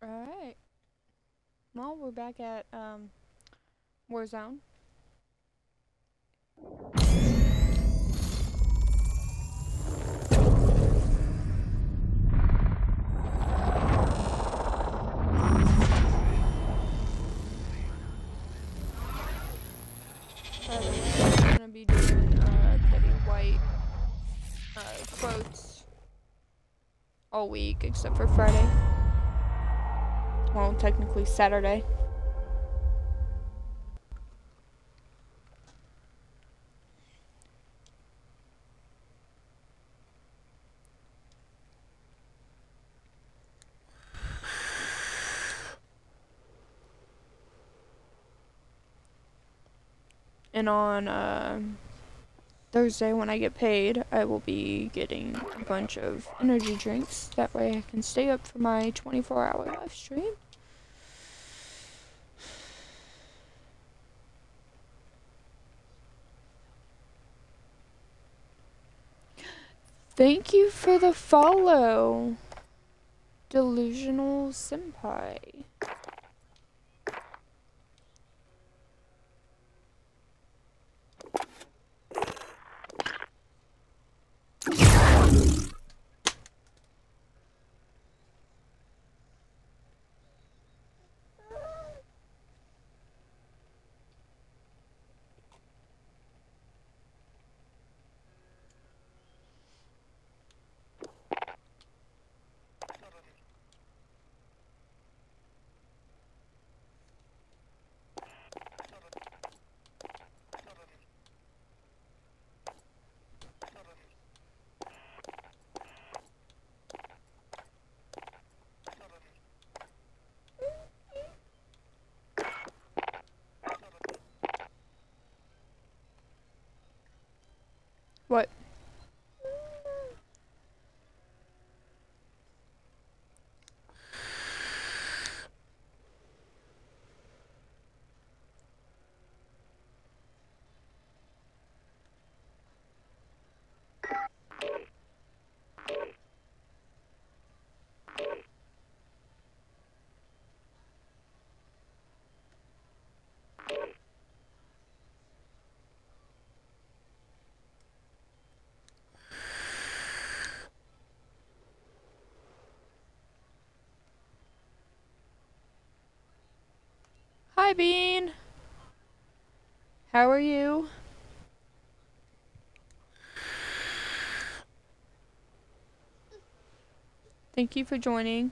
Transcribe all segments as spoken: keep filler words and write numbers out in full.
Alright. Well, we're back at um, Warzone. By the way, I'm gonna be doing uh, Betty White uh, quotes all week except for Friday. Well, technically Saturday. And on uh, Thursday, when I get paid, I will be getting a bunch of energy drinks. That way I can stay up for my twenty-four hour live stream. Thank you for the follow, Delusional Senpai. What? Hi, Bean. How are you? Thank you for joining.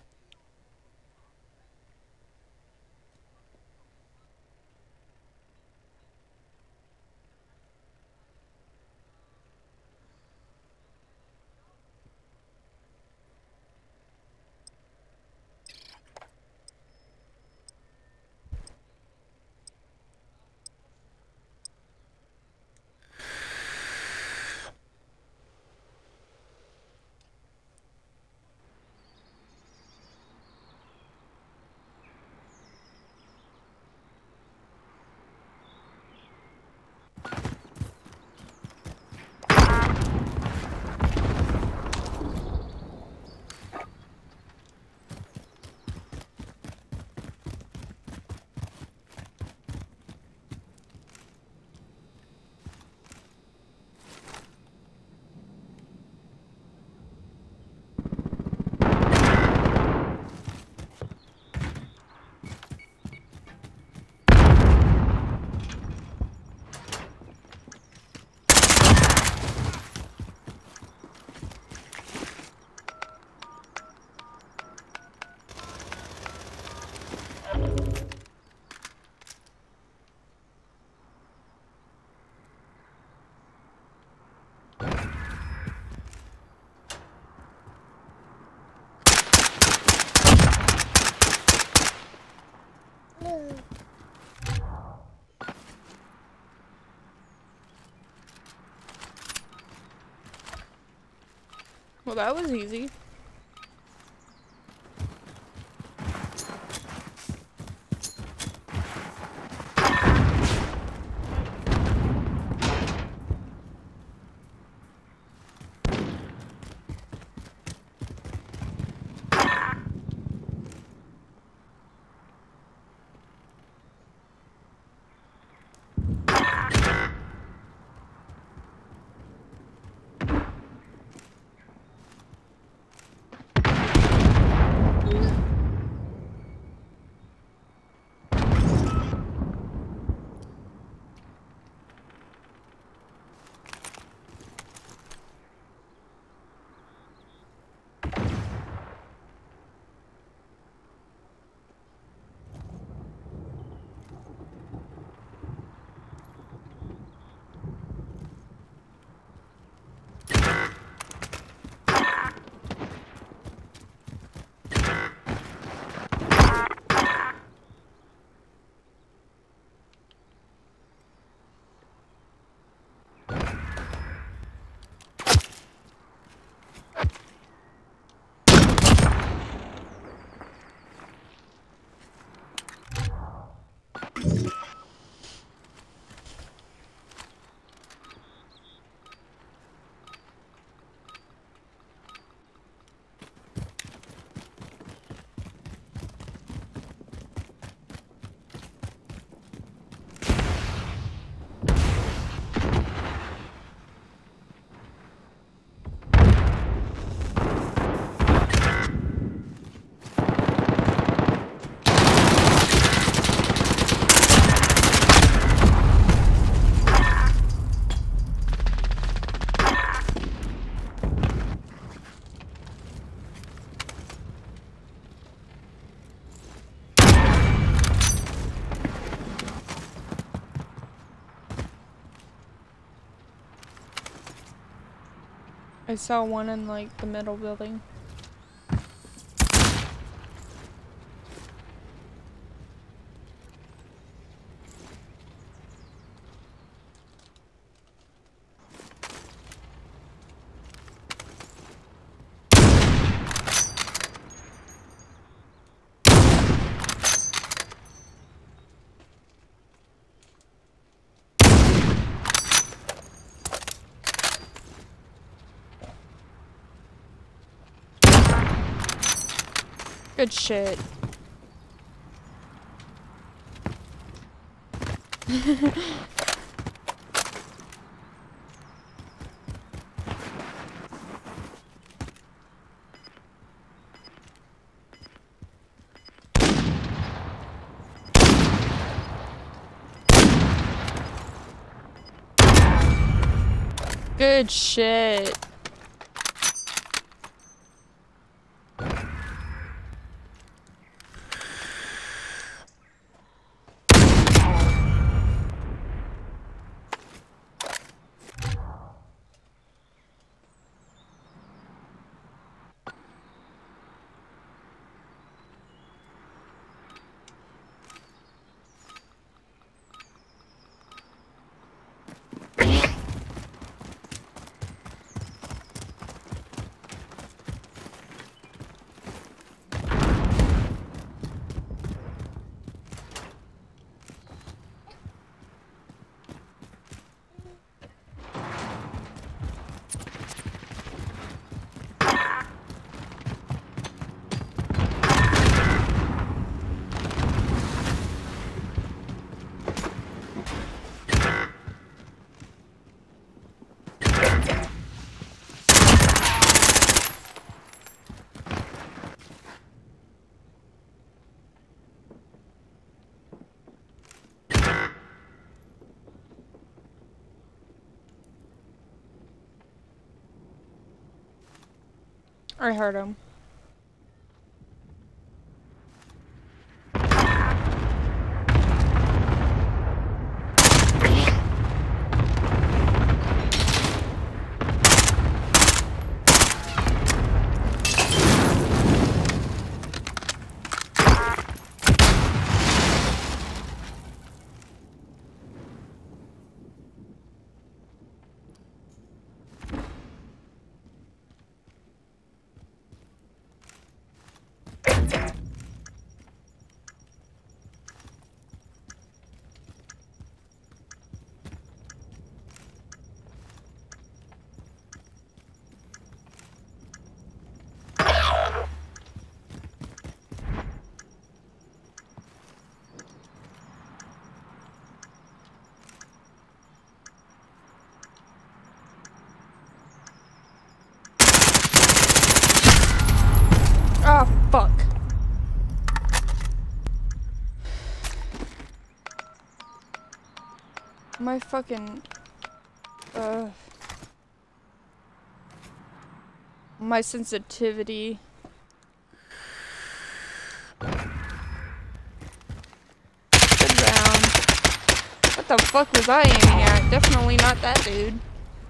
Well, that was easy. I saw one in like the middle building. Good shit. Good shit. I heard him. Oh, fuck. My fucking... Uh... My sensitivity. Good round. What the fuck was I aiming at? Definitely not that dude.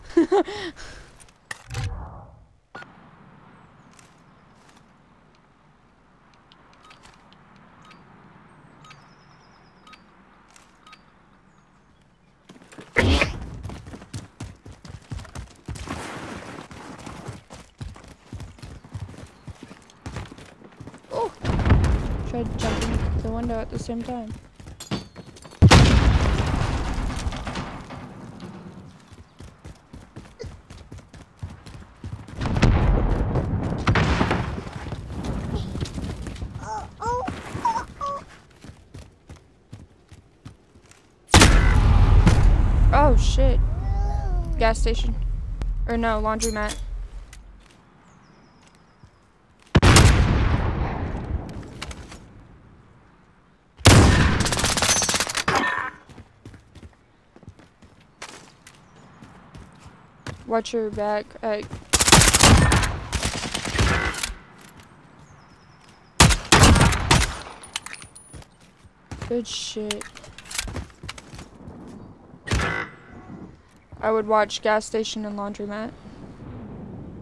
Oh! Tried jumping the window at the same time. Oh shit. Gas station. Or no, laundromat. Watch your back. Uh, Good shit. I would watch gas station and laundromat.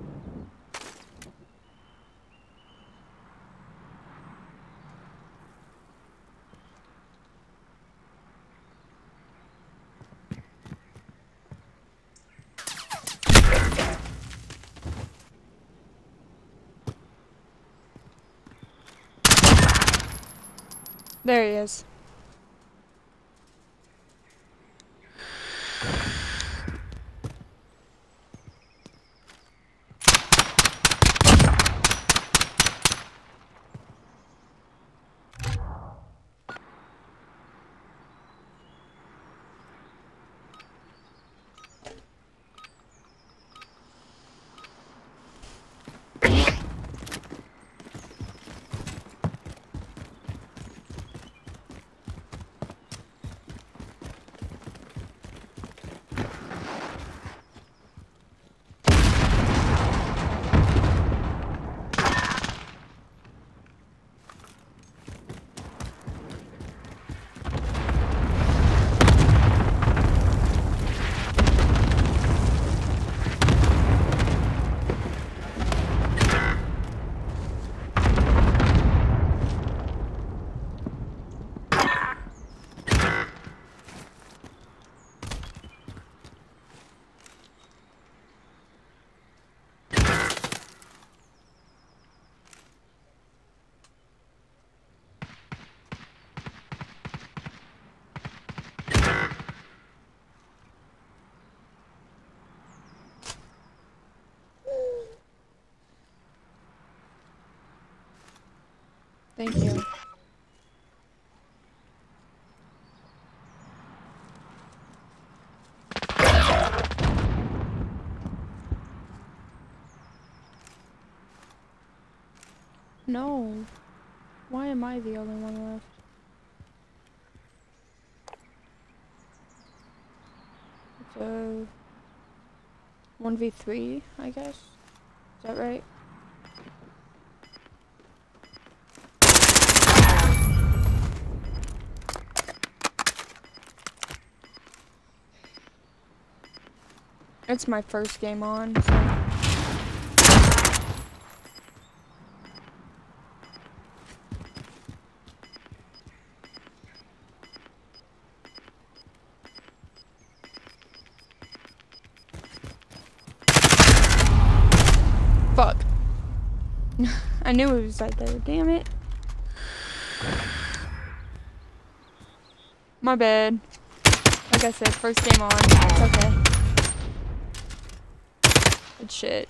There he is. Thank you. No. Why am I the only one left? It's a one v three, I guess. Is that right? It's my first game on, so. Fuck. I knew it was right there, damn it. My bad. Like I said, first game on. It's okay. Good shit.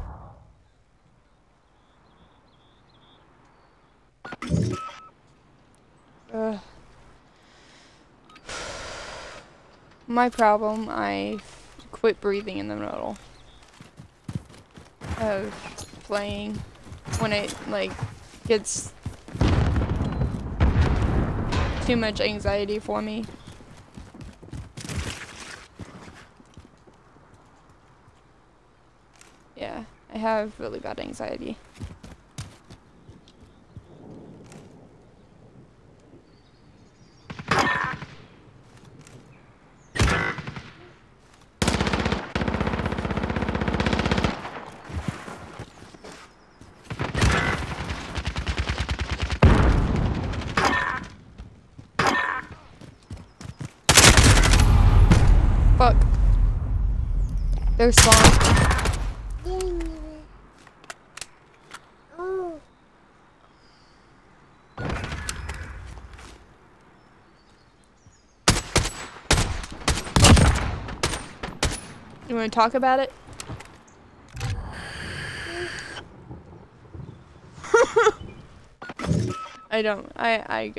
Ugh. My problem, I quit breathing in the middle of playing when it like gets too much anxiety for me. Yeah, I have really bad anxiety. Fuck. They're spawned. You want to talk about it? I don't. I. I.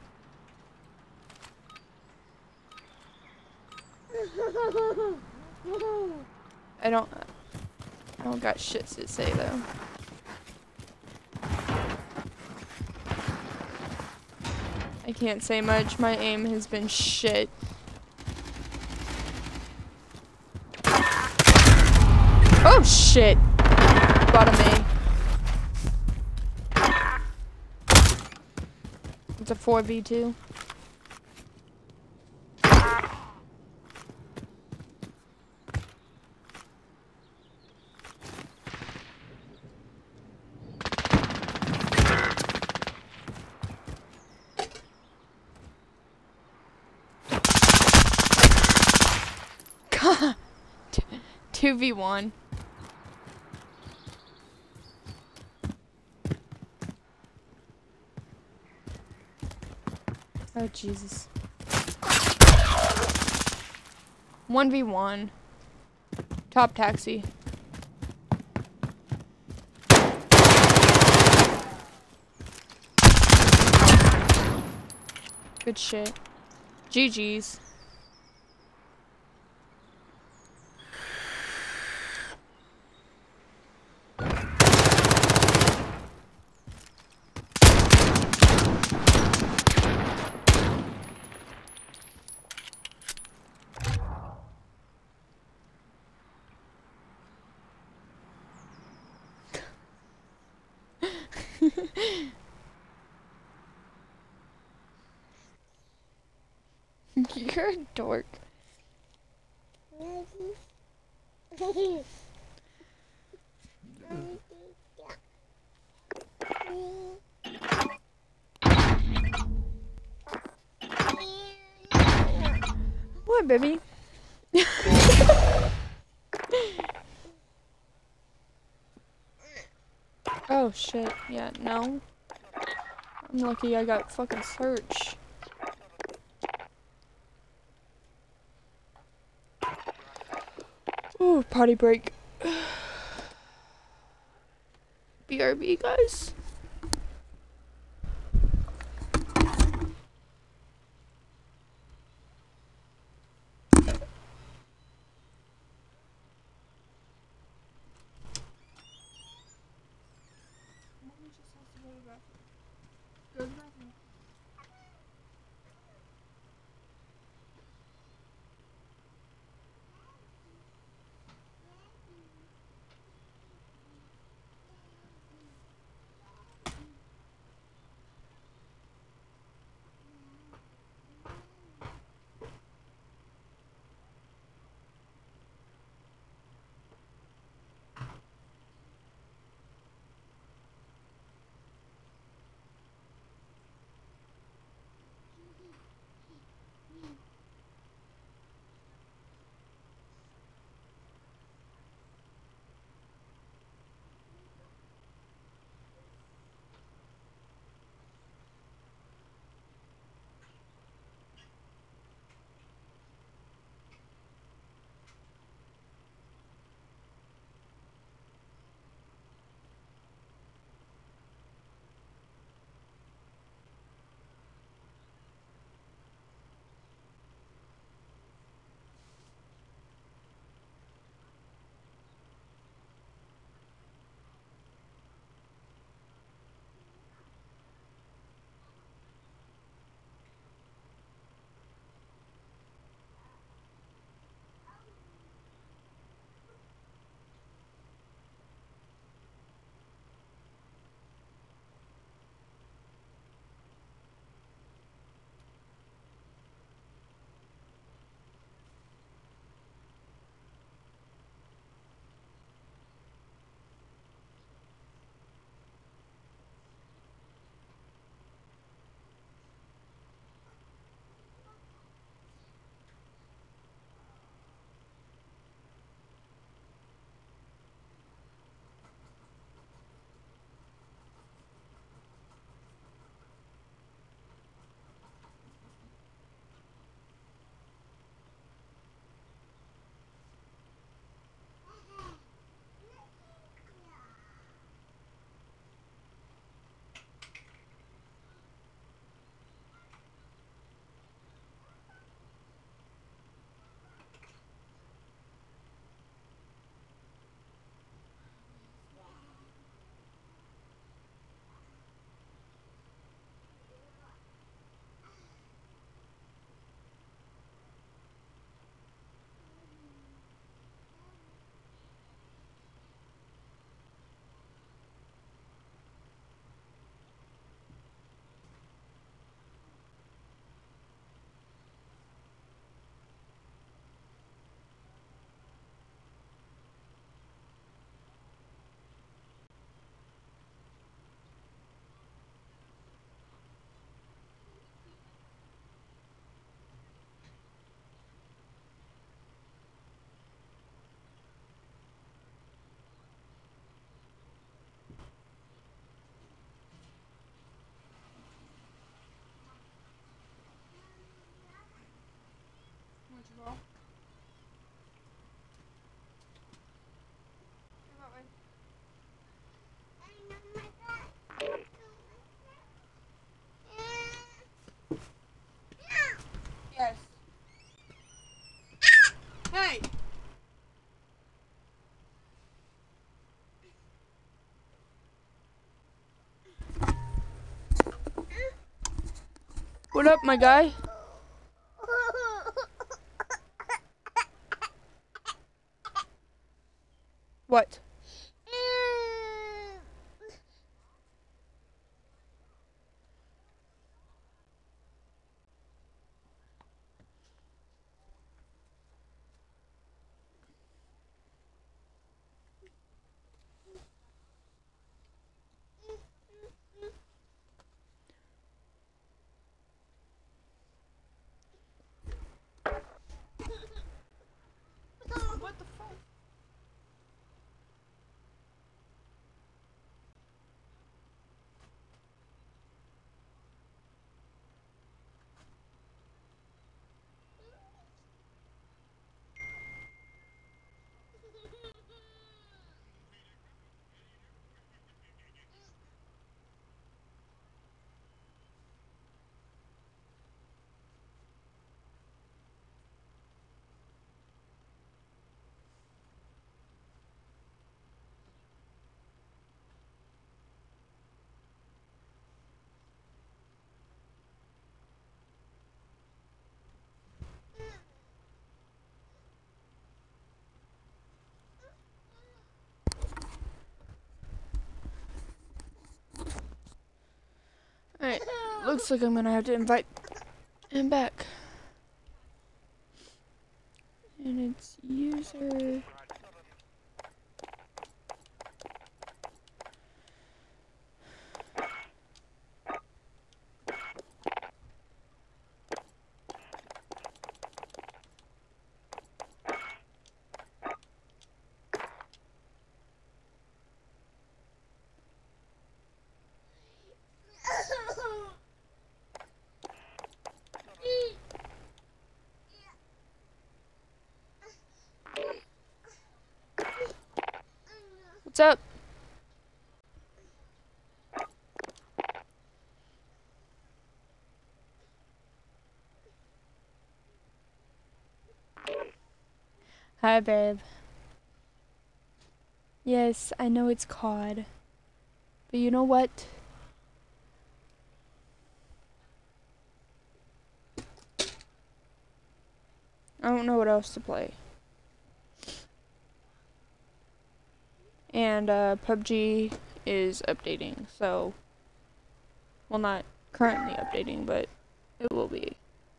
I don't. I don't got shit to say though. I can't say much. My aim has been shit. Oh shit! Bottom A. It's a four v two. two v one. Oh, Jesus. one v one. Top taxi. Good shit. G G's. You're a dork. What, baby? Oh shit, yeah, no. I'm lucky I got fucking search. Ooh, potty break. B R B, guys. What up, my guy? What? What the fuck? Alright, looks like I'm gonna have to invite him back. And it's user. What's up? Hi, babe. Yes, I know it's C O D. But you know what? I don't know what else to play. And uh, P U B G is updating, so, well, not currently updating, but it will be.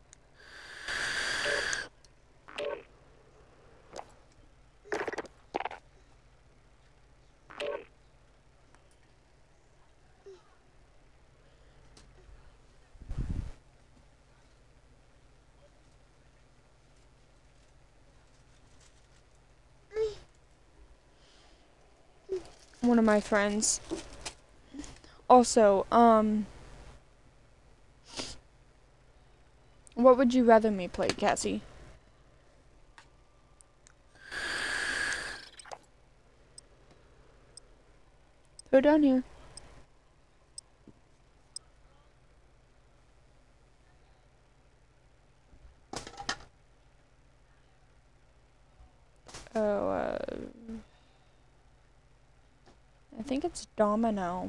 One of my friends. Also, um, what would you rather me play, Cassie? Go down here. Oh, uh, I think it's Domino.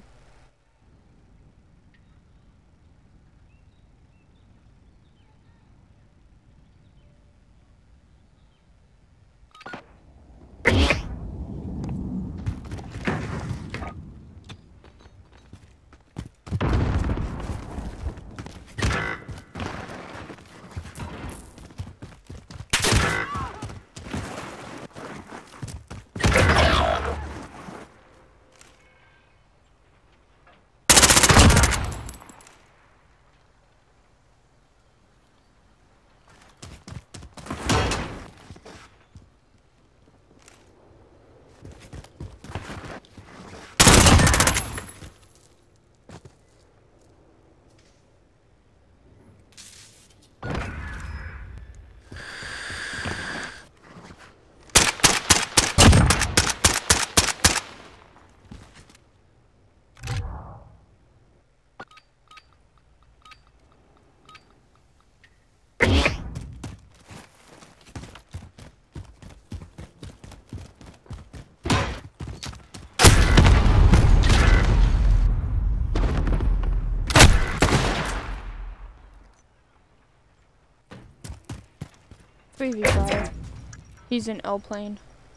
three v five. He's in L plane.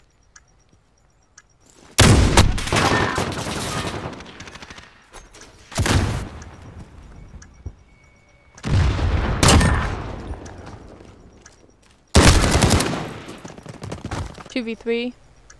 two v three.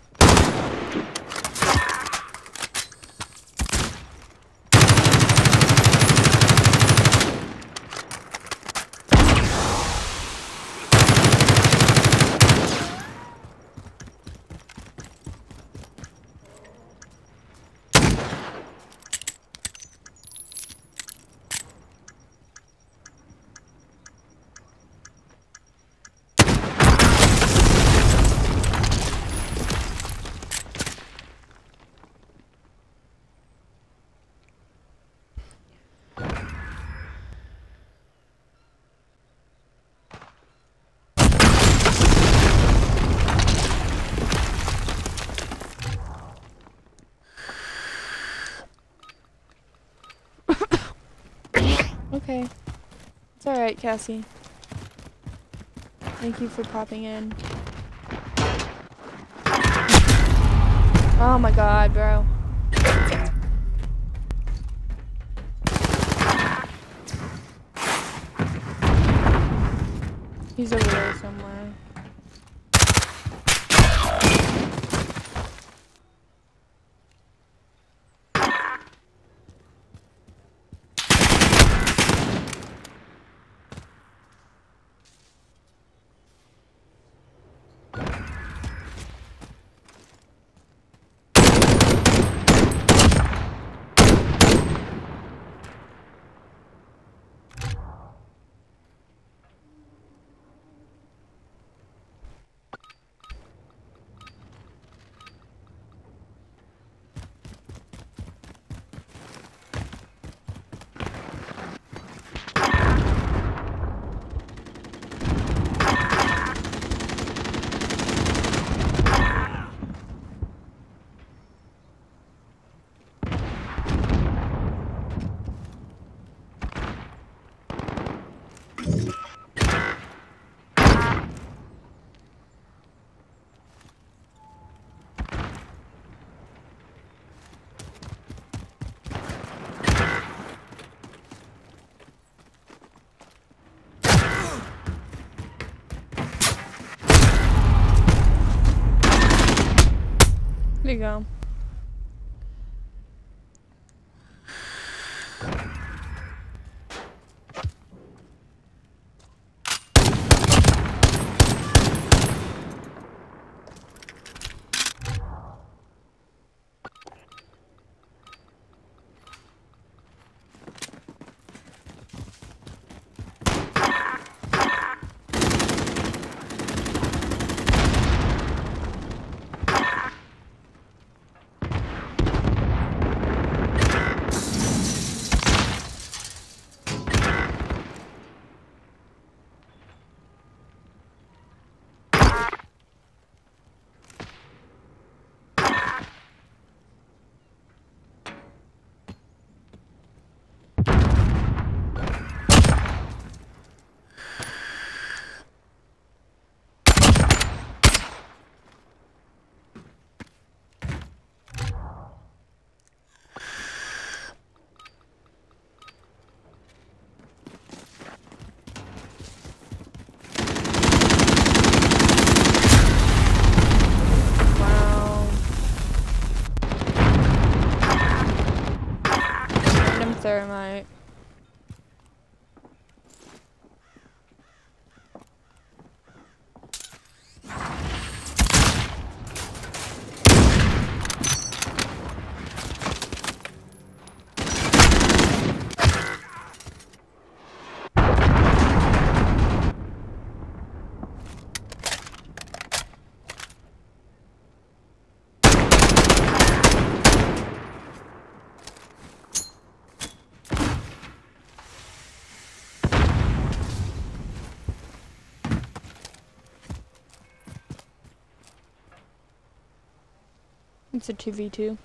Okay. It's alright, Cassie. Thank you for popping in. Oh my god, bro. He's over there somewhere. There you go. Thermite. It's a two v two.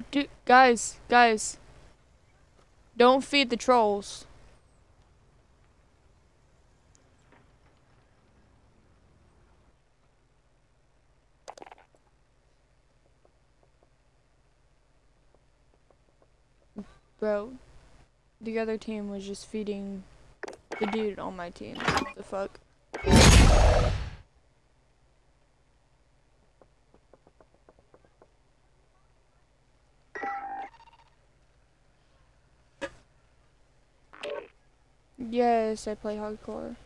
Dude, guys, guys. Don't feed the trolls. Bro, the other team was just feeding the dude on my team. What the fuck? Yes, I play hardcore.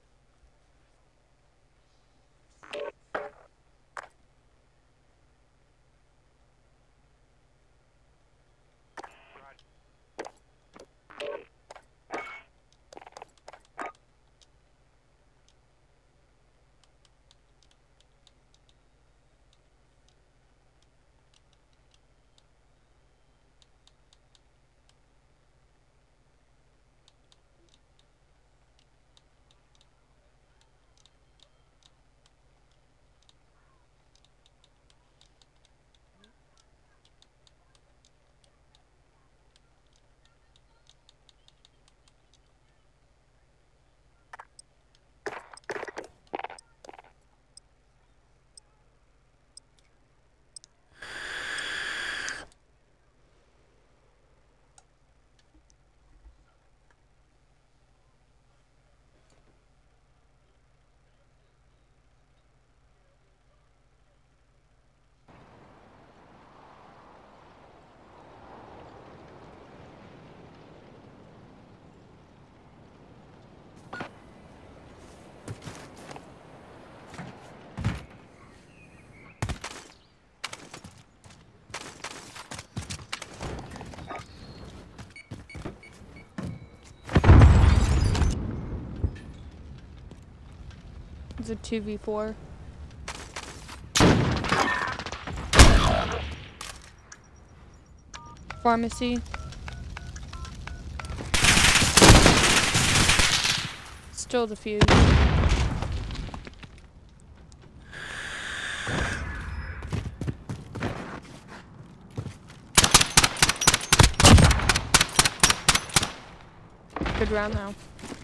It's a two v four. Pharmacy. Still defused. Good round now.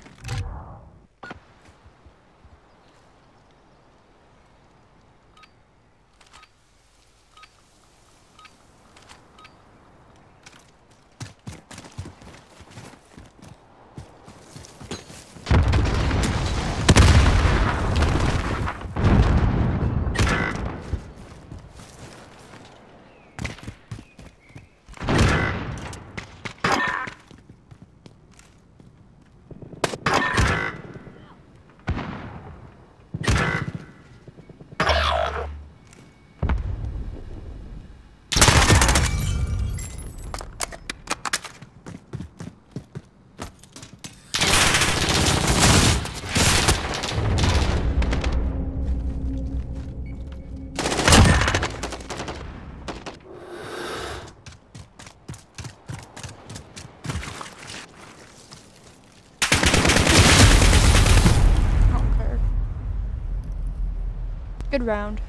Good round.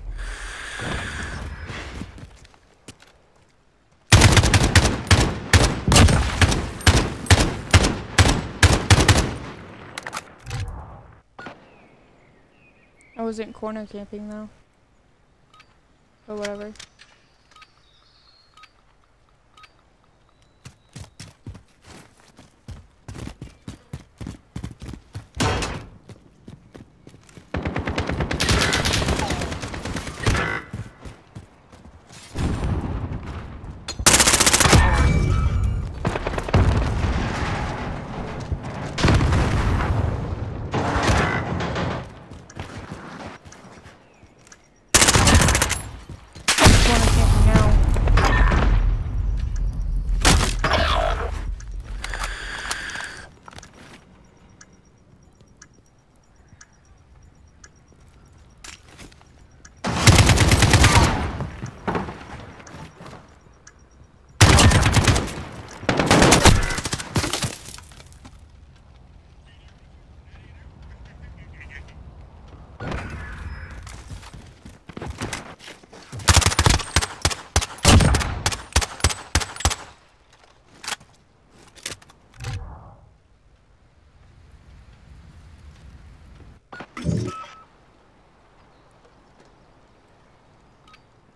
I wasn't corner camping though. Or whatever.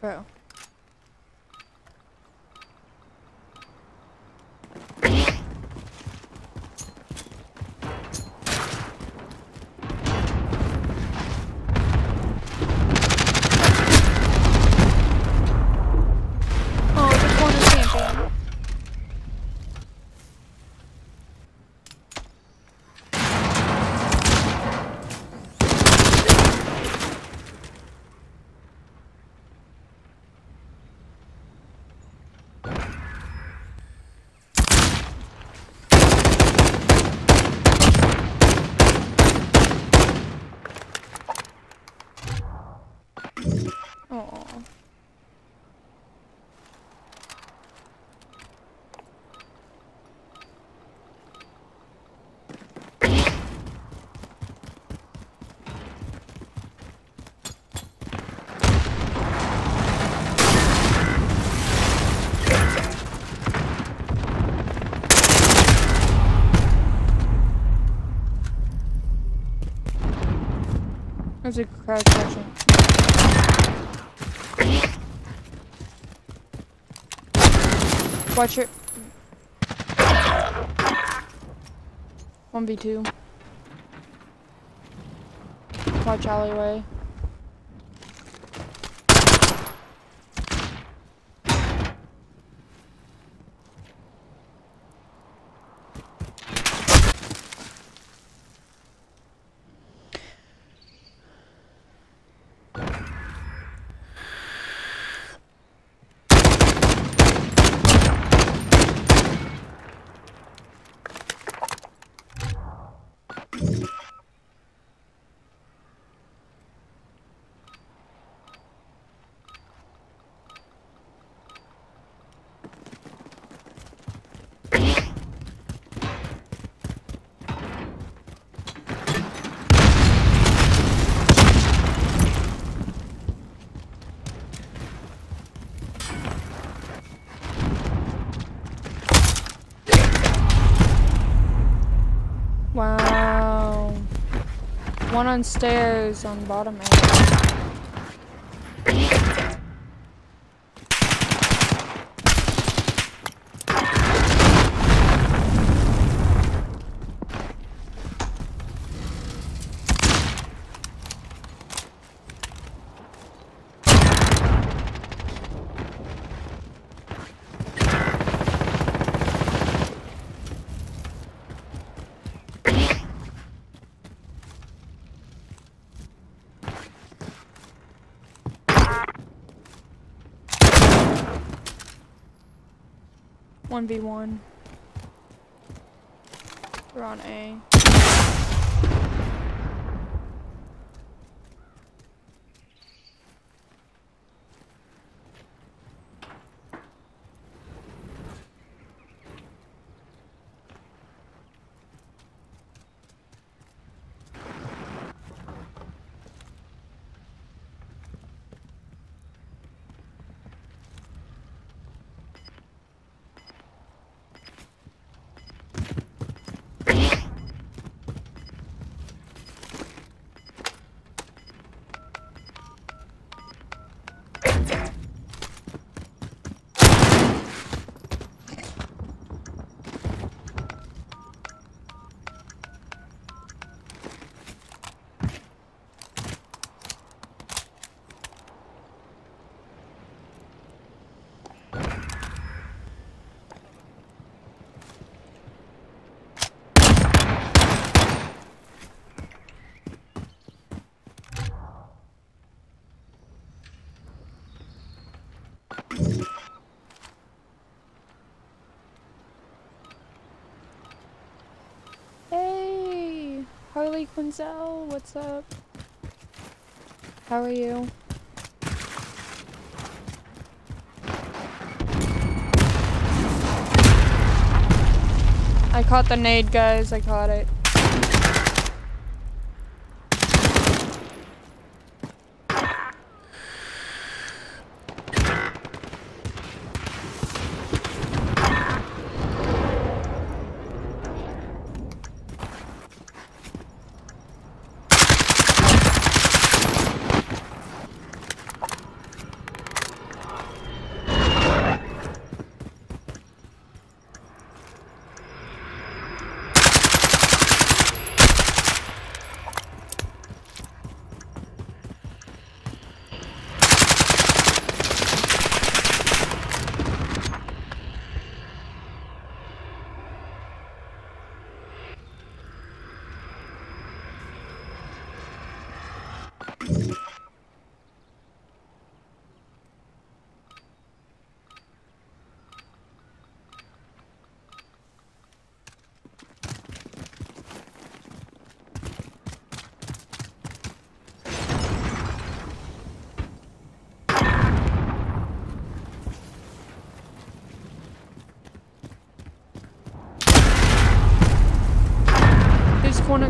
Bro. There's a crowd catching. Watch it. one v two. Watch alleyway. Wow. One on stairs on bottom end. one v one. We're on A. Hey, Harley Quinzel, what's up? How are you? I caught the nade, guys. I caught it.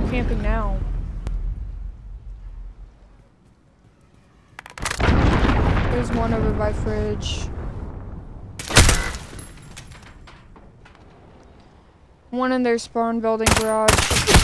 I'm camping now. There's one over by fridge. One in their spawn building garage.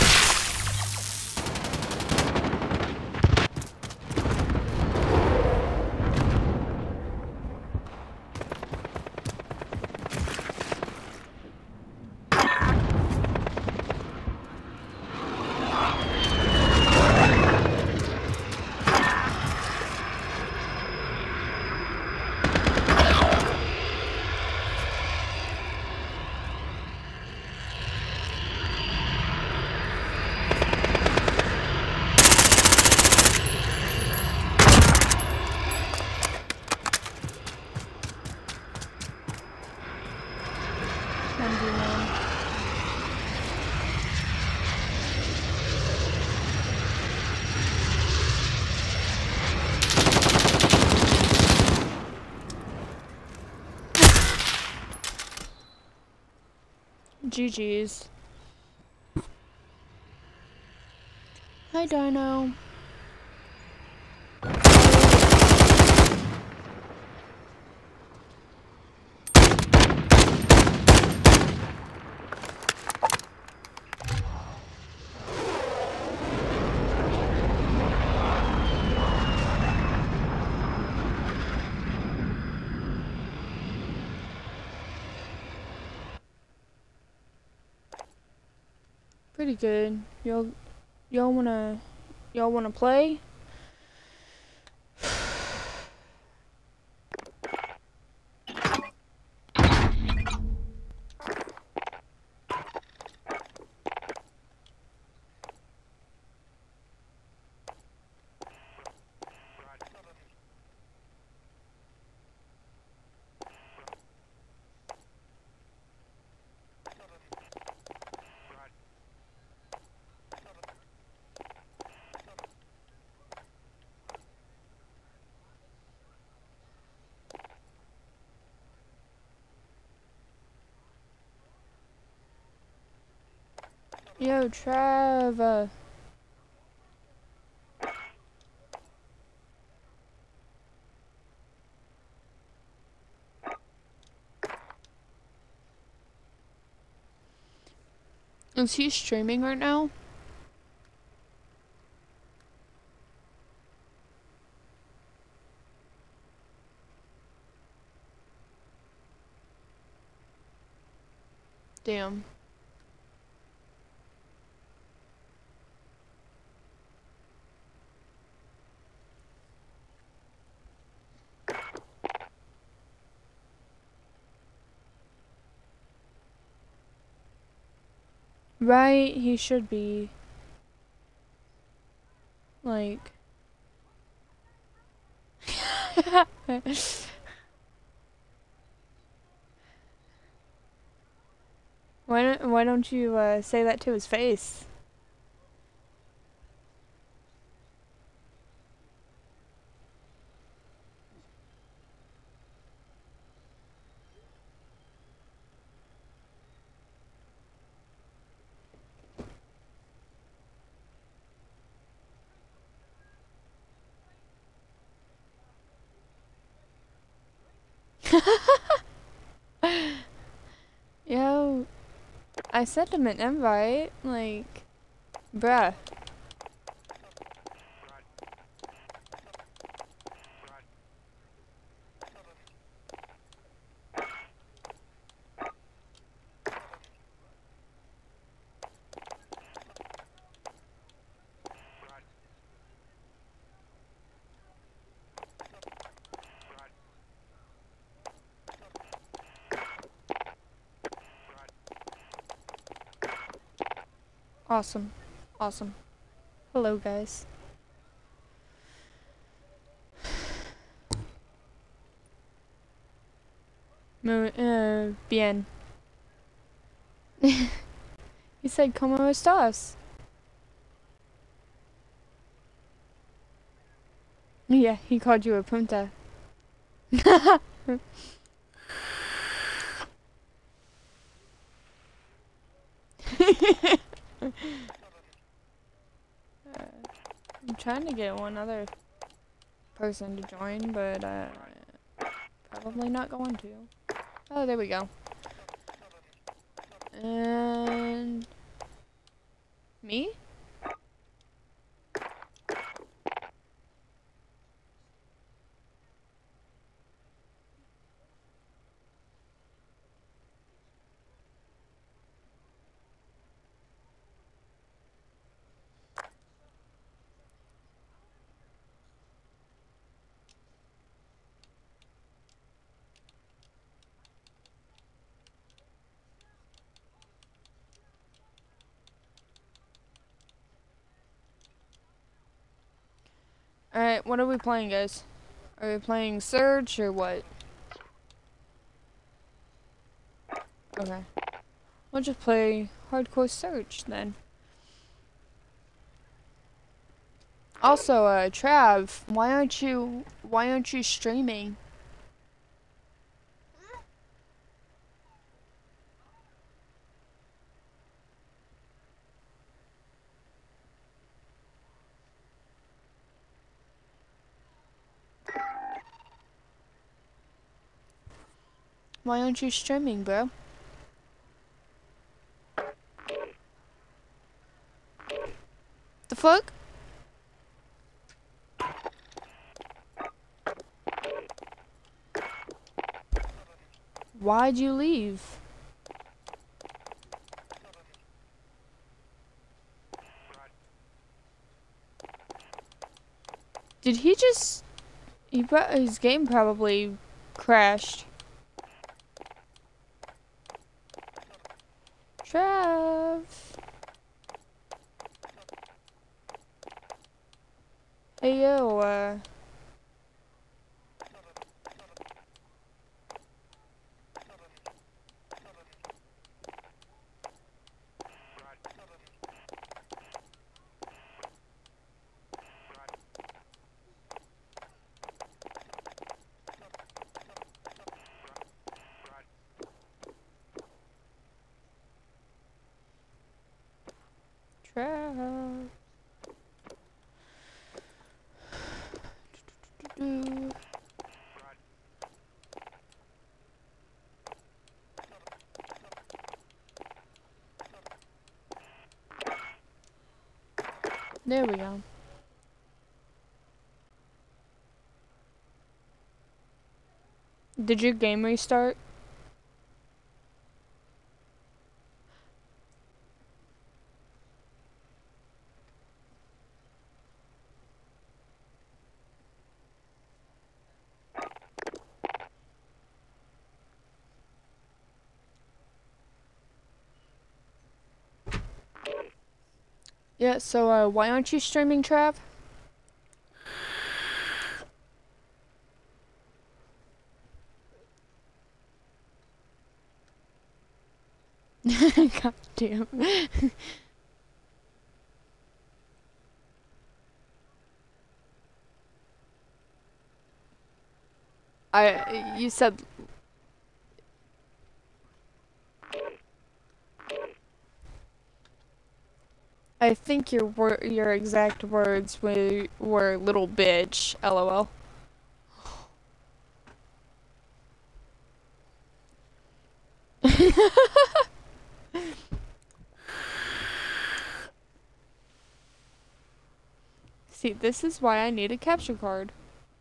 G G's. Hi, Dino. Pretty good. Y'all, y'all wanna, y'all wanna play? Yo, Trav. Uh, is he streaming right now? Damn. Right, he should be. Like. Why don't, why don't you uh, say that to his face? Yo, I sent him an invite, like, bruh. Awesome. Awesome. Hello, guys. Muy, uh, bien. He said, ¿Cómo estás? Yeah, he called you a punta. I'm trying to get one other person to join, but uh, probably not going to. Oh, there we go. And me? Alright, what are we playing, guys? Are we playing Surge or what? Okay. We'll just play Hardcore Surge then. Also, uh, Trav, why aren't you, why aren't you streaming? Why aren't you streaming, bro? The fuck? Why'd you leave? Did he just... He pro his game probably crashed. Trav. Hey yo, uh... Trav. There we go. Did your game restart? Yeah, so uh, why aren't you streaming, Trav? God damn. I, you said... I think your wor your exact words were, were little bitch, lol. See, this is why I need a capture card.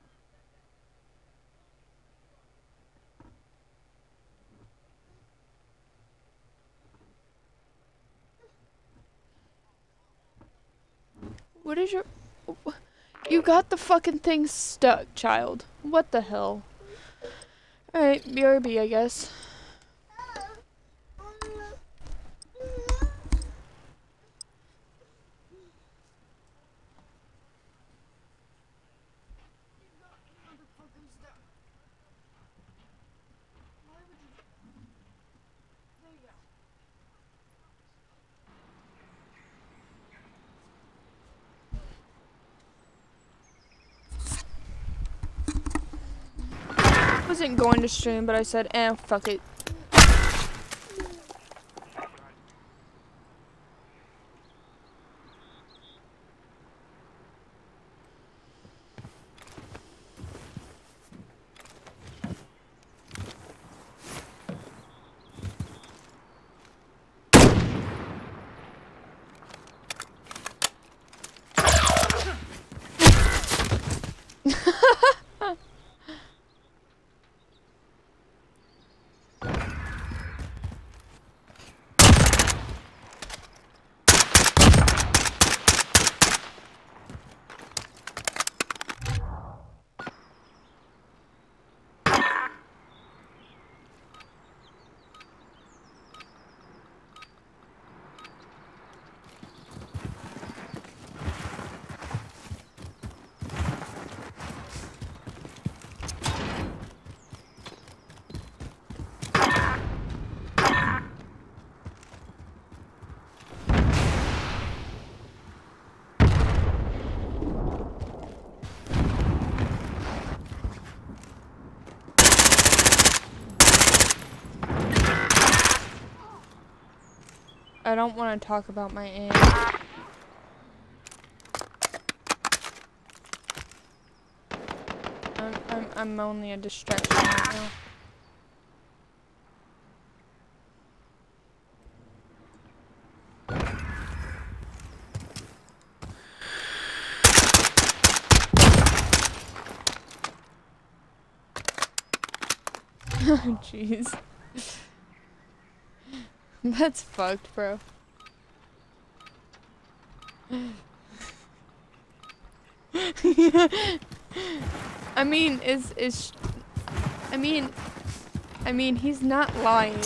What is your... You got the fucking thing stuck, child. What the hell? Alright, B R B, I guess. I wasn't going to stream, but I said, eh, fuck it. I don't want to talk about my aim. I'm, I'm, I'm only a distraction right now. Oh, jeez. That's fucked, bro. I mean, is is I mean, I mean, he's not lying.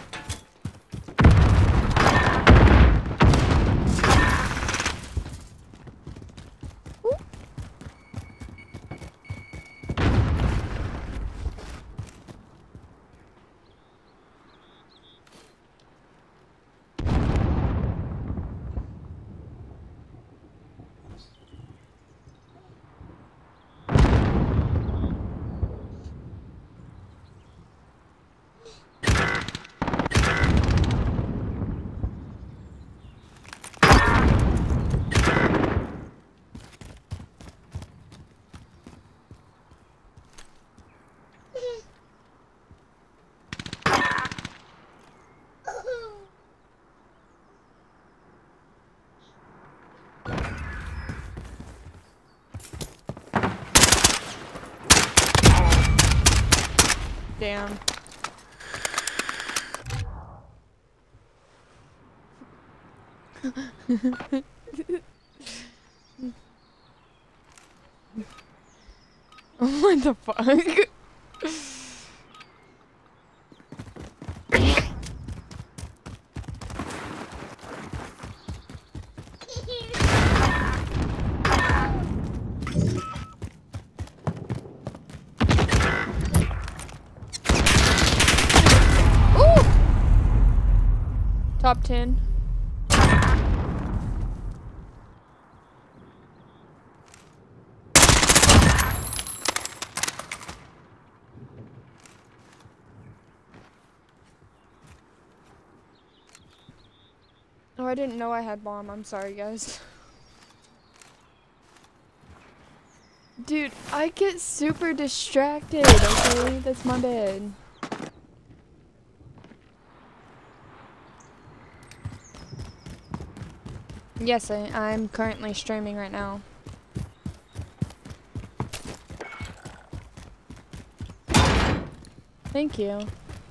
Damn. What the fuck? Top ten. Oh, I didn't know I had bomb. I'm sorry, guys. Dude, I get super distracted, okay? That's my bad. Yes, I, I'm currently streaming right now. Thank you.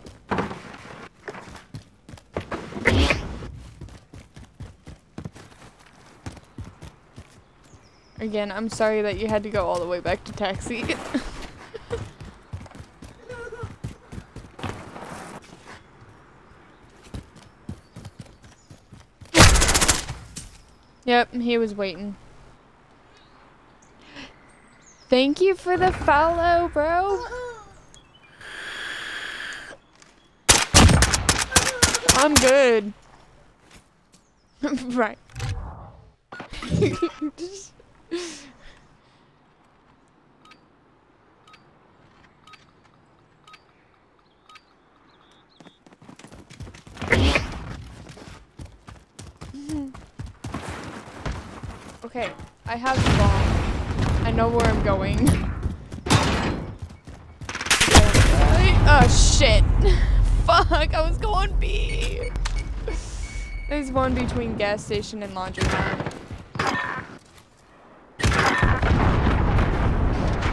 Again, I'm sorry that you had to go all the way back to taxi. Yep, he was waiting. Thank you for the follow, bro. I'm good. Right. Okay, I have the bomb. I know where I'm going. Okay. Oh shit. Fuck, I was going B. There's one between gas station and laundromat.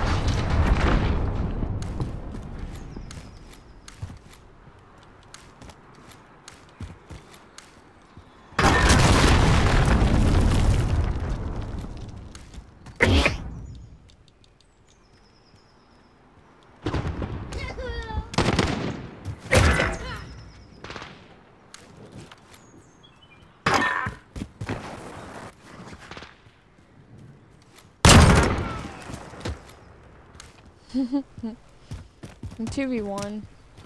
two v one.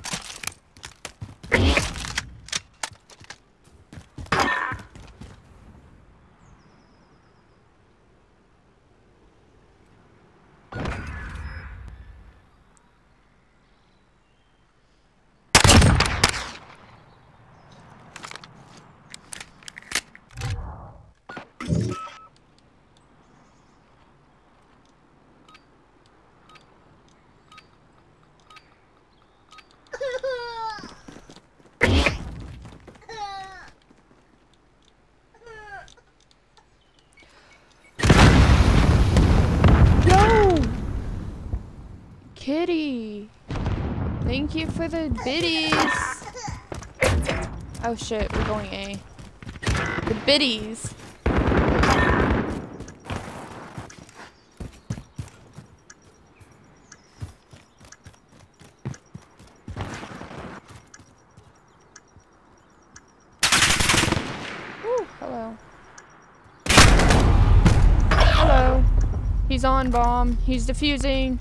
Kitty, thank you for the biddies. Oh shit, we're going A. The biddies. Ooh, hello. Hello. He's on bomb. He's defusing.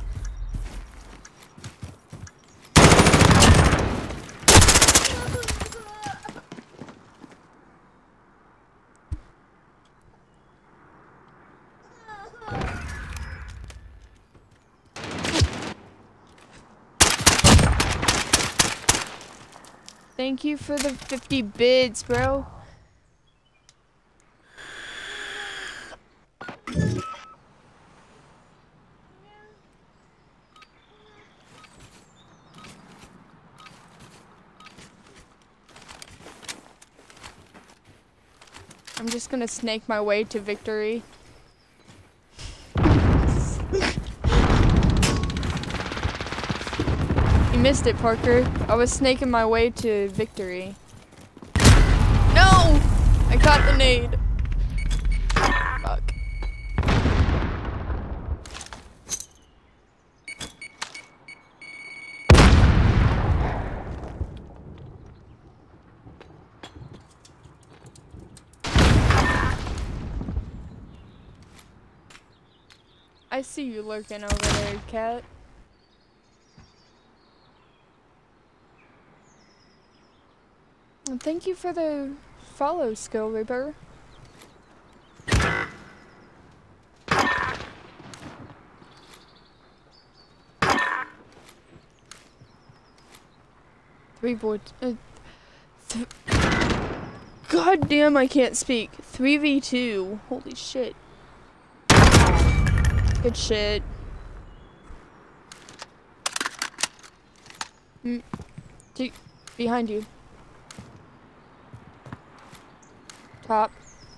Thank you for the fifty bids, bro. I'm just gonna snake my way to victory. You missed it, Parker. I was snaking my way to victory. No! I caught the nade. Fuck. I see you lurking over there, cat. And thank you for the follow, Skill Reaper. Three board. Uh, th God damn, I can't speak. three v two. Holy shit. Good shit. Mm. T behind you. Top.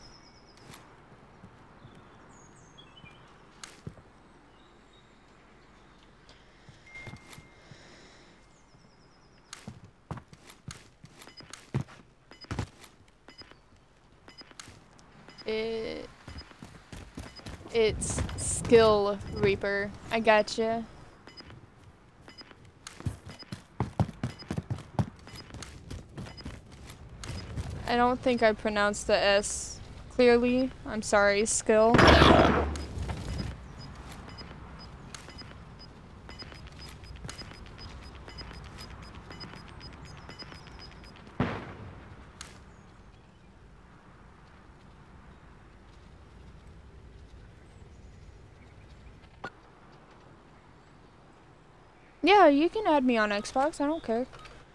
It, it's Skill Reaper. I gotcha. I don't think I pronounced the S clearly. I'm sorry, Skill. Yeah, you can add me on Xbox. I don't care.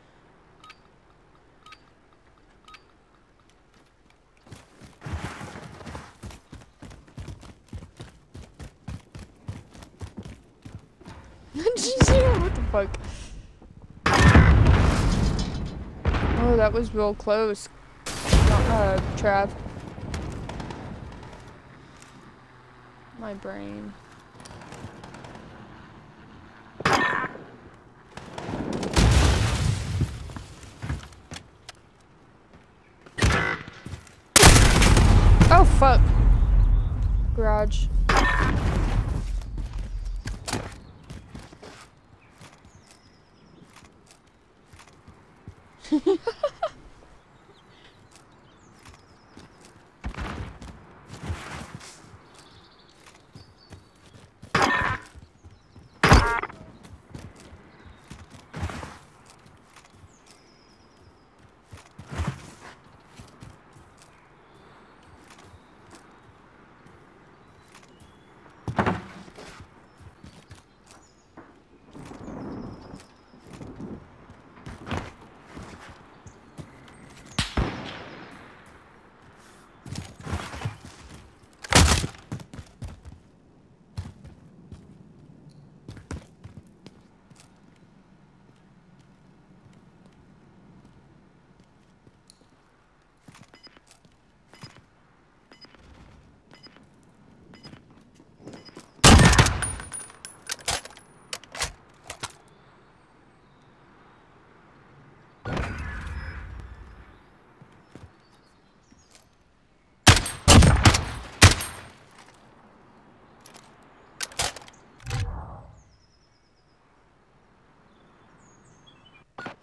What the fuck? Oh, that was real close. Uh, Trav. My brain. Oh, fuck. Garage.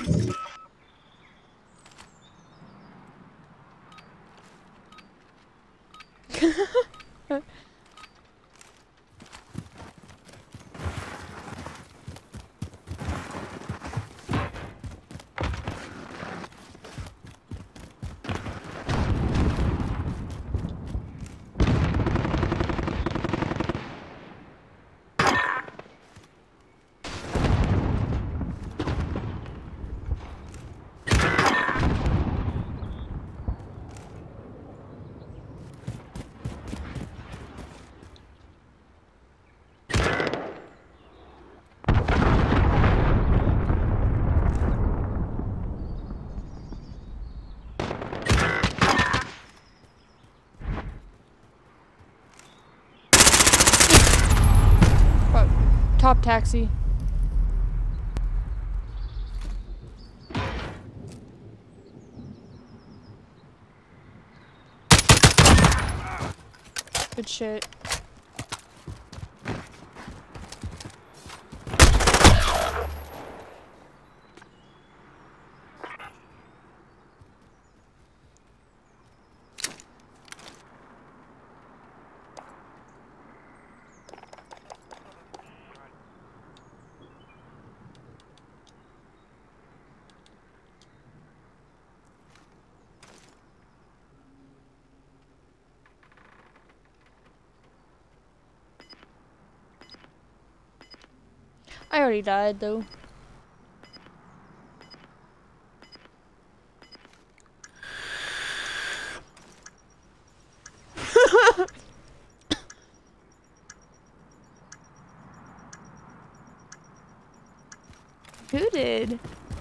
Top taxi. Good shit. I already died though. Who did?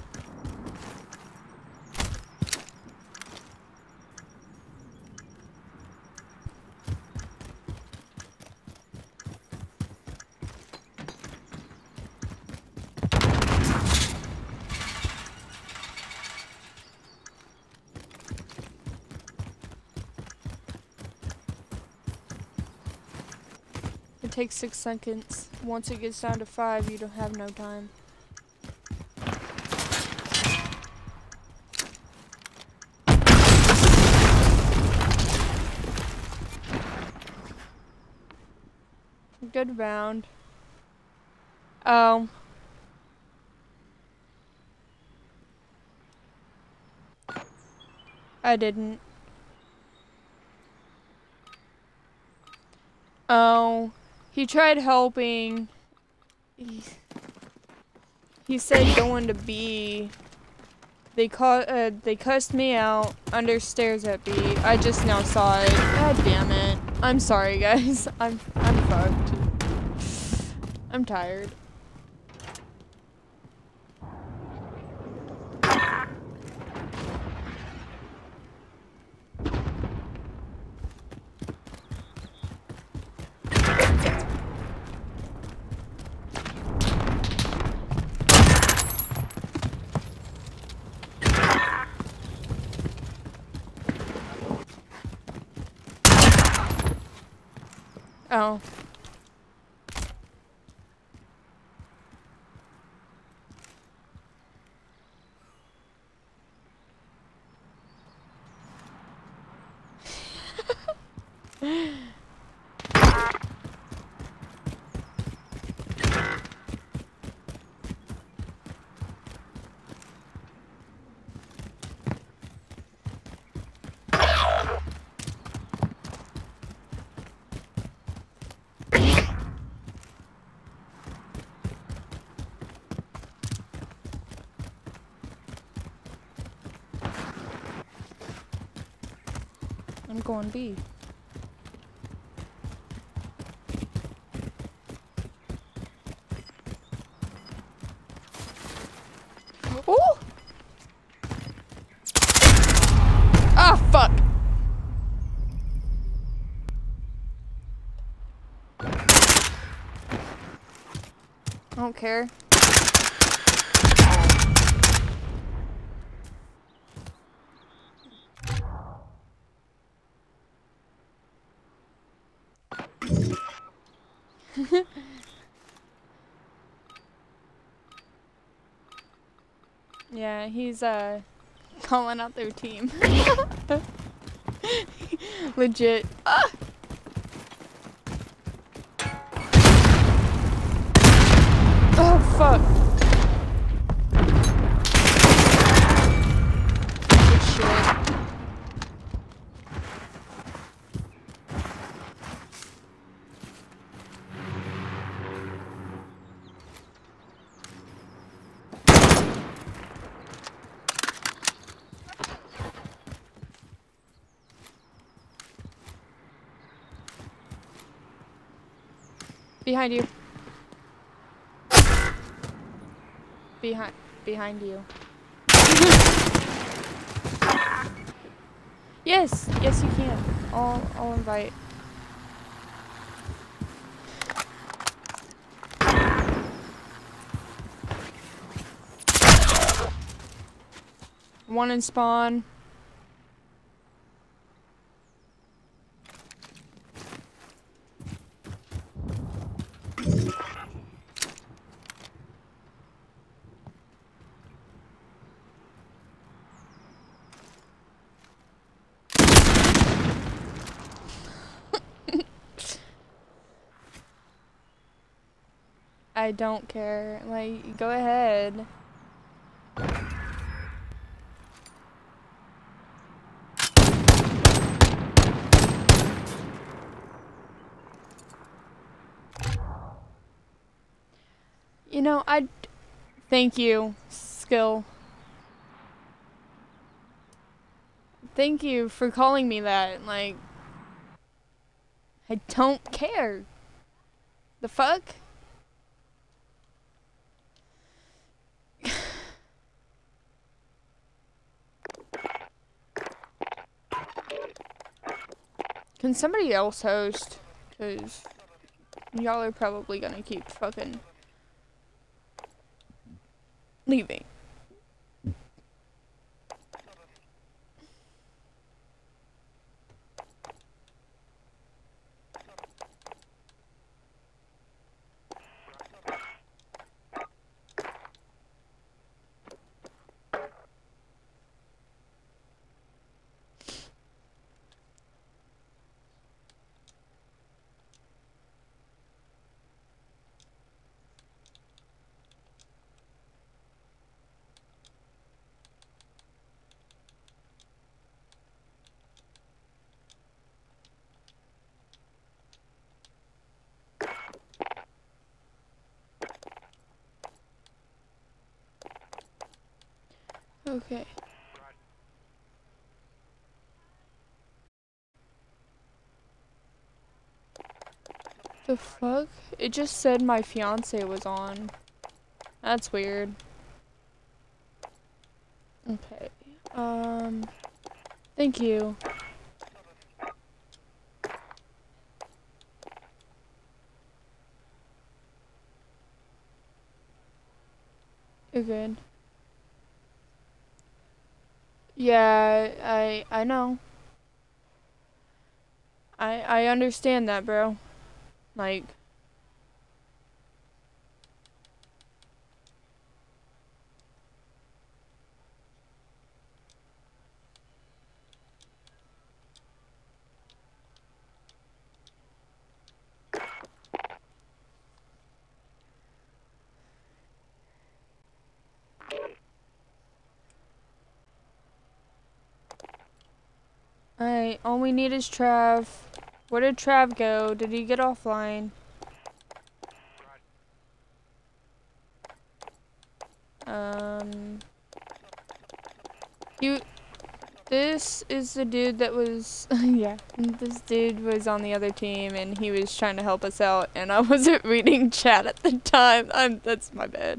It takes six seconds. Once it gets down to five, you don't have no time. Good round. Oh. I didn't. Oh. He tried helping. He, he said going to B. They call, uh, they cussed me out under stairs at B. I just now saw it. God damn it. I'm sorry, guys. I'm I'm fucked. I'm tired. Oh. I'm going B. Oh! Ah, fuck! I don't care. Yeah, he's uh calling out their team. Legit. Ah! Oh fuck. Good shit. Behind you. Behind, behind you. Yes, yes you can. I'll, I'll invite. One in spawn. I don't care. Like, go ahead. You know, I thank you, Skill. Thank you for calling me that. Like, I don't care. The fuck? Can somebody else host? Cause y'all are probably gonna keep fucking leaving. Okay. The fuck? It just said my fiance was on. That's weird. Okay. Um. Thank you. You're good. Yeah, I I know. I I understand that, bro. Like, alright, all we need is Trav. Where did Trav go? Did he get offline? Um, you, this is the dude that was, yeah, this dude was on the other team and he was trying to help us out and I wasn't reading chat at the time. I'm, that's my bad.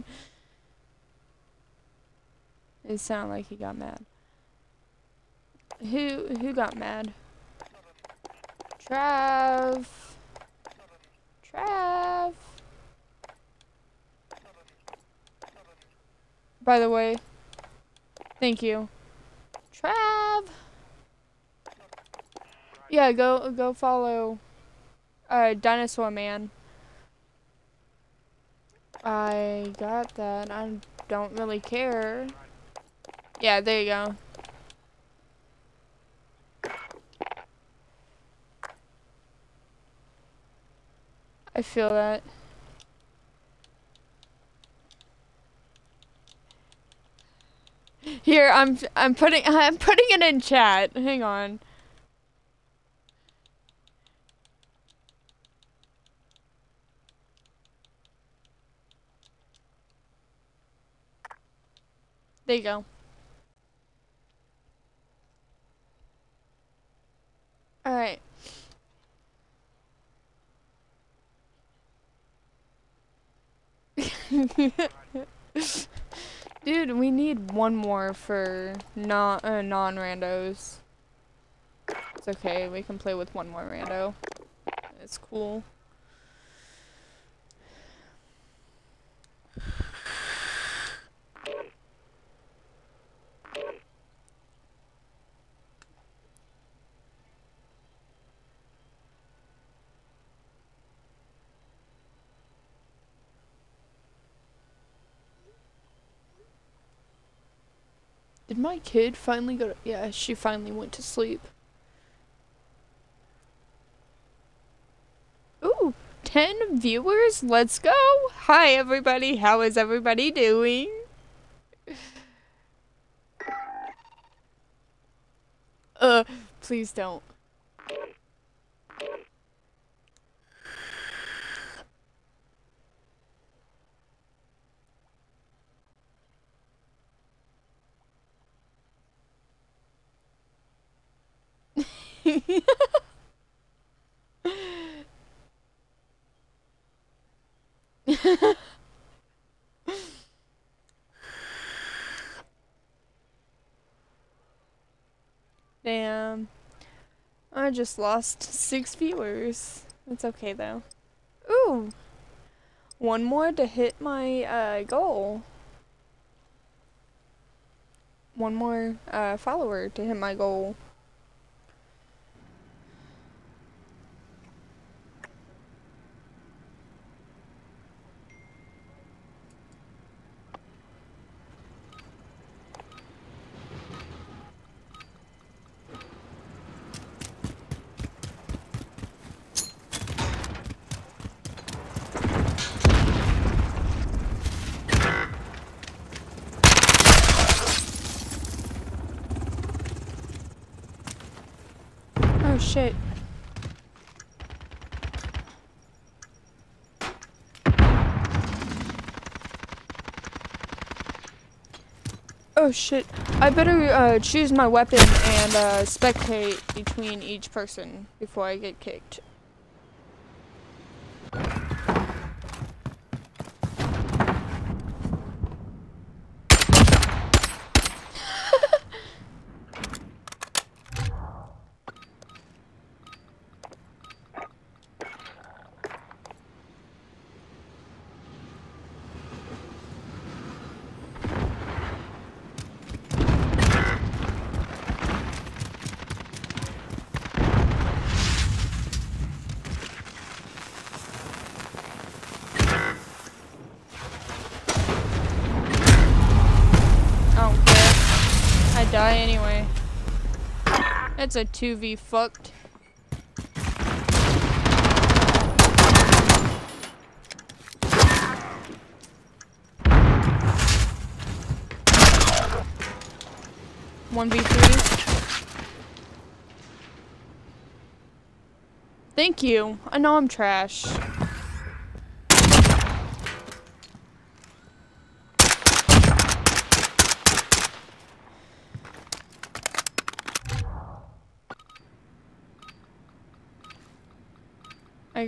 It sounded like he got mad. Who, who got mad? Trav. Trav. By the way, thank you. Trav. Yeah, go go follow uh Dinosaur Man. I got that. I don't really care. Yeah, there you go. I feel that. Here, I'm I'm putting I'm putting it in chat. Hang on. There you go. All right. Dude, we need one more for non uh, non-randos. It's okay, we can play with one more rando. It's cool. Did my kid finally go to- yeah, she finally went to sleep. Ooh, ten viewers? Let's go! Hi everybody, how is everybody doing? Uh, please don't. Damn. I just lost six viewers. It's okay though. Ooh. One more to hit my uh, goal. One more uh, follower to hit my goal. Oh shit. Oh shit. I better uh, choose my weapon and uh, spectate between each person before I get kicked. Die anyway. It's a two v fucked. one v three. Thank you. I know I'm trash. I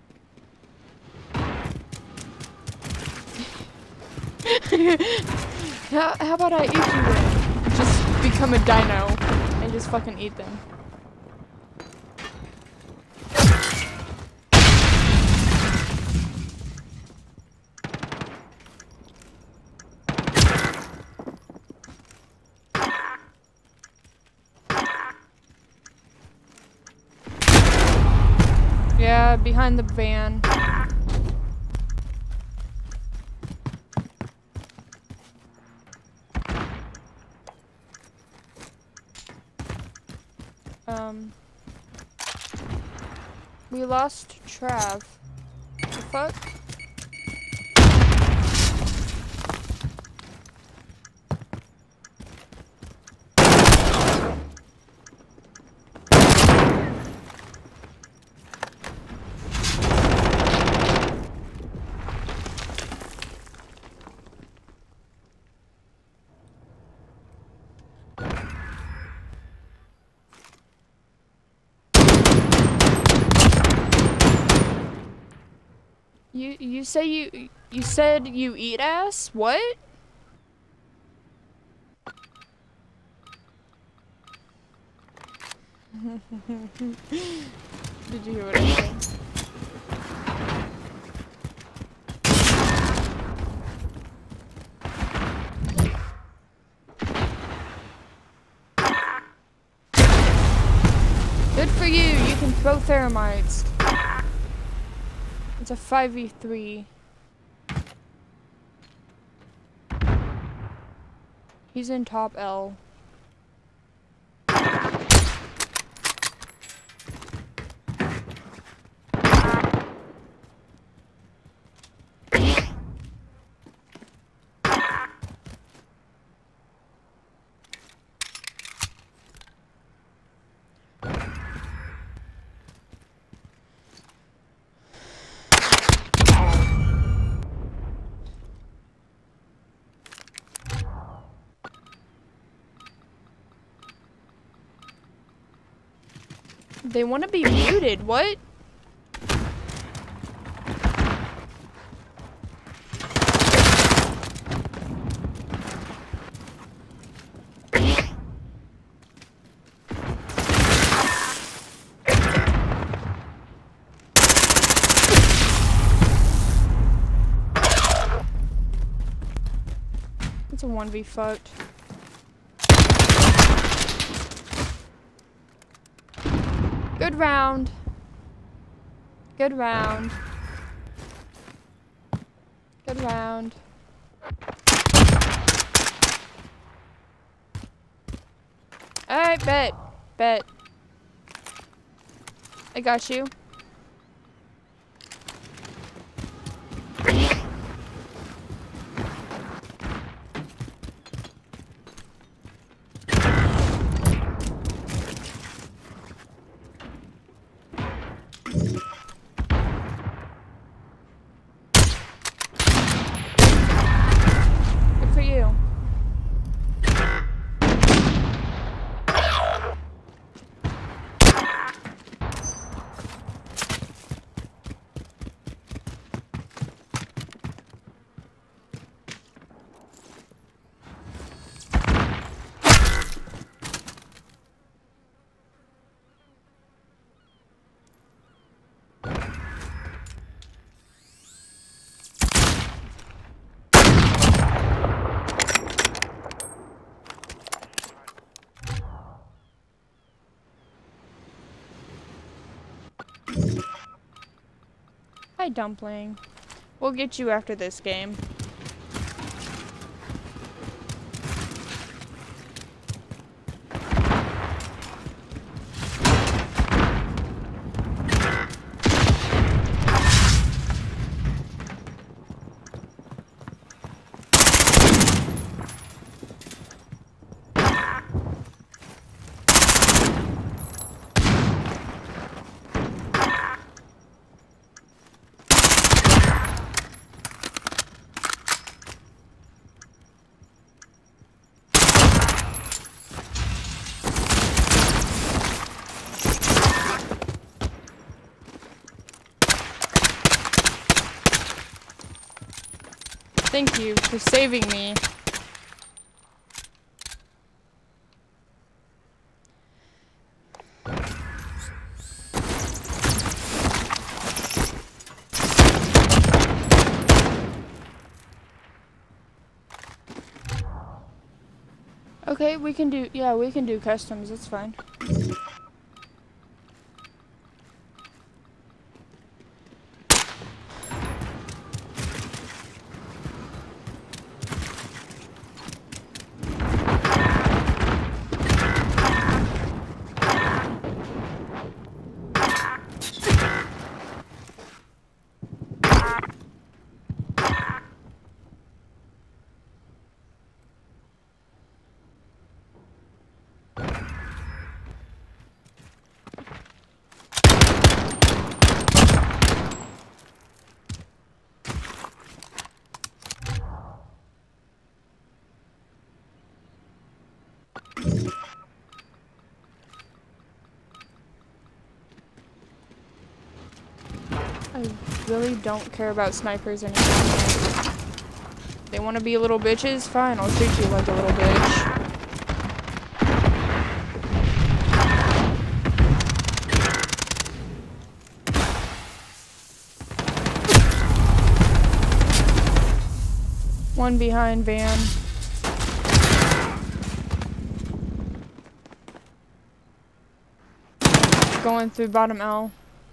how, how about I eat you then? Just become a dino and just fucking eat them. Yeah, behind the van. Um, we lost Trav. The fuck? You you say you you said you eat ass? What? Did you hear what I said? Good for you. You can throw thermites. It's a five v three. He's in top L. They want to be muted. What? It's a one v fucked. Good round. Good round. Good round. Alright, bet. Bet. I got you. Hi, Dumpling. We'll get you after this game. Thank you for saving me. Okay, we can do, yeah, we can do customs, that's fine. I really don't care about snipers anymore. They want to be little bitches? Fine, I'll treat you like a little bitch. One behind van. Going through bottom L.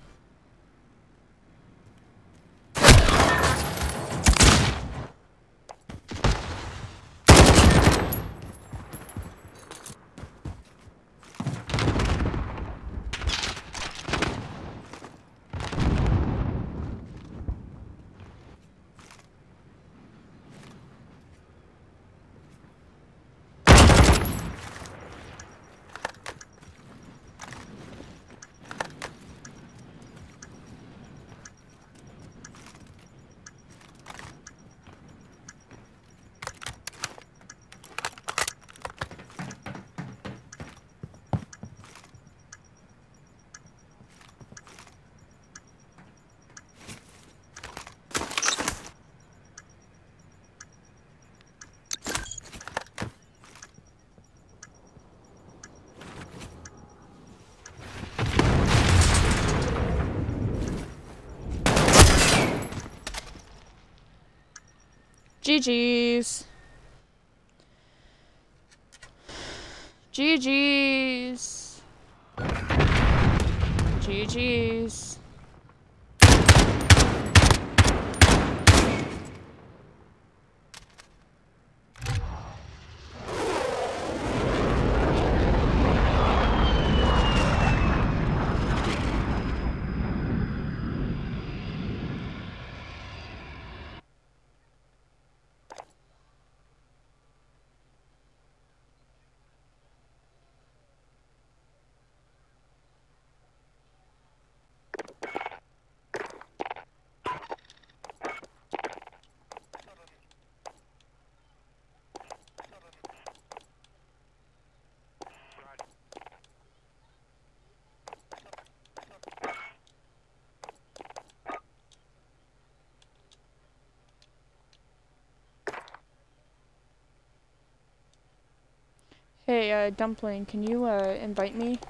G G's. G G's. G G's. Hey, uh, Dumpling, can you, uh, invite me?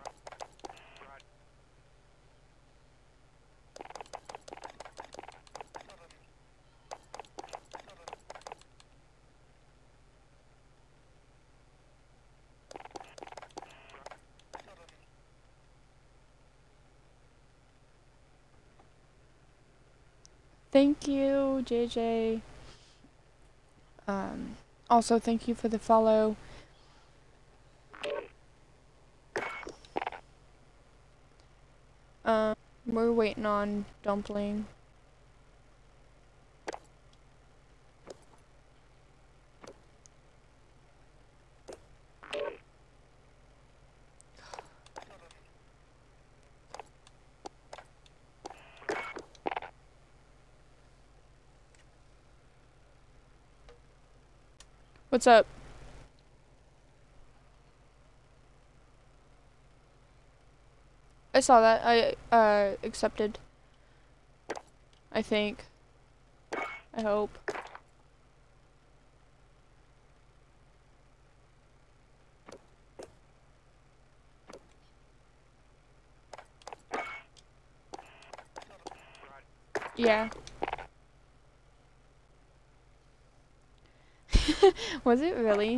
Thank you, J J. Um, also thank you for the follow. Um, we're waiting on Dumpling. What's up? I saw that. I, uh, accepted. I think. I hope. Yeah. Was it really?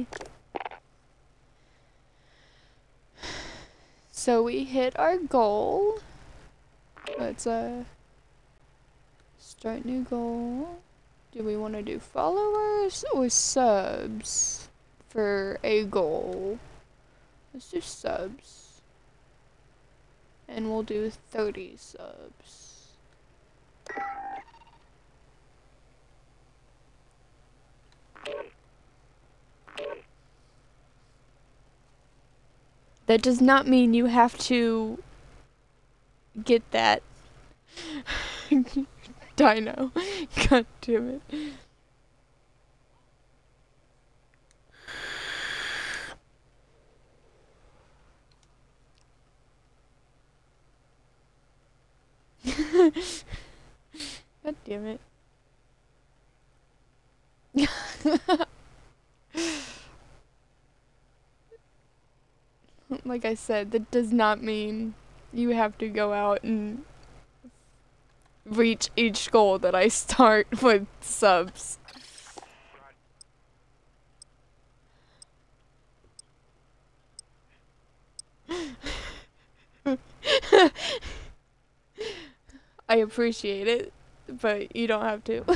So we hit our goal. Let's uh start new goal. Do we want to do followers or subs for a goal? Let's do subs. And we'll do thirty subs. That does not mean you have to get that. Dino. God damn it. God damn it. Like I said, that does not mean you have to go out and reach each goal that I start with subs. I appreciate it, but you don't have to.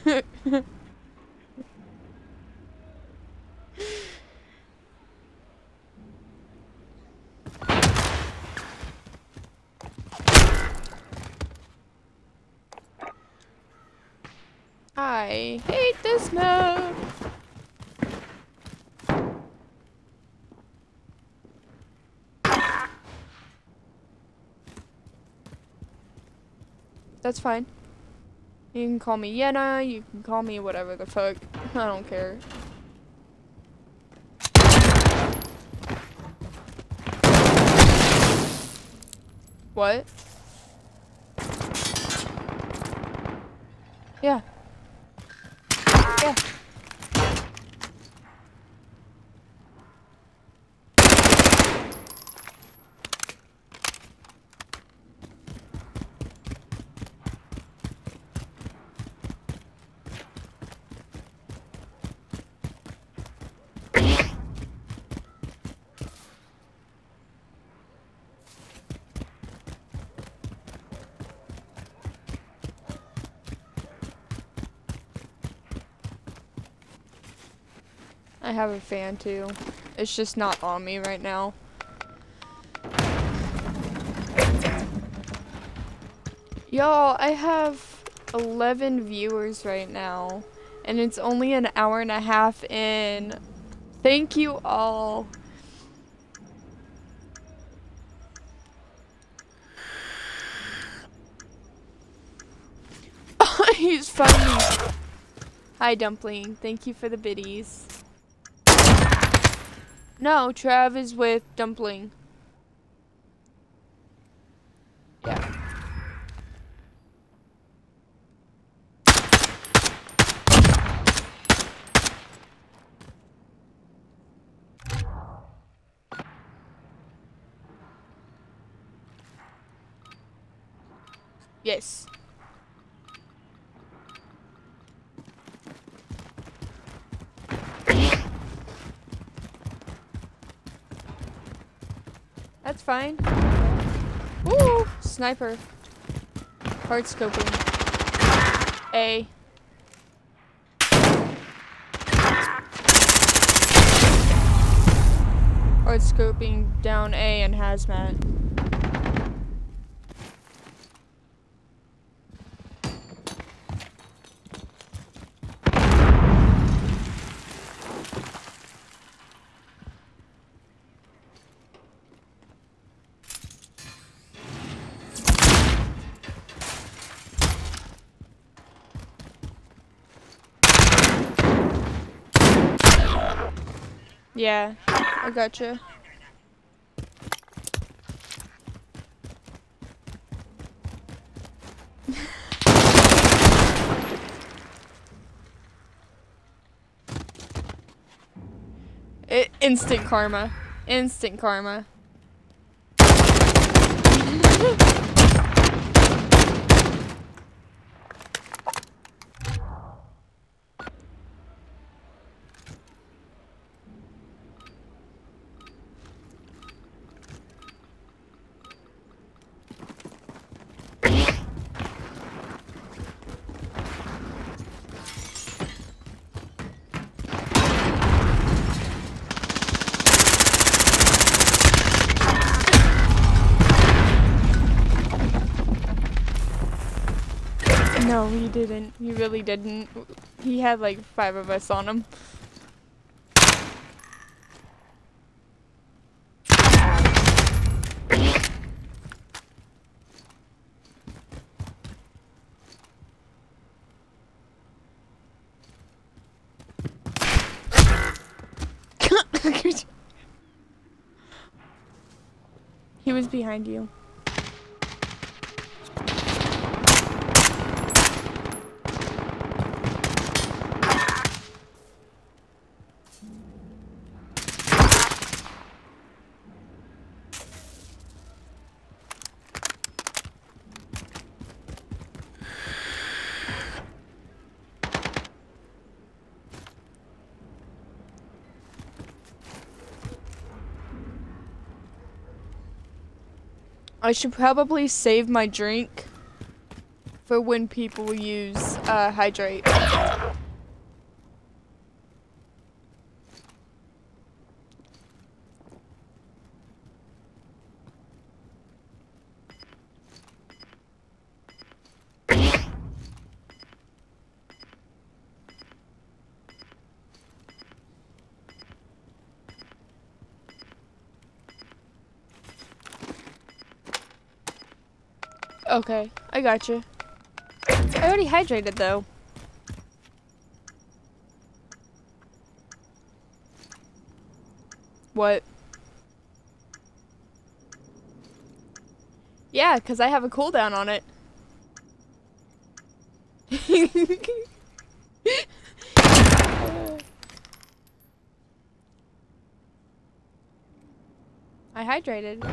I hate this map. That's fine. You can call me Yenna, you can call me whatever the fuck. I don't care. What? Yeah. Yeah. I have a fan too. It's just not on me right now. Y'all, I have eleven viewers right now, and it's only an hour and a half in. Thank you all. He's funny. Hi, Dumpling. Thank you for the biddies. No, Trav is with Dumpling. Yeah. Yes. That's fine. Woo! Sniper. Hard scoping. A. Hard scoping down A and hazmat. Yeah, I gotcha. It, instant karma. Instant karma. No, he didn't. He really didn't. He had like five of us on him. He was behind you. I should probably save my drink for when people use uh, hydrate. Okay, I got you. I already hydrated though. What? Yeah, because I have a cooldown on it. I hydrated.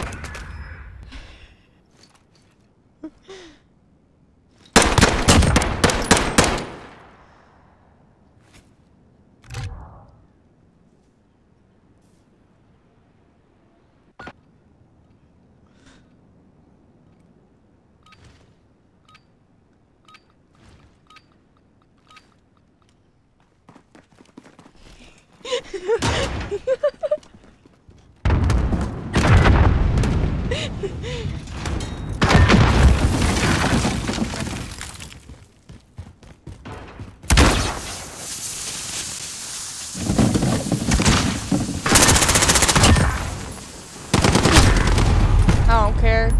I don't care.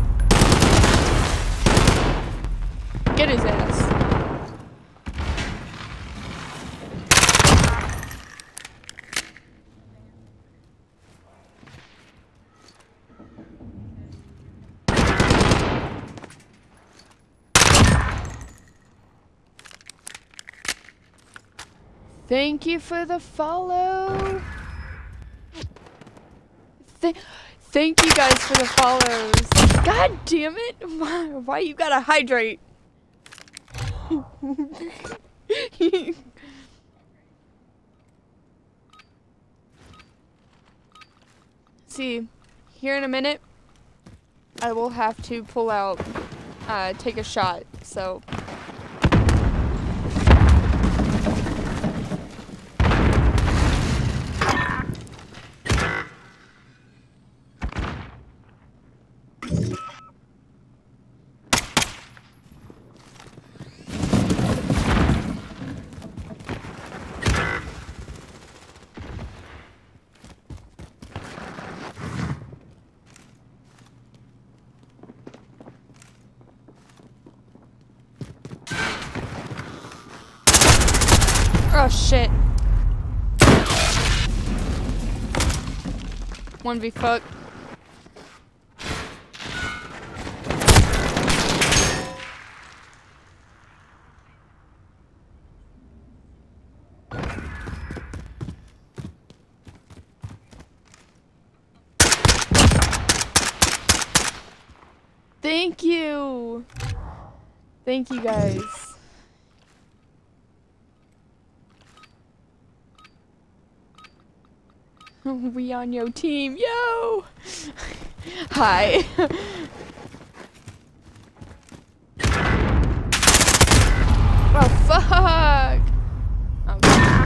Get his ass. Thank you for the follow. Th thank you guys for the follows. God damn it. Why, why you gotta hydrate? See, here in a minute, I will have to pull out, uh, take a shot, so... Oh shit. one v fuck. Thank you. Thank you guys. We on your team, yo! Hi. Oh fuck! Okay.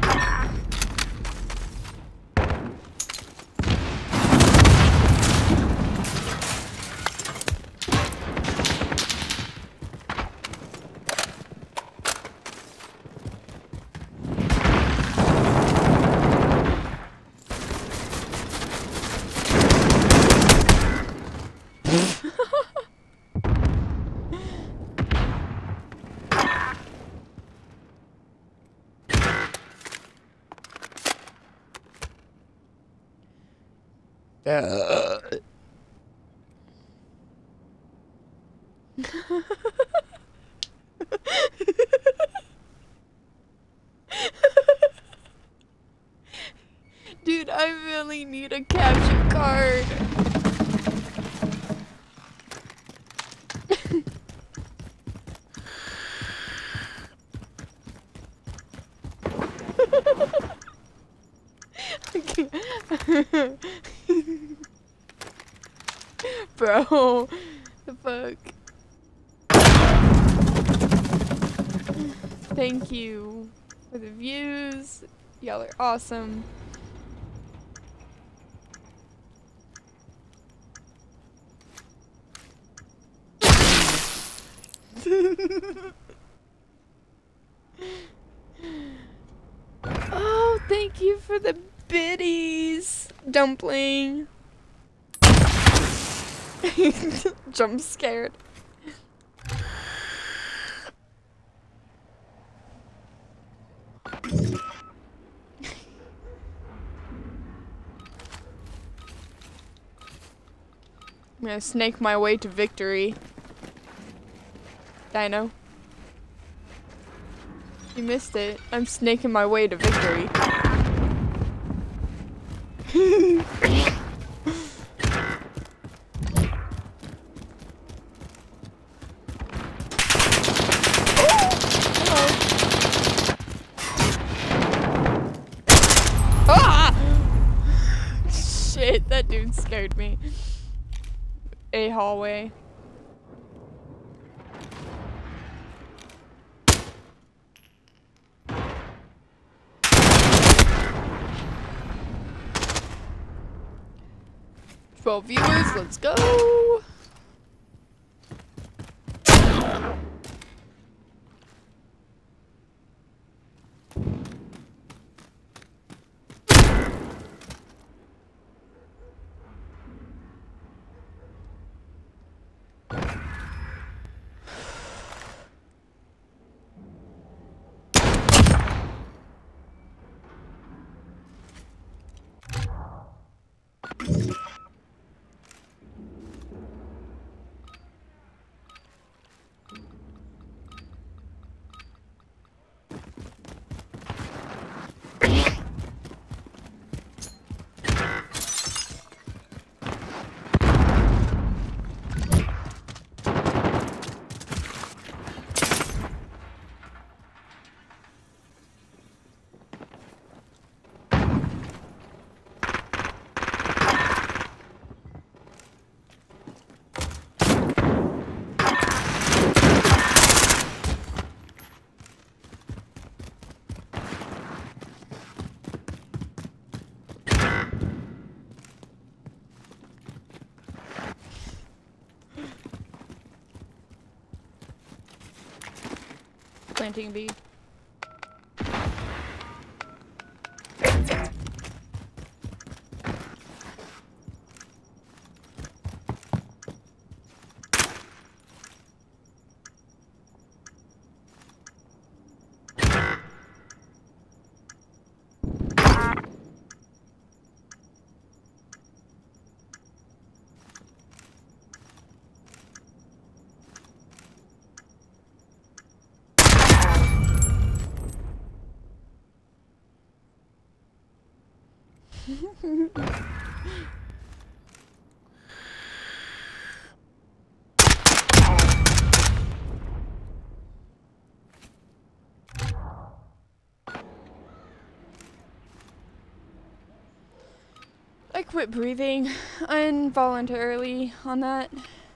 Uh. Dude, I really need a capture card. Bro, the fuck. Thank you for the views. Y'all are awesome. Oh, thank you for the biddies, dumpling. Jump scared. I'm gonna snake my way to victory. Dino. You missed it. I'm snaking my way to victory. Ah! Shit, that dude scared me. A hallway. twelve viewers, let's go. Planting bee. I quit breathing involuntarily on that.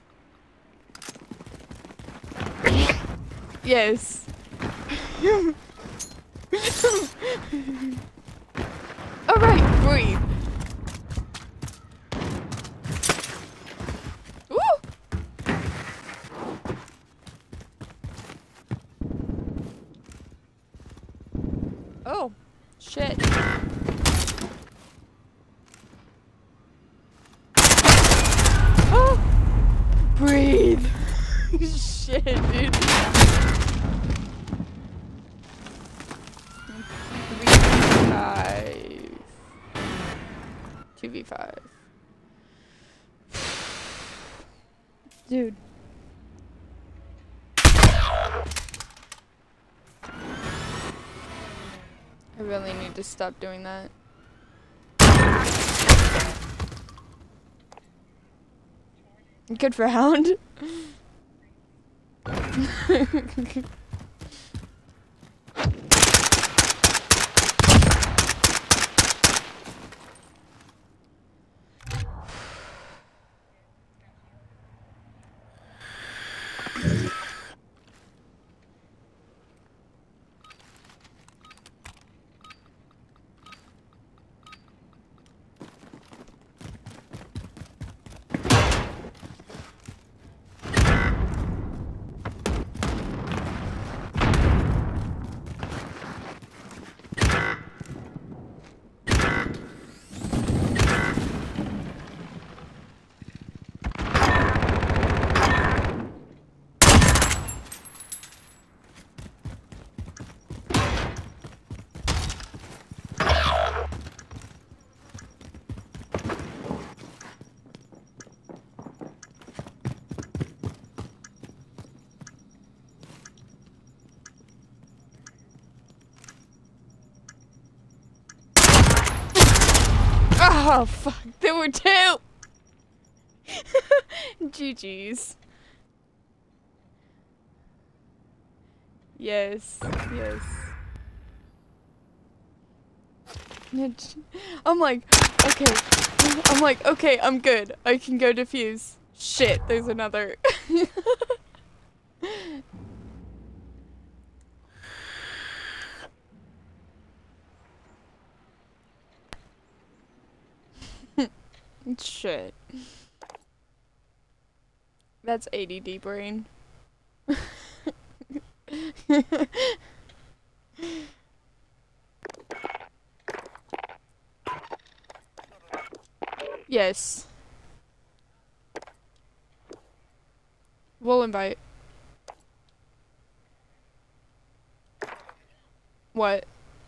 Yes. Alright, breathe. Woo! Oh, shit. Oh! Breathe. Shit, dude. two v five. Dude. I really need to stop doing that. Good round. Oh, fuck. There were two! G G's. Yes. Yes. I'm like, okay. I'm like, okay, I'm good. I can go defuse. Shit, there's another. Shit. That's A D D brain. Yes. We'll invite. What?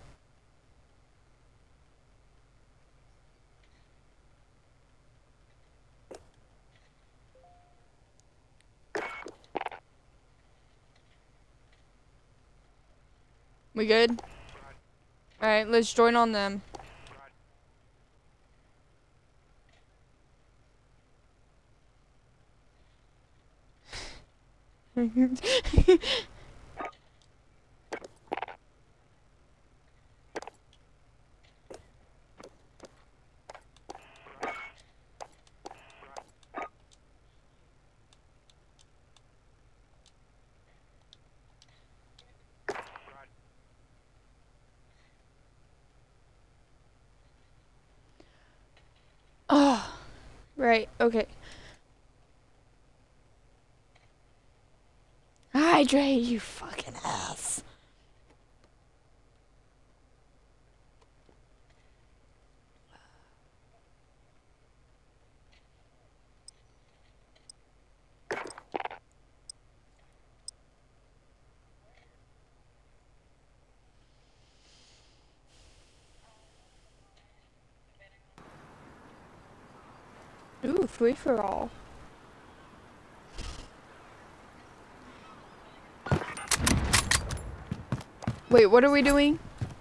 We good? Alright, let's join on them. Oh, right, okay. Hydrate, you fucking ass. Ooh, free for all. Wait, what are we doing?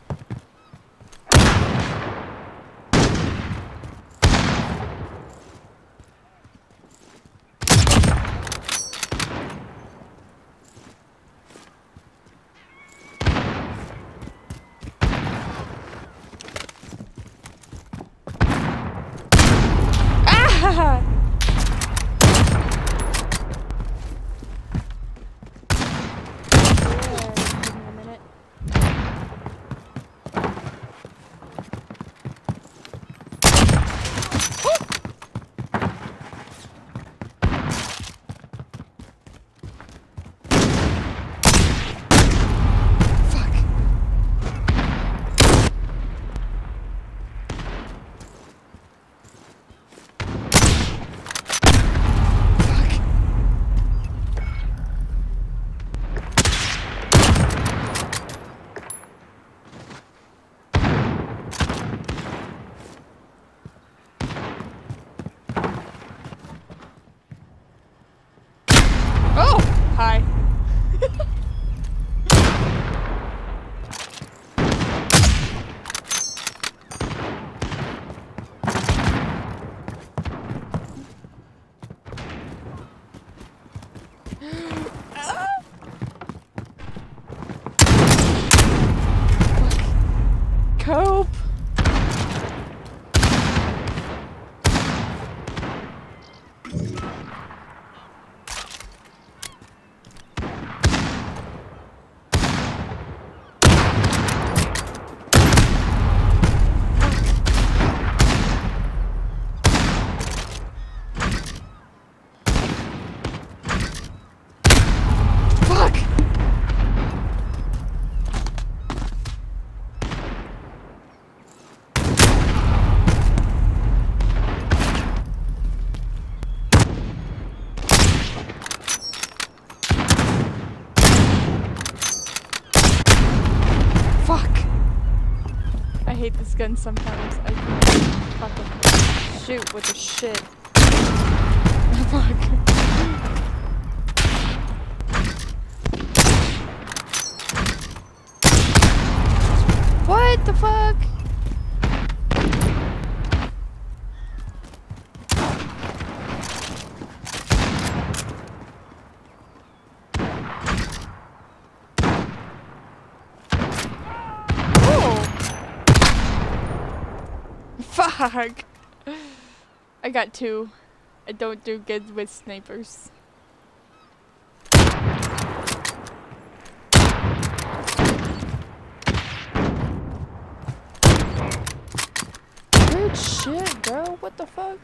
Ah! Hi. Cope. I hate this gun sometimes. I can fucking shoot with the shit. Fuck. What the fuck? Fuck! I got two. I don't do good with snipers. Good shit, bro. What the fuck?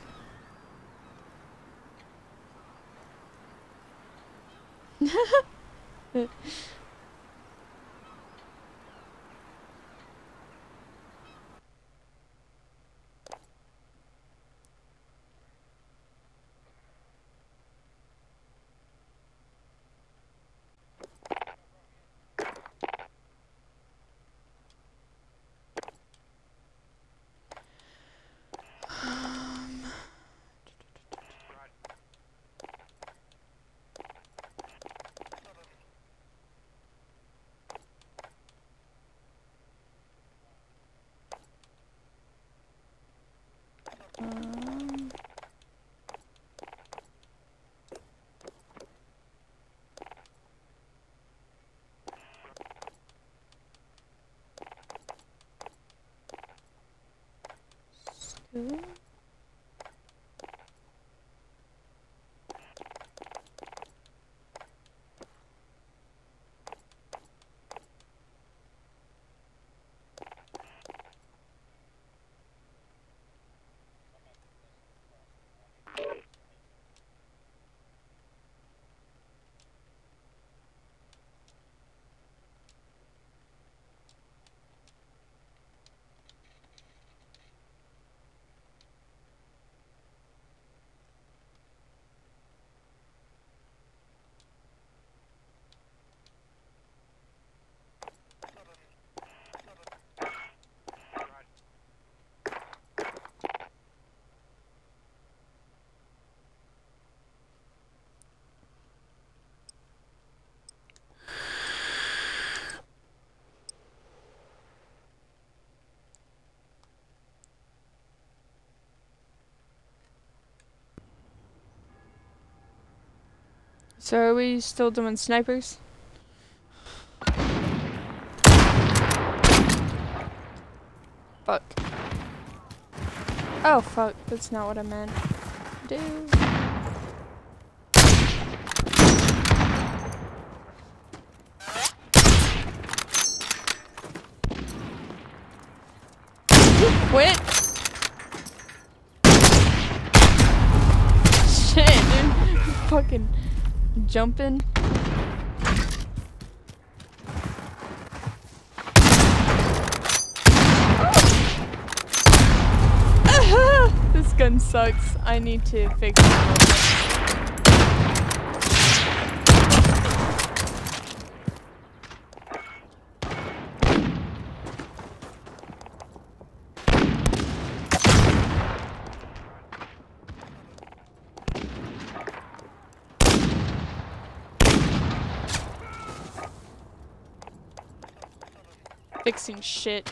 Um, school? So are we still doing snipers? Fuck. Oh fuck, that's not what I meant. Dude. Quit! Shit, dude. Fucking jumping. Oh. This gun sucks. I need to fix it. Fixing shit.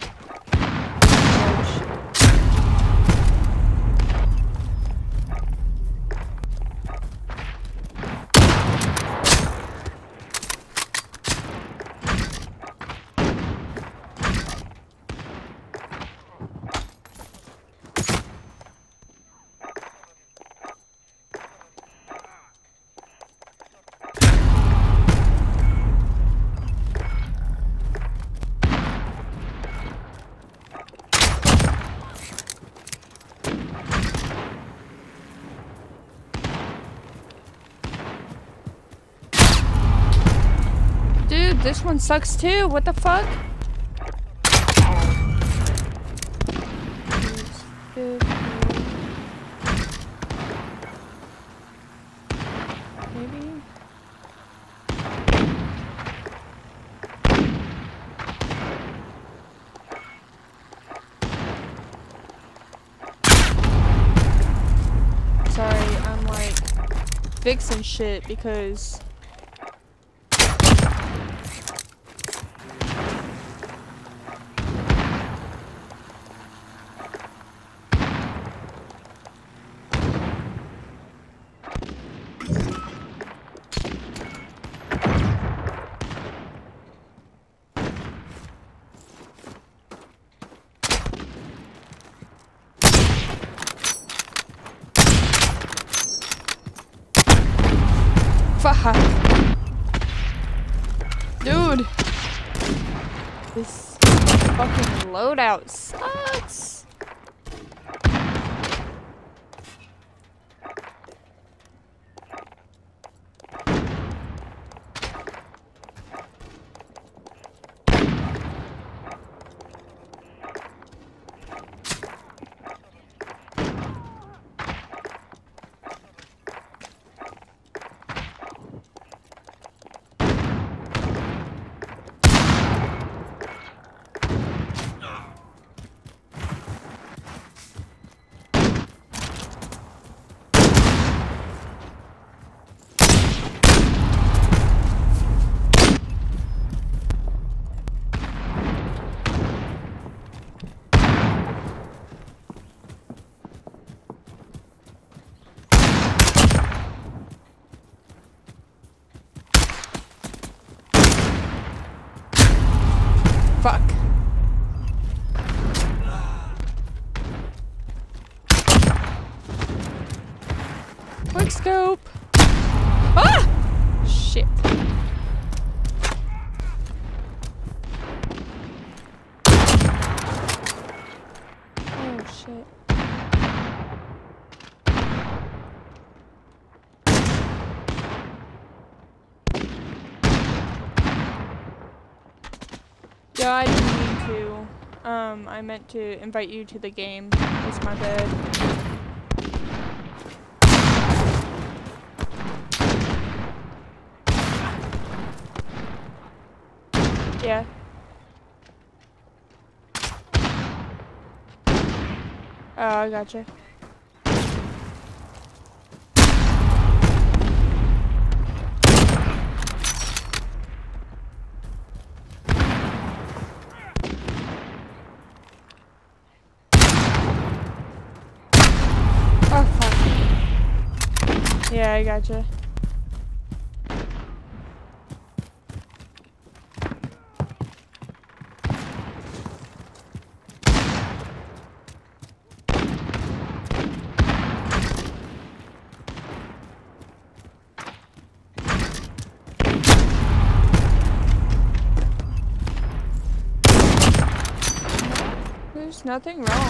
This one sucks too. What the fuck? Maybe. Sorry, I'm like fixing shit because This fucking loadout sucks. Fuck. Quick scope. Ah! Shit. Oh shit. Yeah, I didn't mean to. Um, I meant to invite you to the game. It's my bad. Yeah. Oh, I gotcha. Oh, fuck. Yeah, I gotcha. There's nothing wrong.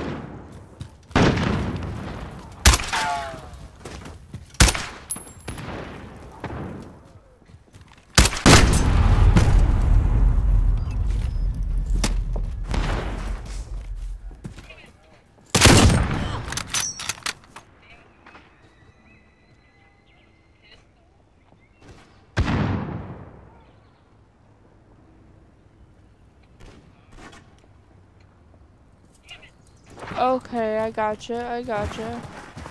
Okay, I gotcha, I gotcha.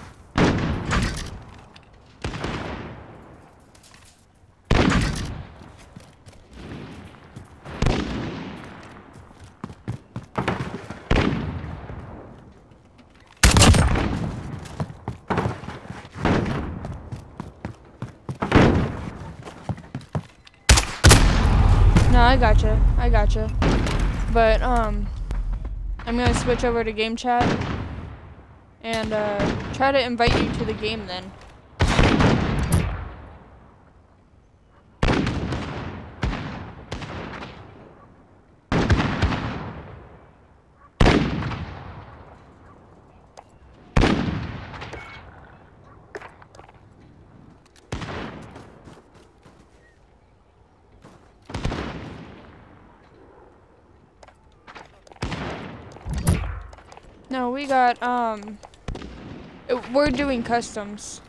No, I gotcha, I gotcha. But, um... I'm gonna switch over to game chat and uh, try to invite you to the game then. No, we got, um, it, we're doing customs.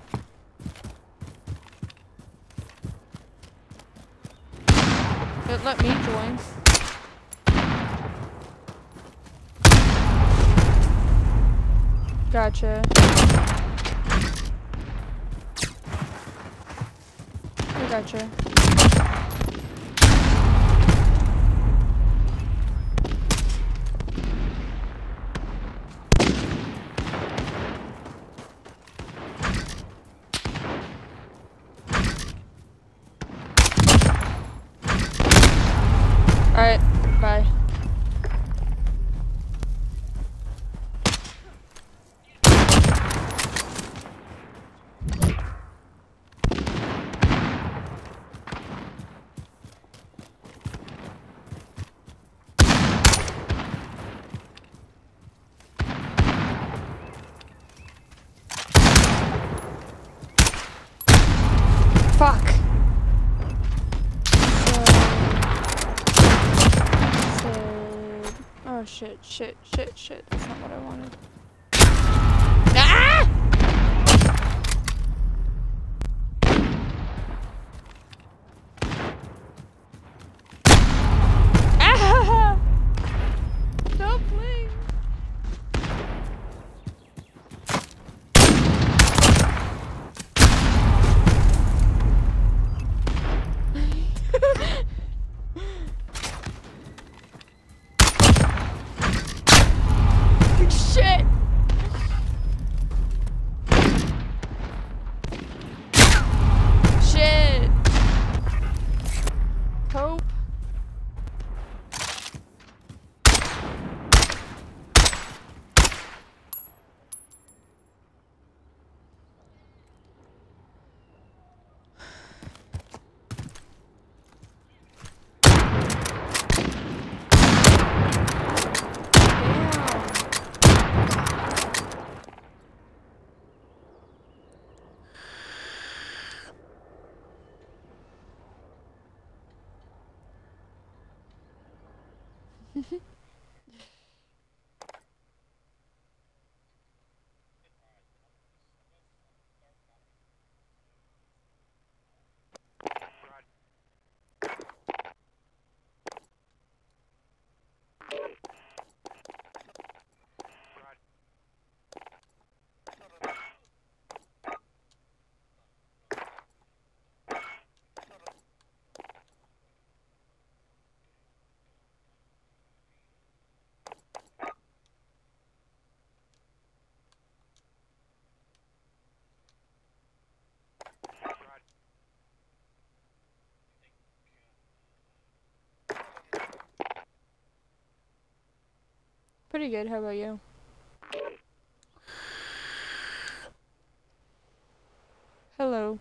It let me join. Gotcha. I gotcha. Alright, bye. shit, shit, shit, shit. That's not what I wanted. Ah! Ah! Don't please. Shit! Shit! Cope. Pretty good, how about you? Hello.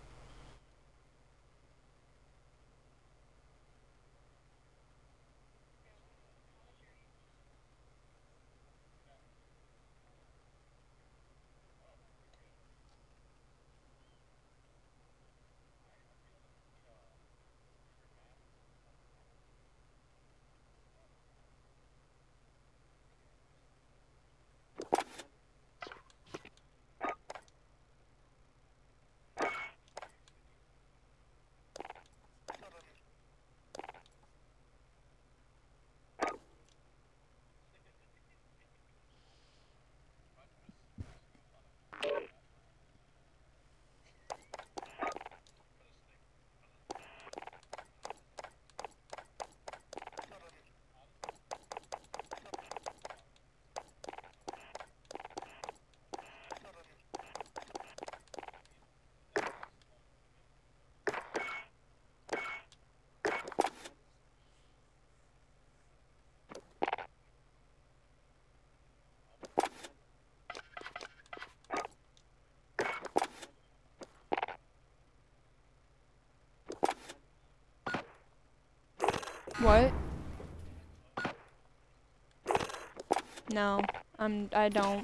What? No, I'm, I don't.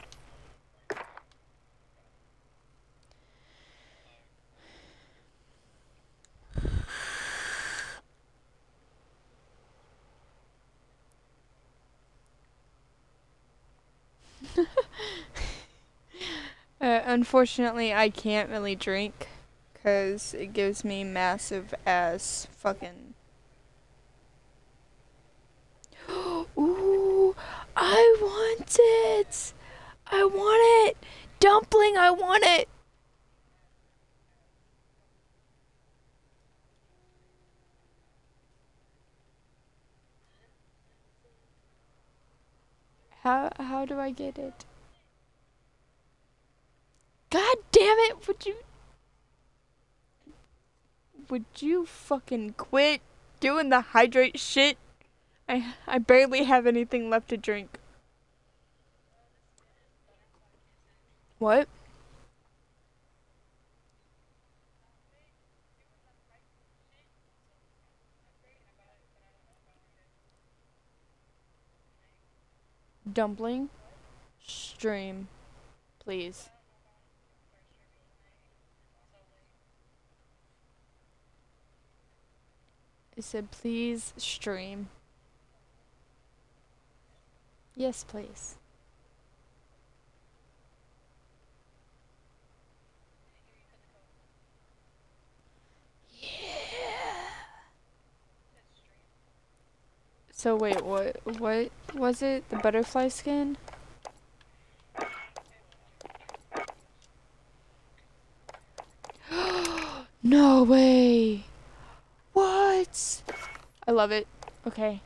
uh, unfortunately, I can't really drink, cause it gives me massive ass fucking. Ooh, I want it! I want it! Dumpling, I want it! How, how do I get it? God damn it, would you... Would you fucking quit doing the hydrate shit? I, I barely have anything left to drink. What? Dumpling? Stream. Please. I said please stream. Yes, please. Yeah. So wait, what what was it? The butterfly skin? No way. What? I love it. Okay.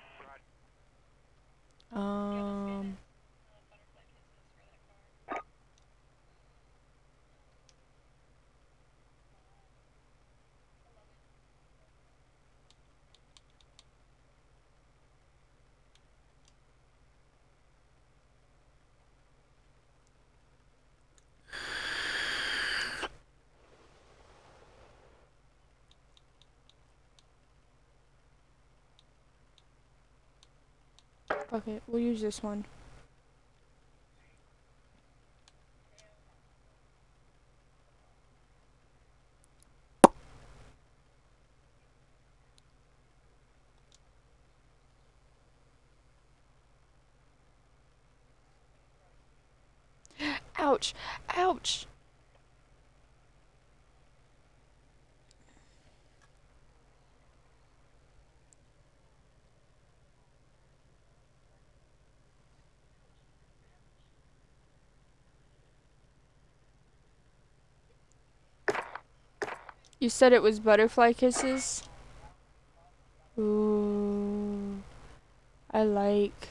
Um Okay, we'll use this one. Ouch! Ouch! You said it was butterfly kisses? Ooh. I like.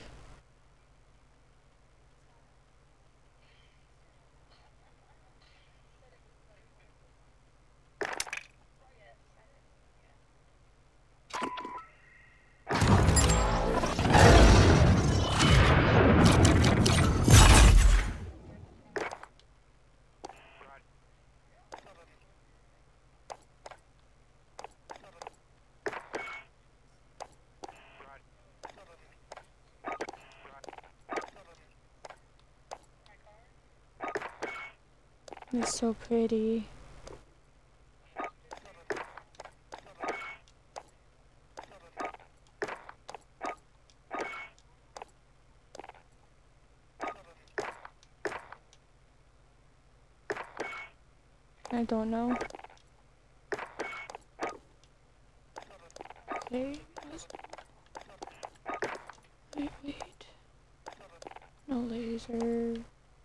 It's so pretty. I don't know. Okay. Wait, wait. No laser.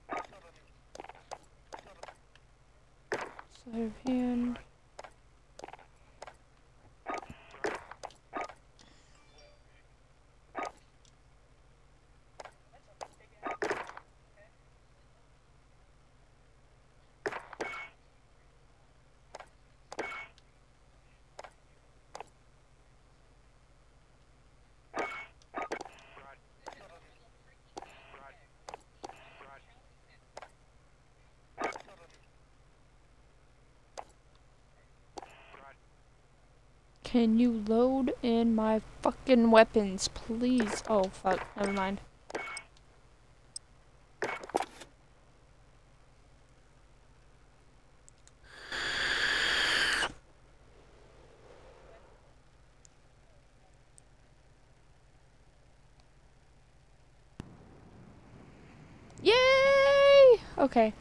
Sleight of hand. Can you load in my fucking weapons, please? Oh, fuck. Never mind. Yay! Okay.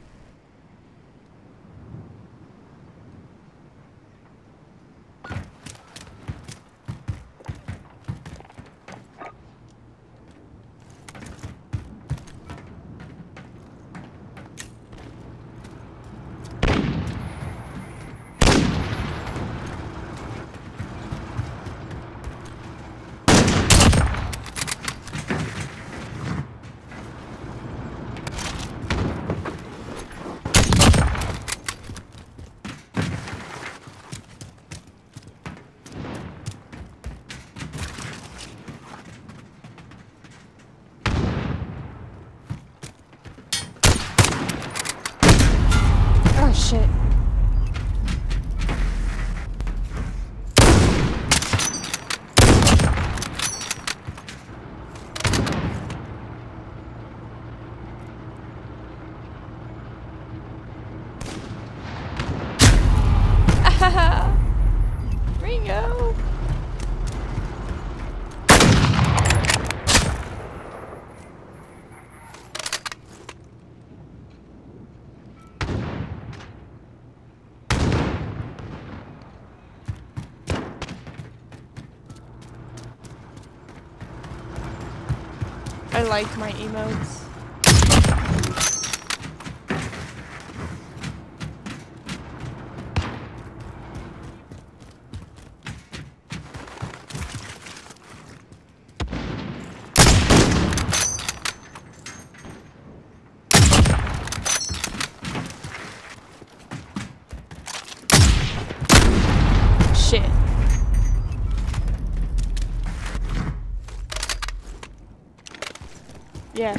I like my emotes. Shit. Yeah.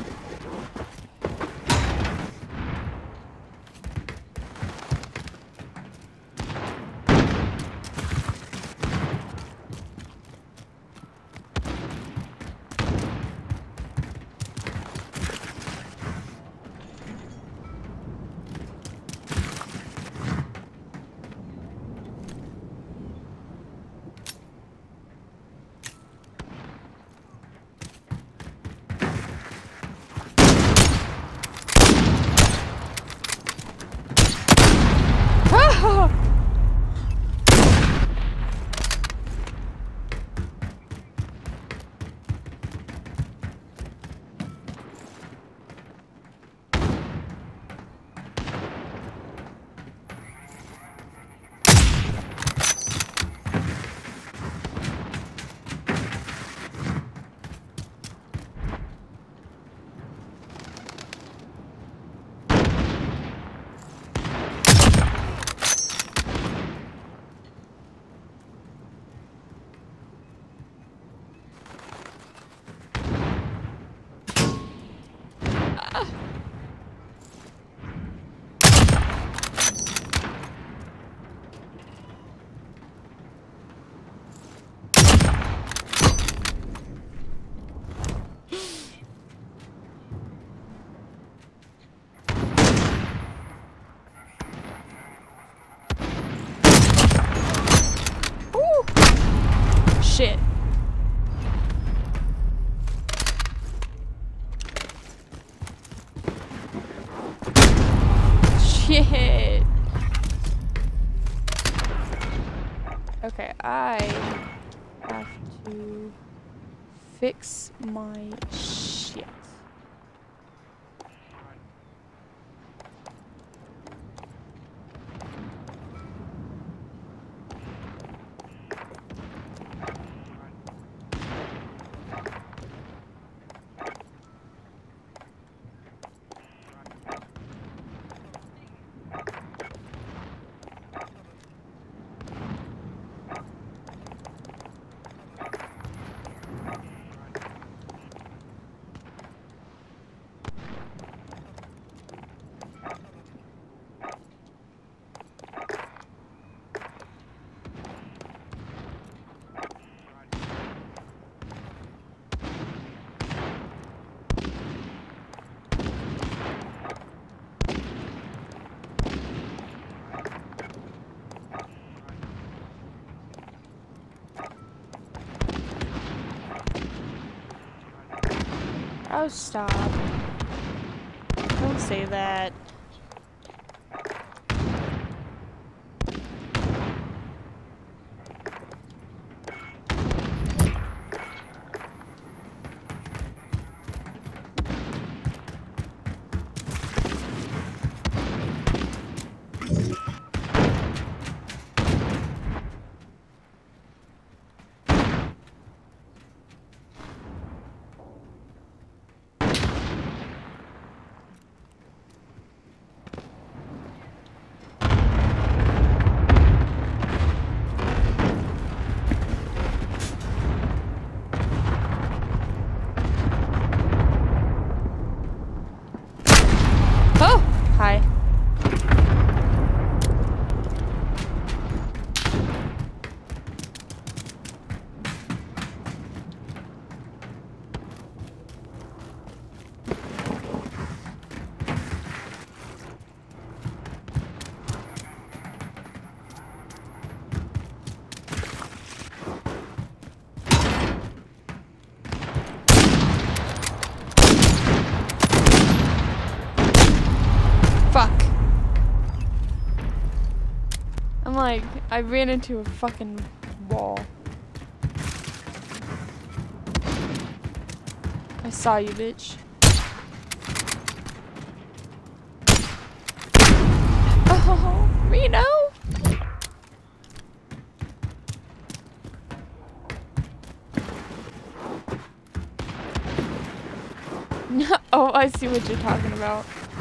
Shit. Shit. Okay, I have to fix my shit. Oh, stop. Don't say that. Oh! Hi. Fuck. I'm like, I ran into a fucking wall. I saw you, bitch. Oh, Reno! Oh, I see what you're talking about.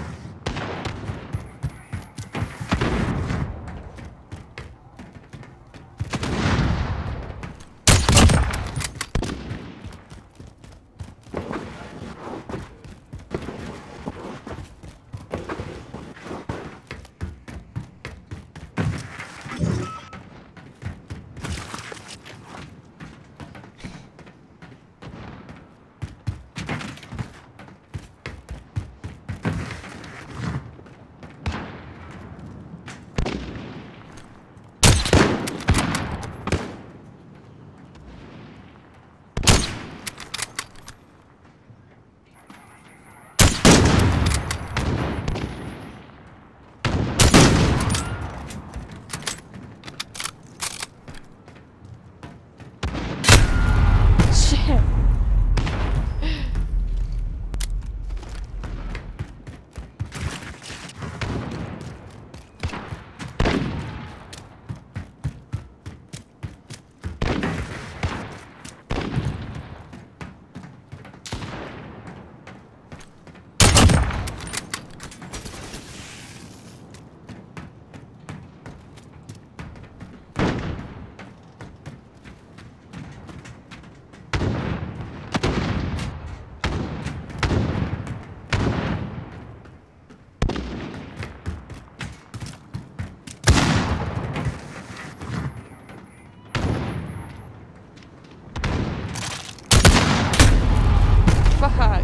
Fuck.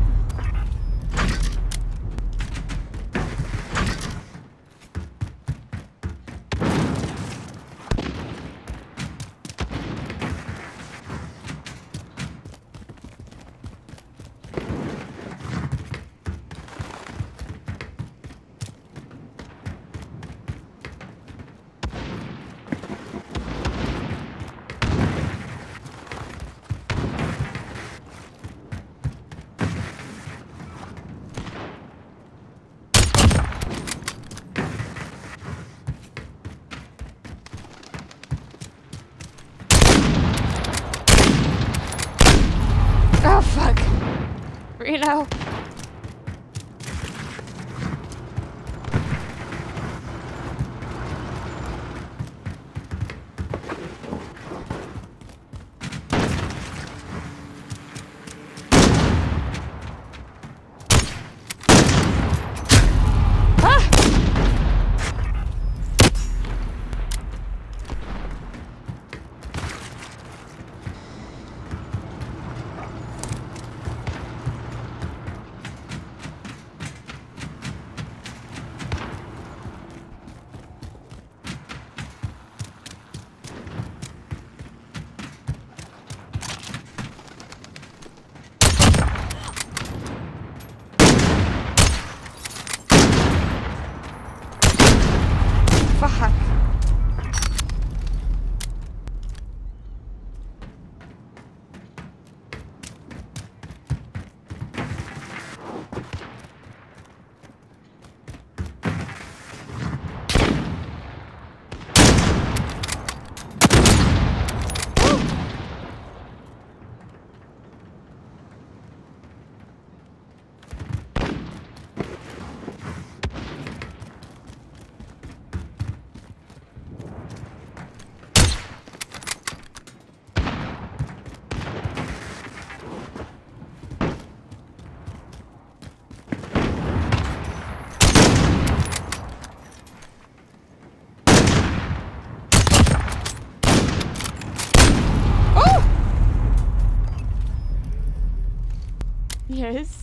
Oh, fuck. Reno. Fuck. Yes.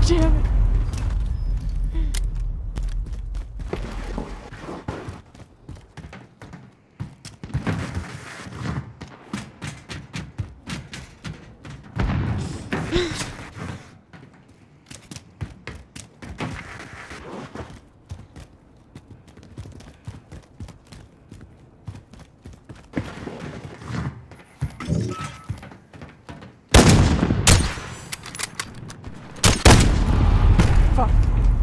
Damn it. Fuck.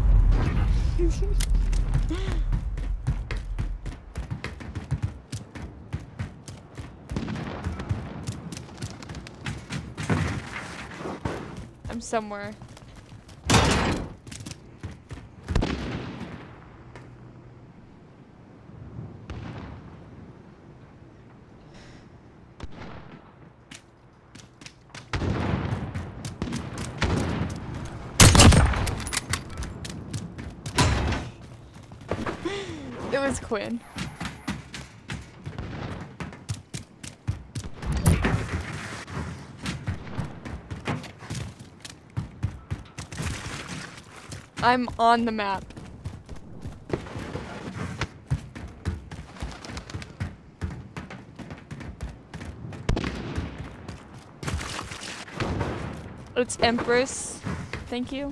I'm somewhere. It was Quinn. I'm on the map. It's Empress. Thank you.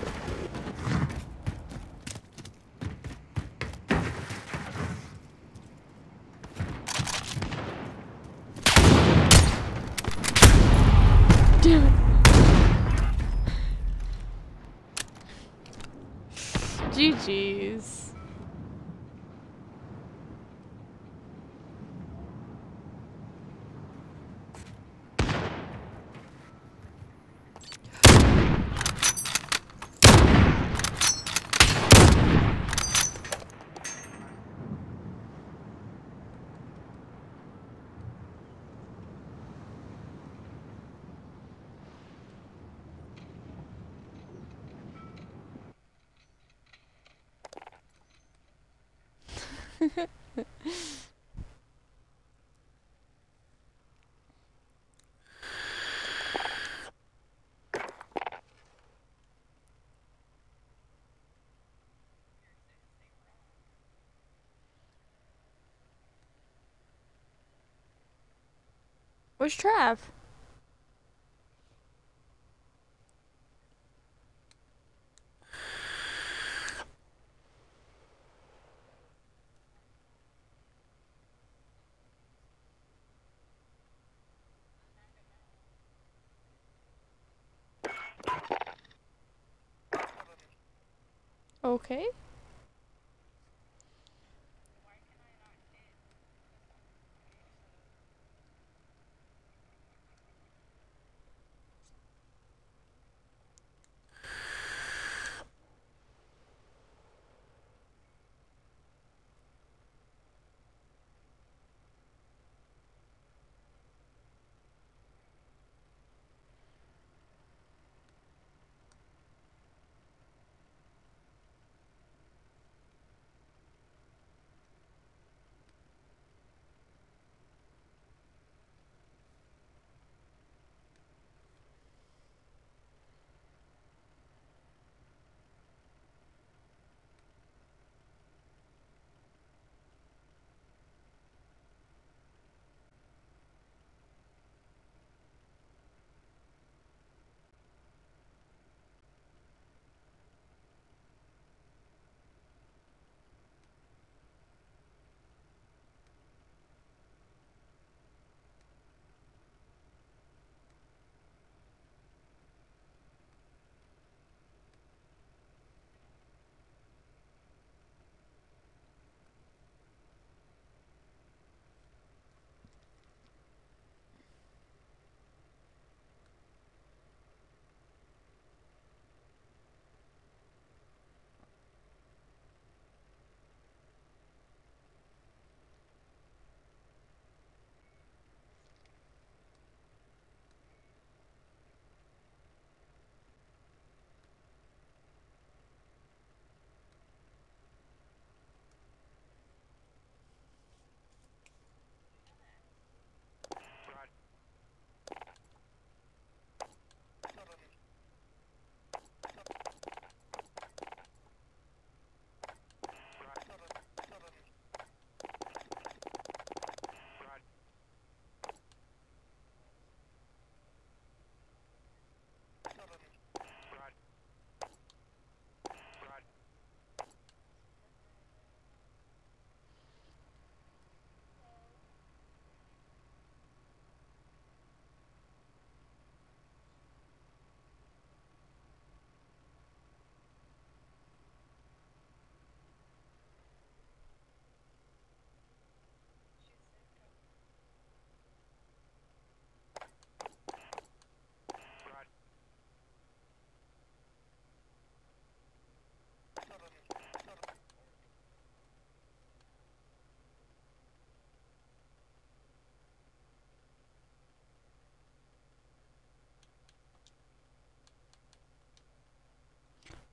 Dude. G G's. Where's Trav? Okay.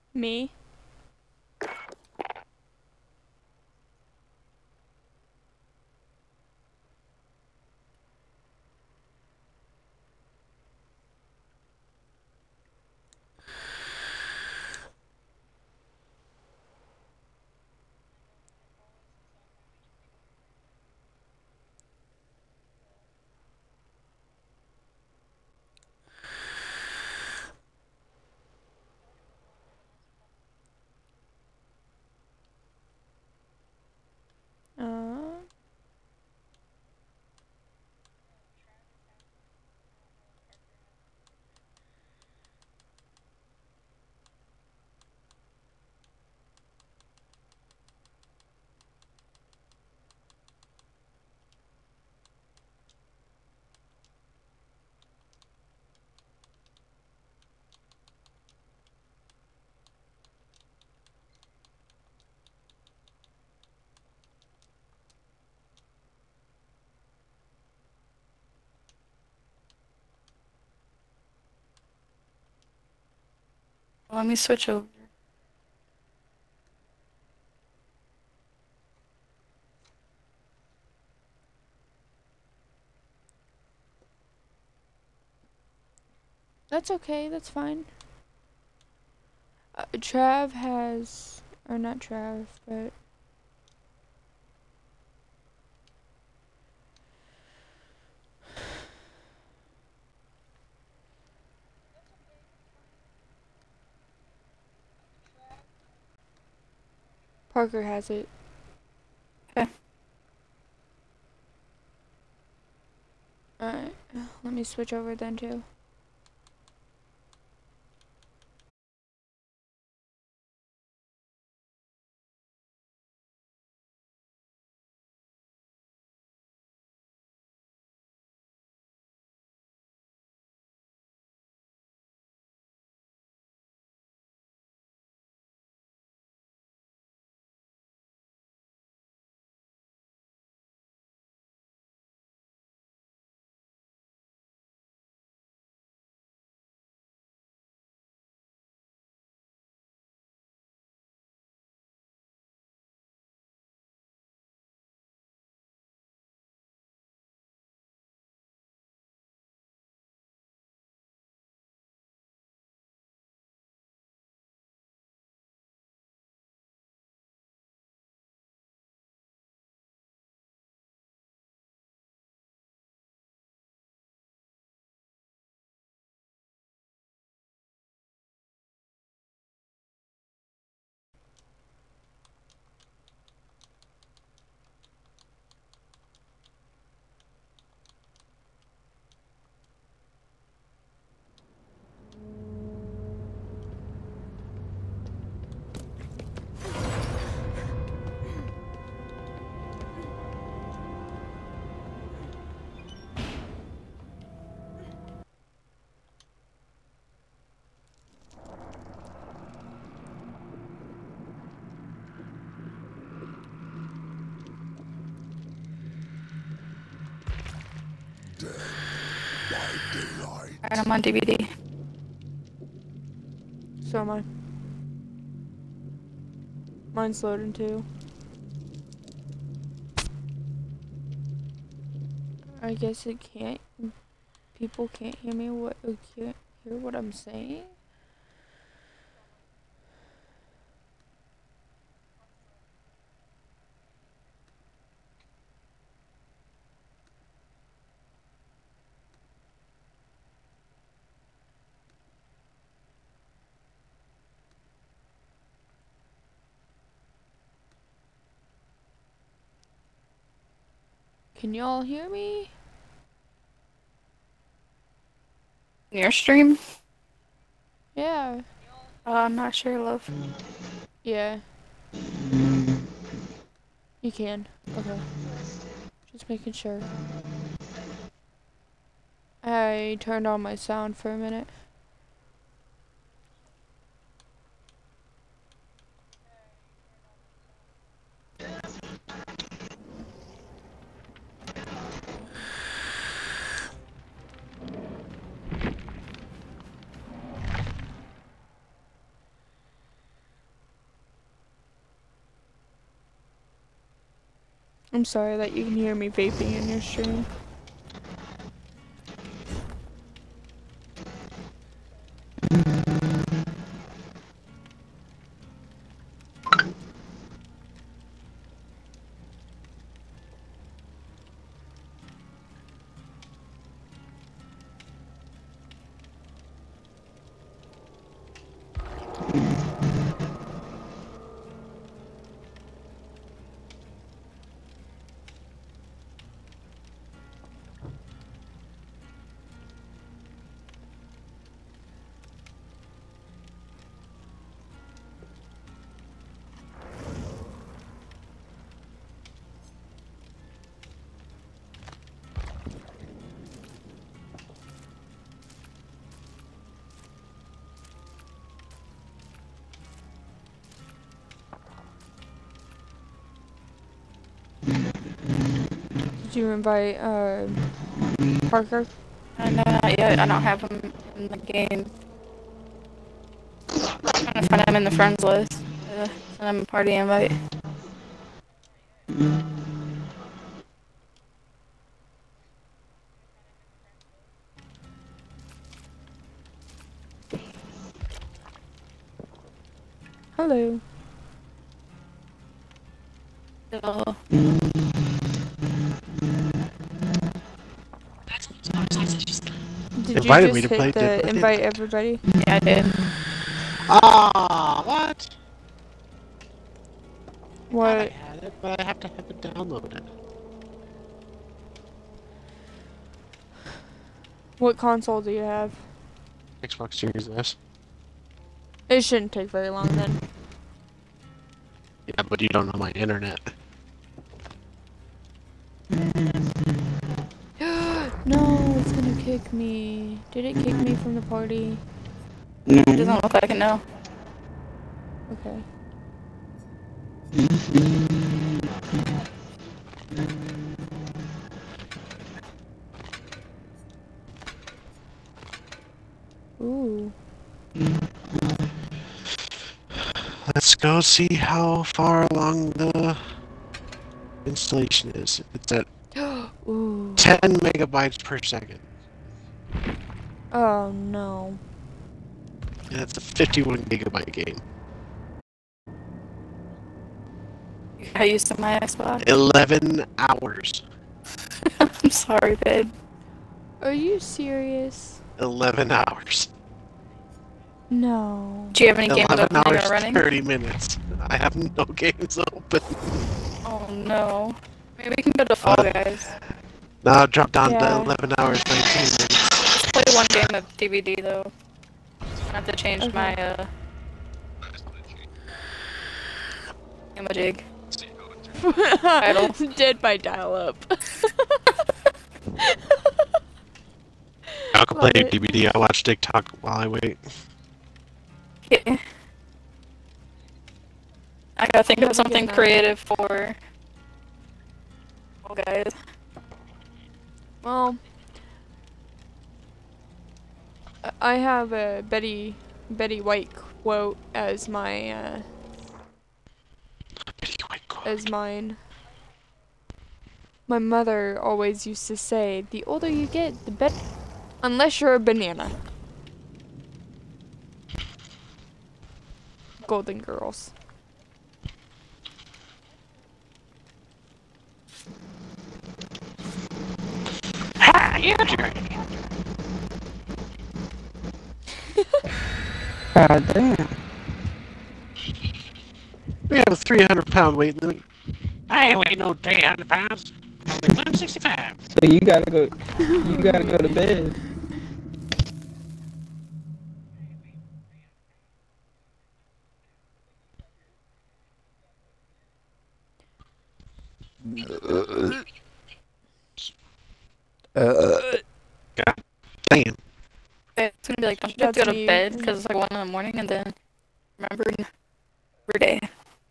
Me? Uh, Let me switch over. that's okay, that's fine. Uh, Trav has, or not Trav, but Parker has it. Okay. Alright, let me switch over then too. Alright, I'm on D V D. So am I. Mine's loading too. I guess it can't. People can't hear me. What? Can't hear what I'm saying. Can y'all hear me? Your stream? Yeah. Uh, I'm not sure, love. Yeah. You can. Okay. Just making sure. I turned on my sound for a minute. I'm sorry that you can hear me vaping in your stream. Did you invite uh, Parker? Uh, no, not yet. I don't have him in the game. I'm trying to find him in the friends list. Uh, send him a party invite. Hello. So, Did Invited you me just to play, hit the didn't I? invite everybody? yeah, I did. Ah, what? I What? had it, but I have to have it downloaded. What console do you have? Xbox Series S. It shouldn't take very long then. Yeah, but you don't know my internet. No, it's gonna kick me. Did it kick me from the party? It doesn't look like it now. Okay. Ooh. Let's go see how far along the installation is. It's at Ooh. ten megabytes per second. Oh no. And it's a fifty-one gigabyte game. You got used to my Xbox. eleven hours. I'm sorry, babe. Are you serious? eleven hours. No. Do you have any games eleven open that hours, you're running? thirty minutes. I have no games open. Oh no. Maybe we can go to Fall Uh, Guys. Now I've dropped down Yeah. to eleven hours, nineteen minutes. Let's play one game of D V D though. I have to change Okay. my uh imajig. Idle. Dead by dial-up. I can play Love it. D V D. I watch TikTok while I wait. Yeah. I gotta think Never of something get that. creative for Fall Guys. Well, I- I have a Betty Betty White quote as my uh, as mine. My mother always used to say, "The older you get, the better." Unless you're a banana. Golden Girls. Ha! You jerk! God damn. We have a three hundred pound weight limit. I weigh no three hundred pounds. Only one sixty-five. So you gotta go. You gotta go to bed. Damn. It's gonna be like, don't you have to go That's to me. bed because it's like one in the morning and then remembering every day.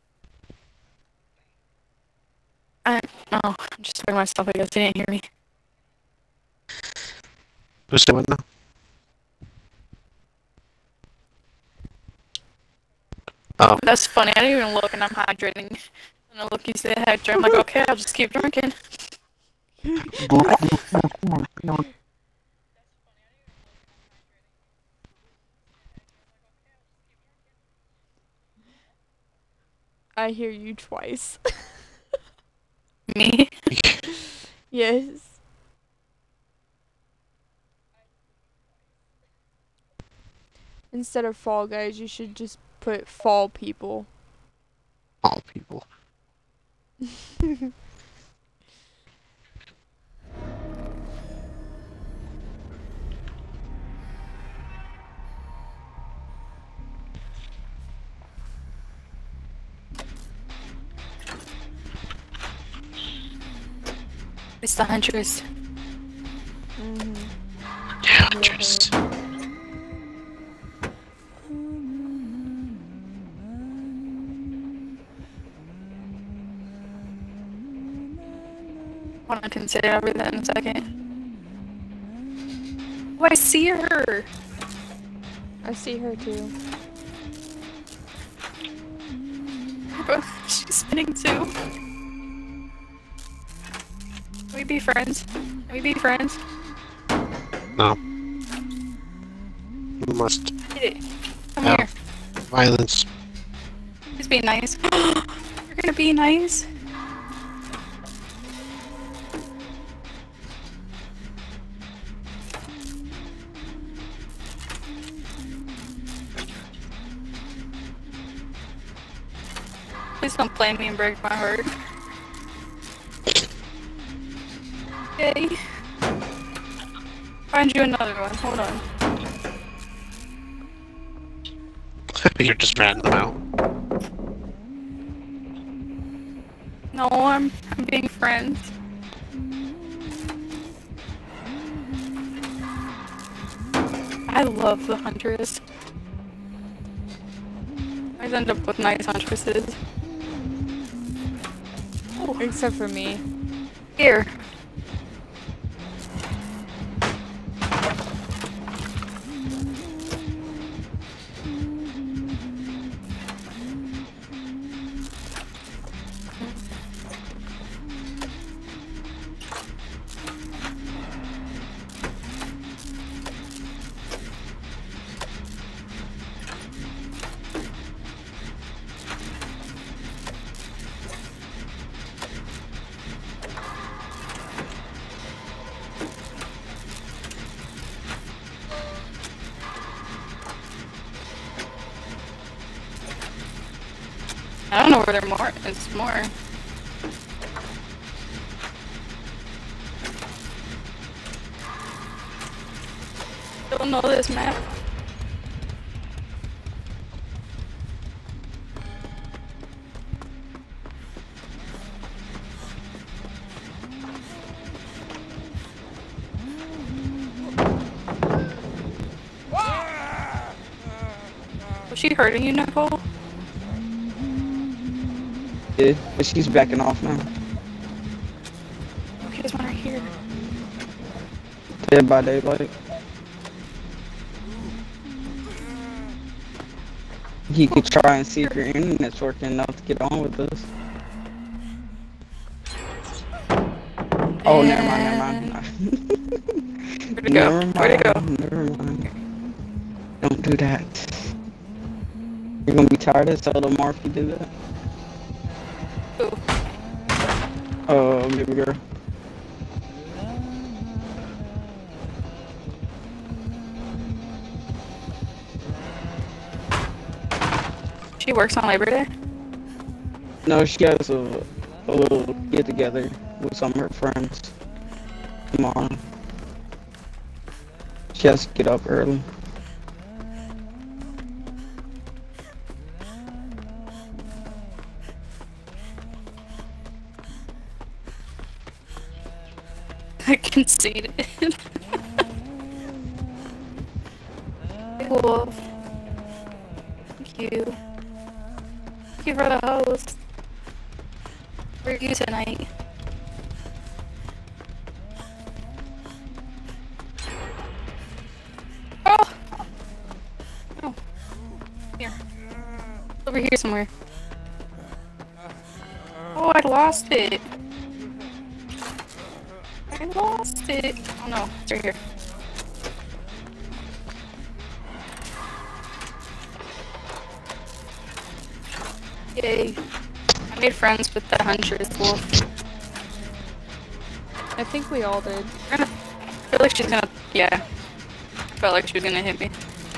I no, I'm just talking to myself. I guess you didn't hear me. Who's doing now? Oh, That's funny. I didn't even look, and I'm hydrating, and And look, you say Hector. I'm like, okay, I'll just keep drinking. I hear you twice. Me? Yes. Instead of Fall Guys, you should just put Fall People. All people. It's the Huntress. Mm-hmm. Yeah, just. Want to consider everything in a second. Oh, I see her! I see her too. She's spinning too. Can we be friends? Can we be friends? No. You must. Hit it. Come No. here. Violence. Just be nice. You're gonna be nice? Please don't blame me and break my heart. Okay. Find you another one. Hold on. You're just ratting them out. No, I'm, I'm being friends. I love the Huntress. I always end up with nice Huntresses. Oh, Except for me. here. I don't know where there more. It's more. Don't know this map. Was she hurting you, Nicole? Yeah, but she's backing off now. Okay, there's one right here. Dead by Daylight. You could try and see if your internet's working enough to get on with this. Oh, never mind, never mind. Where'd it go? Never mind, Where'd it go? Never mind. Don't do that. You're gonna be tired as hell tomorrow if you do that. Ooh. Oh, baby girl. She works on Labor Day? No, she has a, a little get together with some of her friends tomorrow. She has to get up early. I conceded. Big Wolf. Thank you. Thank you for the host. Where are you tonight? Oh! Oh. Here. Over here somewhere. Oh, I lost it. I lost it. Oh no, it's right here. Yay. I made friends with the hundredth wolf. I think we all did. I feel like she's gonna, yeah. Felt like she was gonna hit me.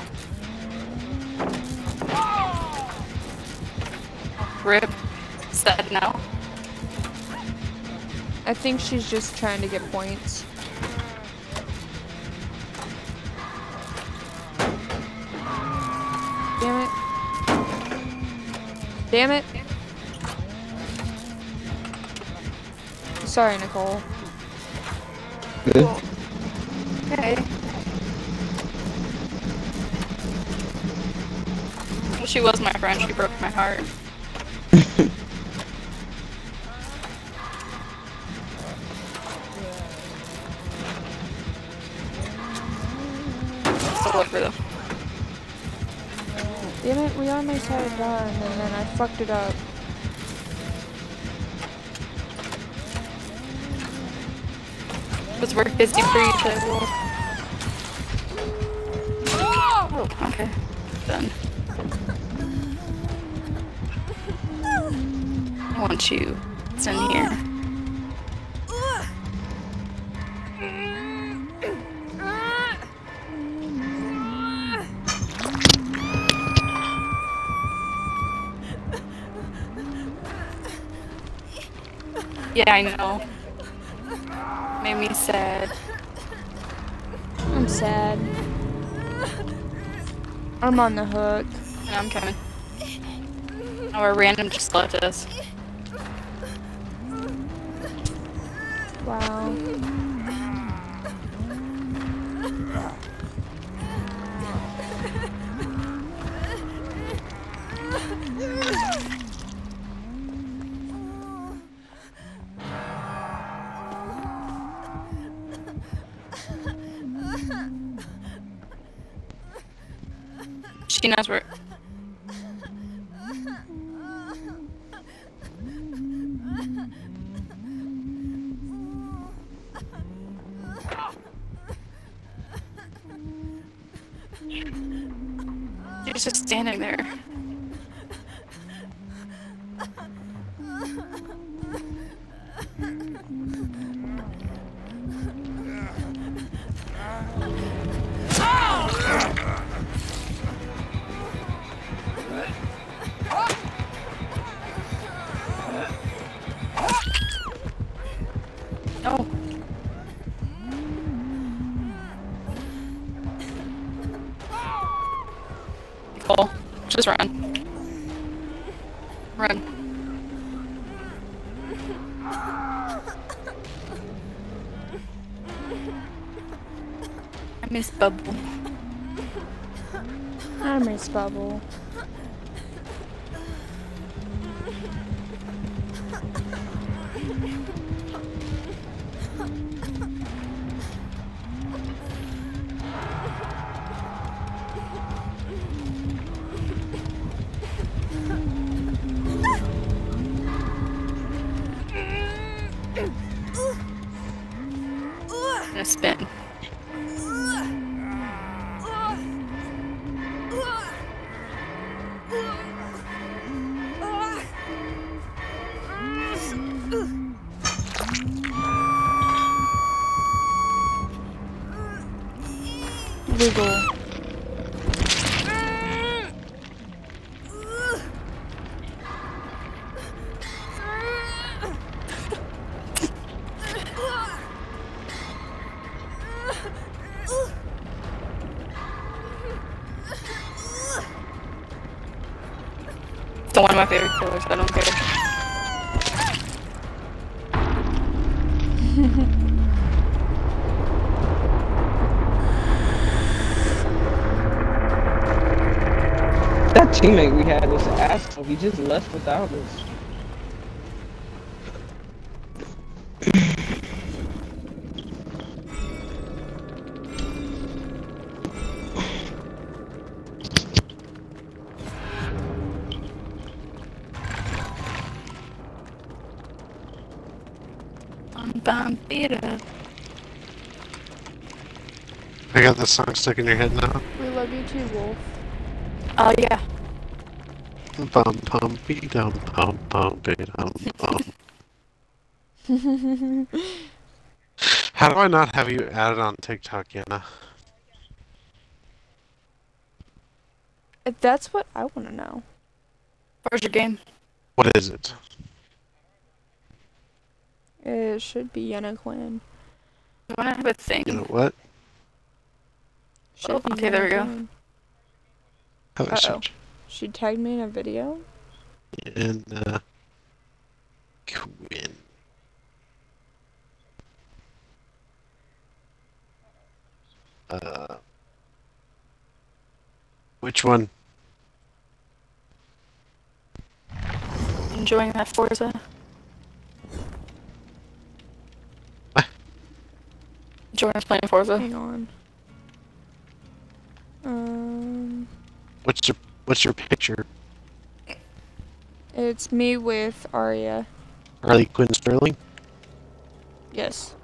Rip. Sad now. I think she's just trying to get points. Damn it. Damn it. Sorry, Nicole. Good. Okay. Well, she was my friend. She broke my heart. Still over though. Damn it, we almost had it done, and then I fucked it up. Was work busy for you today, Wolf? Oh, okay. Done. I want you. It's in here. Yeah, I know. Made me sad. I'm sad. I'm on the hook. And I'm coming. Oh, a random just left us. Wow. She knows where. She's just standing there. Oh. Nicole, just run. Run. I miss Bubble. I miss Bubble. I'm gonna spin. Wiggle. It's one of my favorite killers, I don't care. That teammate we had was an asshole. He just left without us. bum, beat up. I got the song stuck in your head now. We love you too, Wolf. Oh yeah. Bum bum be dum bum bum be dum bum. How do I not have you added on TikTok, Yana? If that's what I want to know. Where's your game? What is it? It should be Yenna Clan. Do I have a thing? You know what? Should Oh, be okay, there we go. Clan. How do I Uh-oh. search? She tagged me in a video? And, uh... Quinn. Uh... Which one? Enjoying that Forza? What? Enjoying playing Forza? Hang on. Um, What's your What's your picture? it's me with Arya. Harley Quinn Sterling? Yes.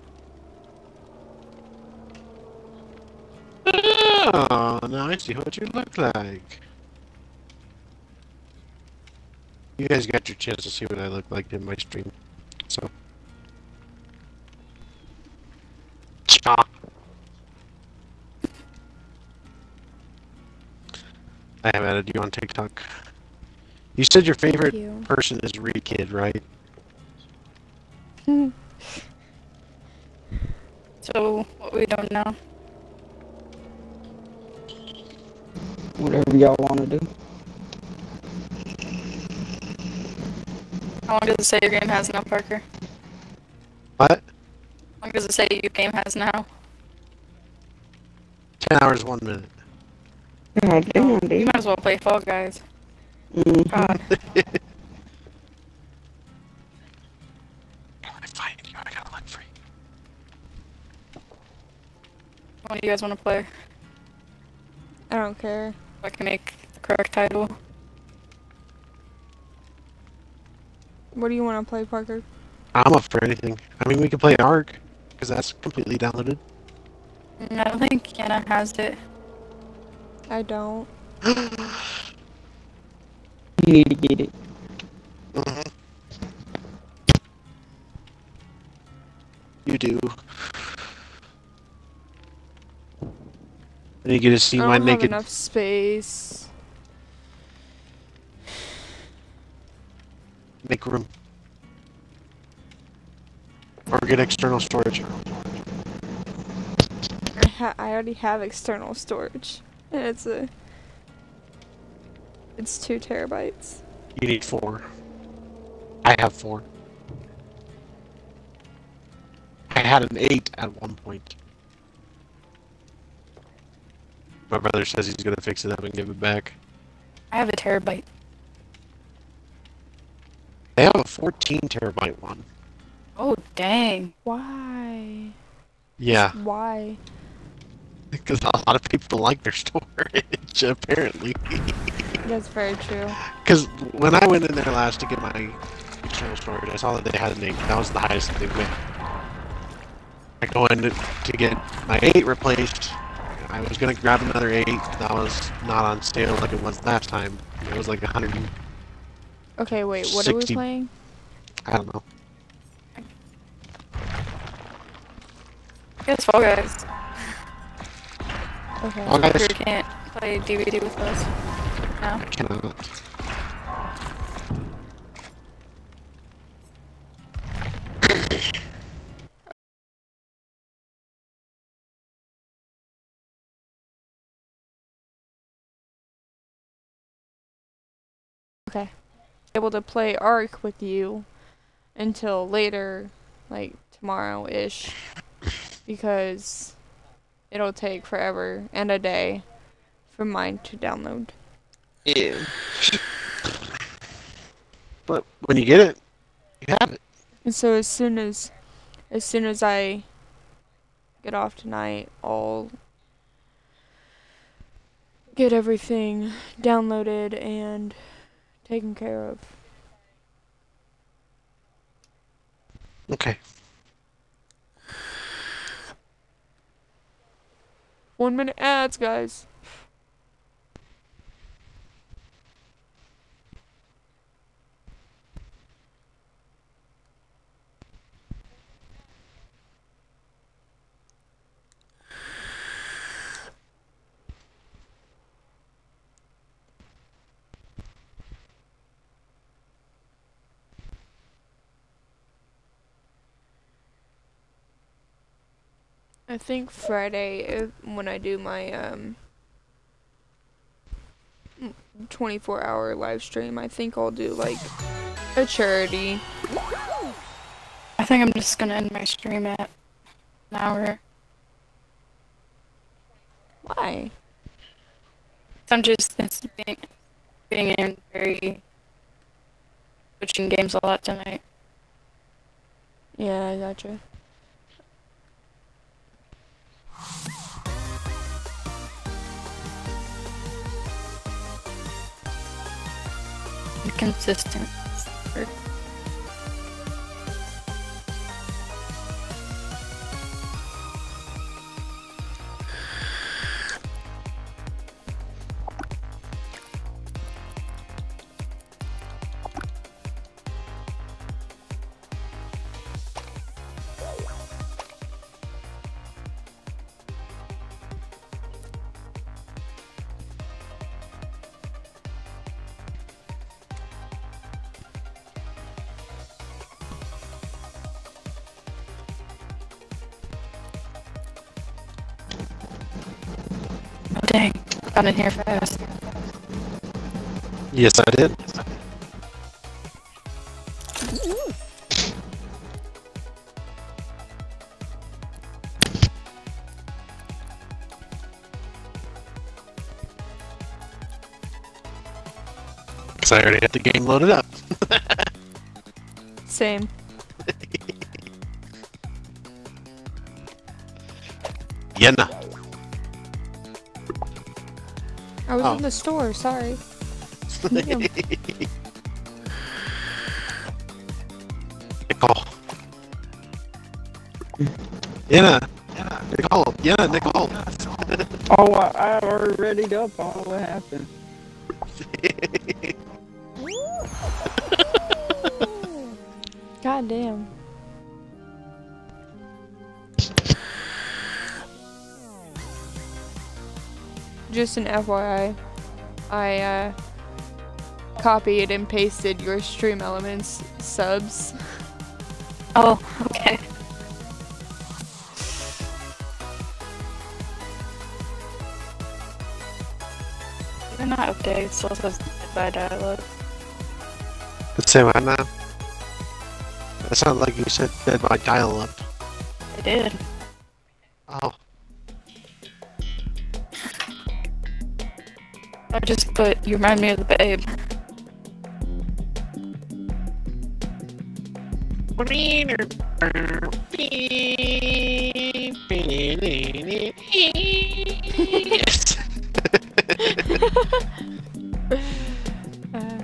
Oh, now I see what you look like. You guys got your chance to see what I look like in my stream. So. Cha. I have added you on TikTok. You said your favorite you. person is Rekid, right? So, what we don't know? Whatever y'all want to do. How long does it say your game has now, Parker? What? How long does it say your game has now? Ten hours, one minute. God damn, You dude. might as well play Fall Guys. Mhm. God. How do I find you? I gotta look for you. What do you guys want to play? I don't care. So I can make the correct title. What do you want to play, Parker? I'm up for anything. I mean, we could play Ark, because that's completely downloaded. Mm, I don't think Yenna has it. I don't. You need to get it. Mhm. You do. And you get to see I my don't have naked. enough space. Make room. Or get external storage. I, ha I already have external storage. And it's a... It's two terabytes. You need four. I have four. I had an eight at one point. My brother says he's gonna fix it up and give it back. I have a terabyte. They have a fourteen terabyte one. Oh, dang. Why? Yeah, Why? because a lot of people like their storage, apparently. That's very true. Because when I went in there last to get my external storage, I saw that they had an eight. That was the highest they went. I go in to, to get my eight replaced. I was gonna grab another eight. That was not on sale like it was last time. It was like a hundred. and- Okay, wait, what are we sixty playing? I don't know. Guess Fall Guys. Okay. Oh, guys, You can't play D V D with us. No. I cannot. Okay. Able to play Ark with you until later, like tomorrow-ish, because it'll take forever and a day for mine to download. Yeah. But when you get it, you have it. And so as soon as, as soon as I get off tonight, I'll get everything downloaded and taken care of. Okay. One minute ads, guys. I think Friday, if, when I do my um twenty-four hour live stream, I think I'll do like a charity. I think I'm just gonna end my stream at an hour. Why? I'm just it's being, being in very switching games a lot tonight. Yeah, I gotcha. Consistent. Dang, got in here fast. Yes, I did. Because I already had the game loaded up. Same. Yenna. I was Oh. in the store, sorry. Damn. Nicole. Yenna. Nicole. Yenna, Nicole. Oh, I, I already readied up. I don't know what happened. God damn. Just an F Y I, I uh, copied and pasted your Stream Elements subs. Oh, okay. They're not updated, it still says dead by dial-up. Say what now? That sounded like you said dead by dial-up. I did. Oh. I just put, you remind me of the babe. uh,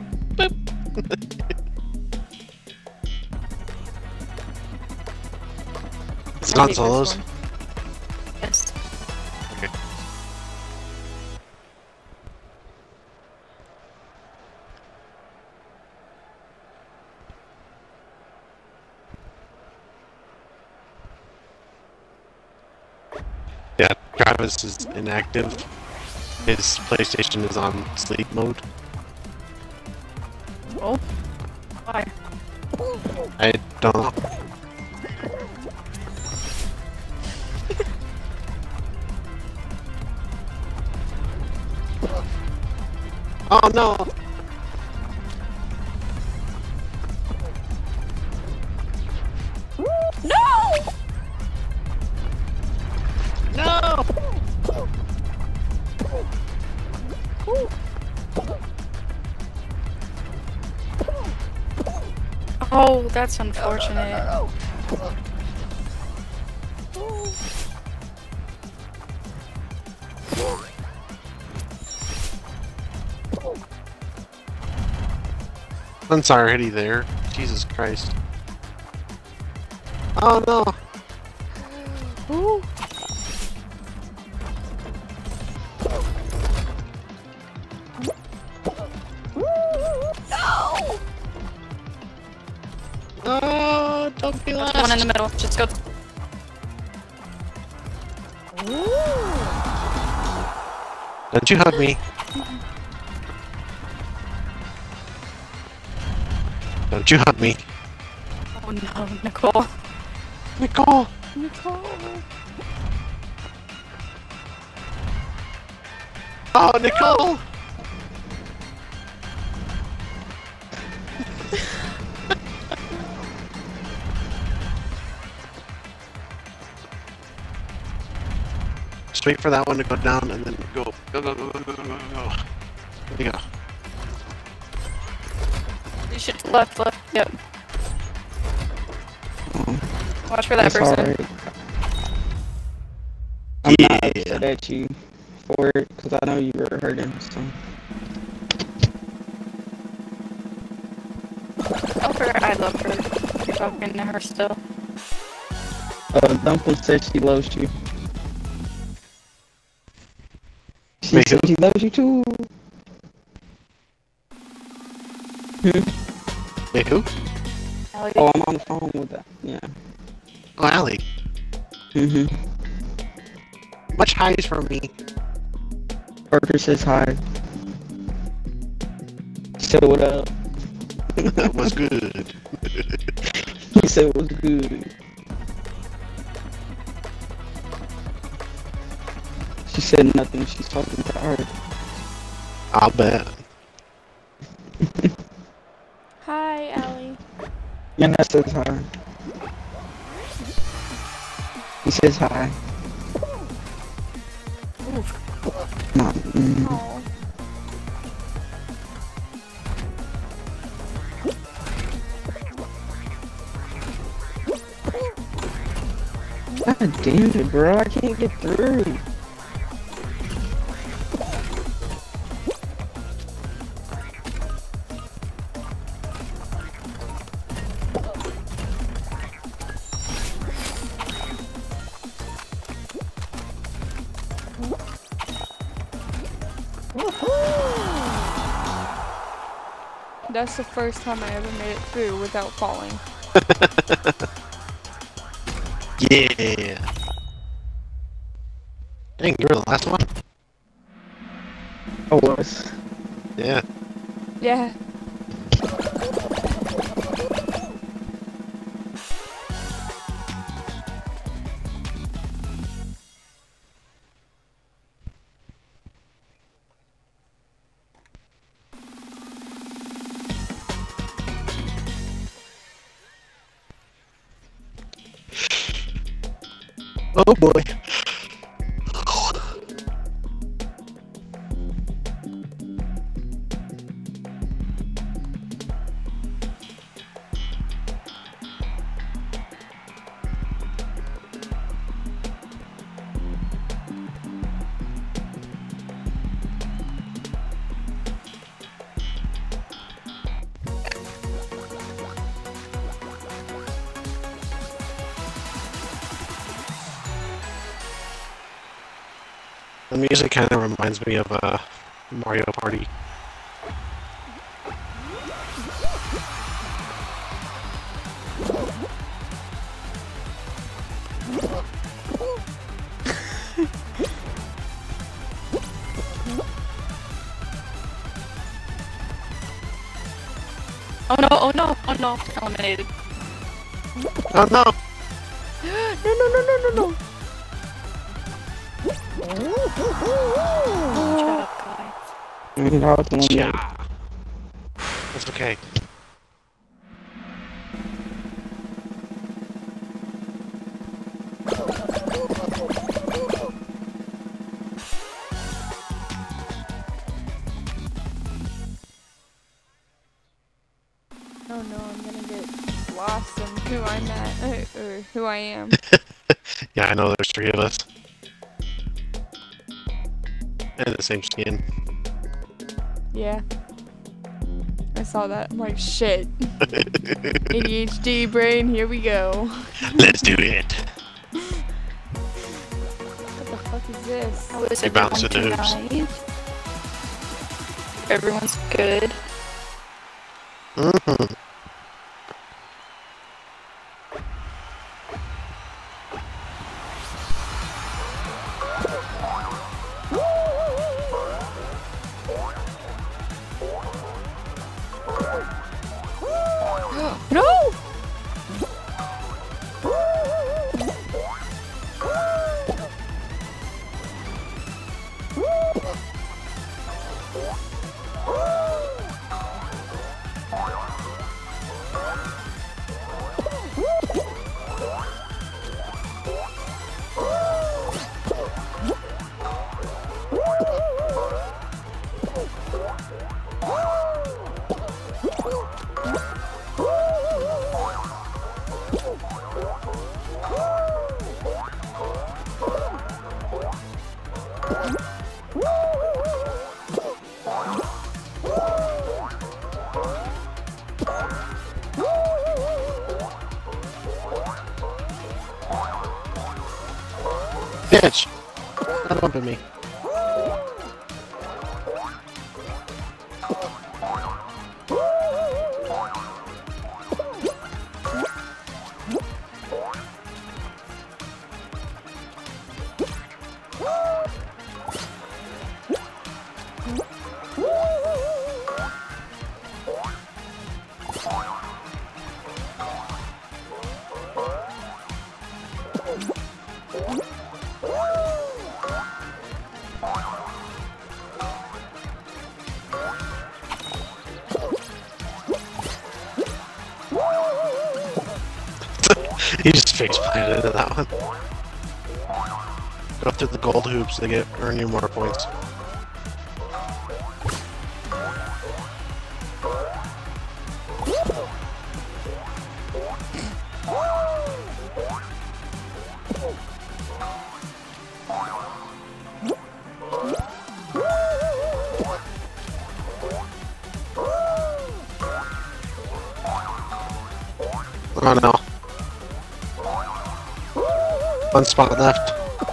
Is it on solos? Yes. Okay. Yeah, Travis is inactive. His PlayStation is on sleep mode. Oh. Why? I don't know. Oh no! no! No! Oh, that's unfortunate. Once already there. Jesus Christ. Oh no! Ooh. Don't be One last. in the middle. Just go. Don't you hug me. Don't you hug me. Oh no, Nicole. Nicole! Nicole. Oh, Nicole! Just wait for that one to go down and then go. Go, go, go, go, go, go, go, go. There you go. You should left, left. Yep. Watch for that That's person. alright. I'm not Yeah. upset at you for it, because I know you were hurting, so. Tell her I love her. You're talking to her still. Uh, Dumpling said she loves you. She Wait, said who? she loves you too. Hmm? Wait, who? Allie. Oh, I'm on the phone with that. Yeah. Oh, Allie. Mm-hmm. Much highs from me. Parker says hi. Said what up. That was good. He said it was good. She said nothing. She's talking to her. I'll bet. Hi, Allie. And that says hi. He says hi. No, mm, Oh. God damn it, bro. I can't get through. That's the first time I ever made it through without falling. Yeah. Dang, you were the last one? I was. Yeah. Yeah. Oh boy. The music kind of reminds me of uh, Mario Party. Oh no, oh no, oh no. Eliminated. Oh no! No, no, no, no, no, no. Good job, guys. And I was the one Yeah. that- That's okay. Oh no, I'm gonna get lost in who I'm at, uh, or who I am. Yeah, I know there's three of us. And the same skin. Yeah. I saw that. I'm like, shit. A D H D brain, here we go. Let's do it! What the fuck is this? How is You bounce everyone the noobs. tonight? Everyone's good. Mm-hmm. Bitch! Stop bumping me. He just face planted into that one. Go through the gold hoops, they get earn you more points. Oh no. One spot left.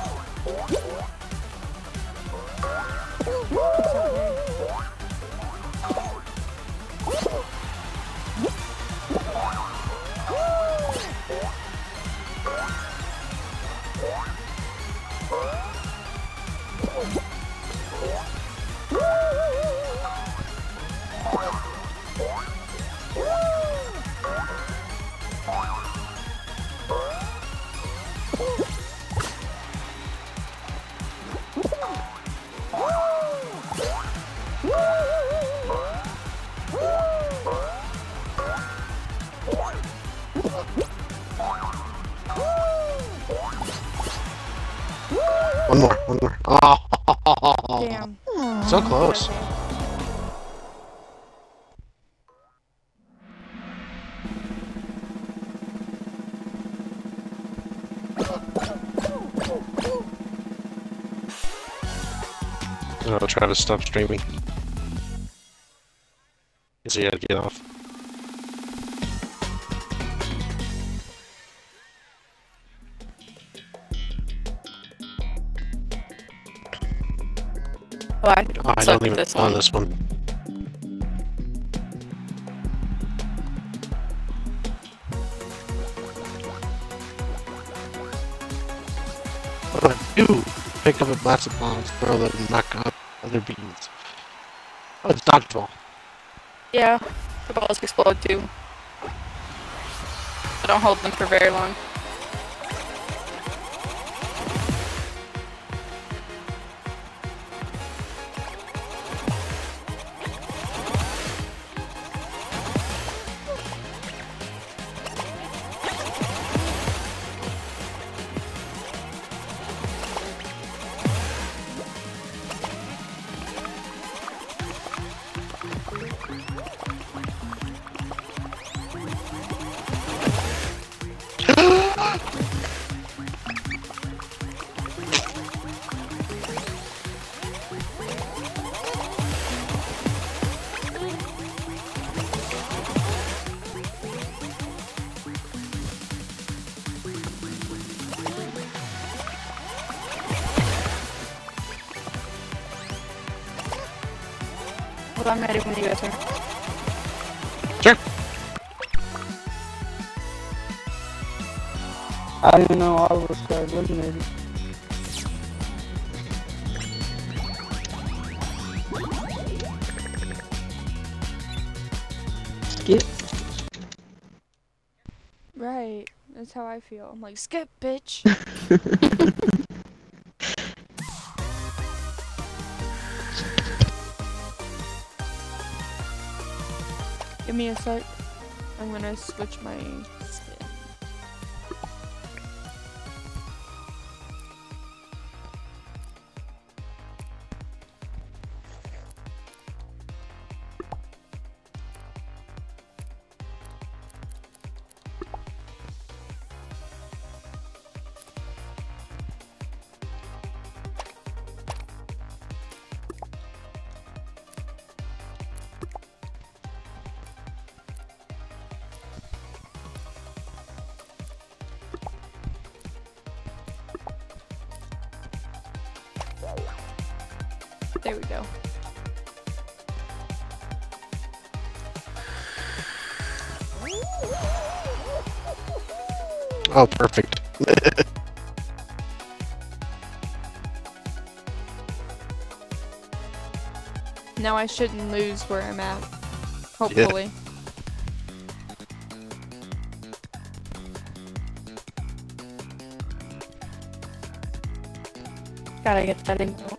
One more, one more. Oh, Damn. so close. I'll try to stop streaming. Guess he had to get off. Oh, I, Oh, I suck don't at even this on one. this one. What do I do? Pick up a blast of bombs, throw them, and knock up other beans. Oh, it's dodgeball. Yeah, the balls explode too. I don't hold them for very long. Well, I'm ready when you guys are. Sure. I didn't know I was got eliminated. Skip. Right. That's how I feel. I'm like, skip, bitch. Give me a sec. I'm gonna switch my skin. There we go. Oh, perfect. Now I shouldn't lose where I'm at. Hopefully. Gotta get that emote.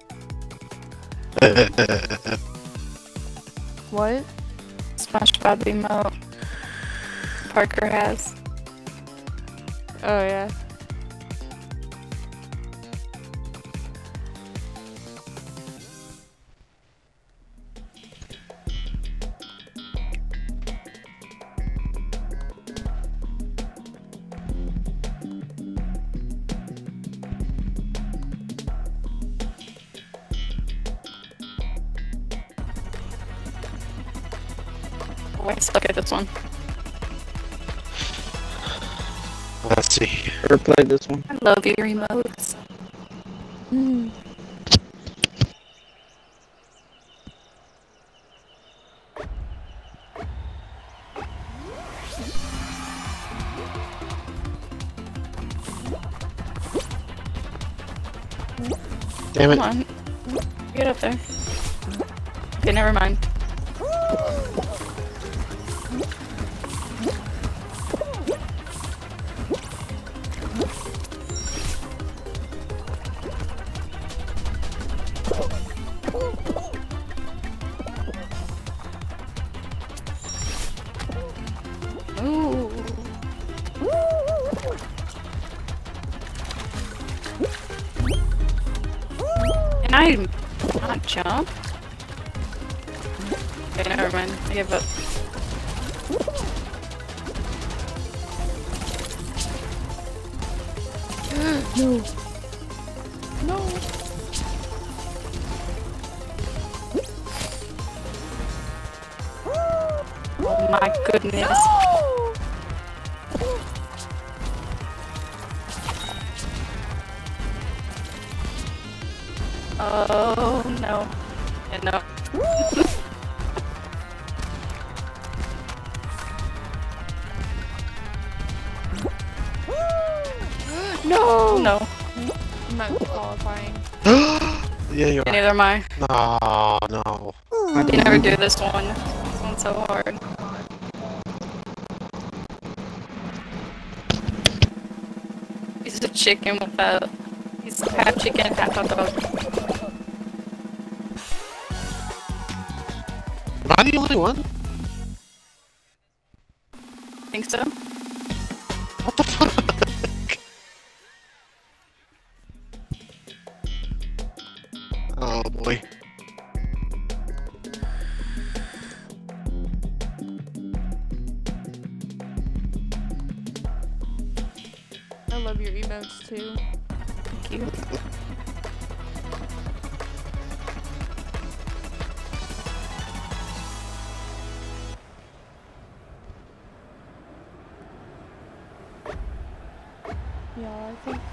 What? SpongeBob emote Parker has. Oh yeah. Let's look at this one. Let's see. Ever played this one? I love your emotes. Mm. Damn it. Come on. Get up there. Okay, never mind. Ooh. Can I not jump? Okay, never mind. I give up. No. No. Oh my goodness. Oh no. Yeah, no. No. No. I'm not qualifying. Yeah, you And are. neither am I. Oh, no. You never do this one. This one's so hard. He's a chicken without. He's half chicken, half hot dog. Am I the only one? Think so? What the fuck? Oh boy. I love your emotes too. Thank you. Yeah, I think.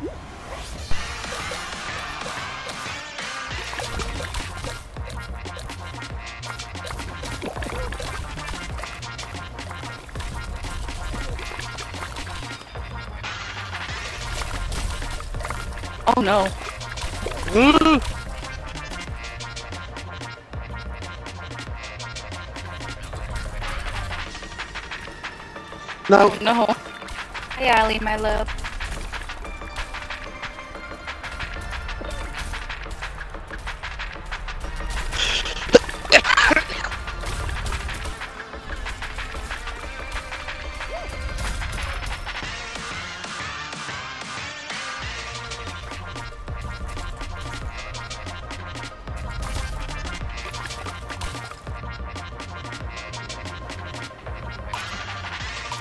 Oh no. Ooh. No. Oh no. Hi, Allie, my love.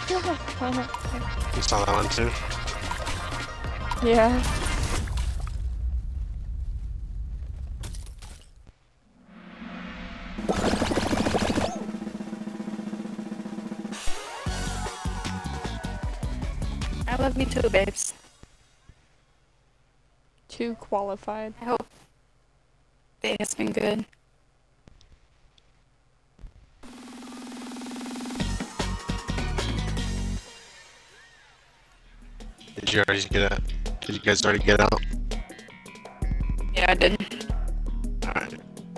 You saw that one too? Yeah. I love you too, babes. Too qualified. I hope day has been good. Did you already get out? Did you guys already get out? Yeah, I did. Alright.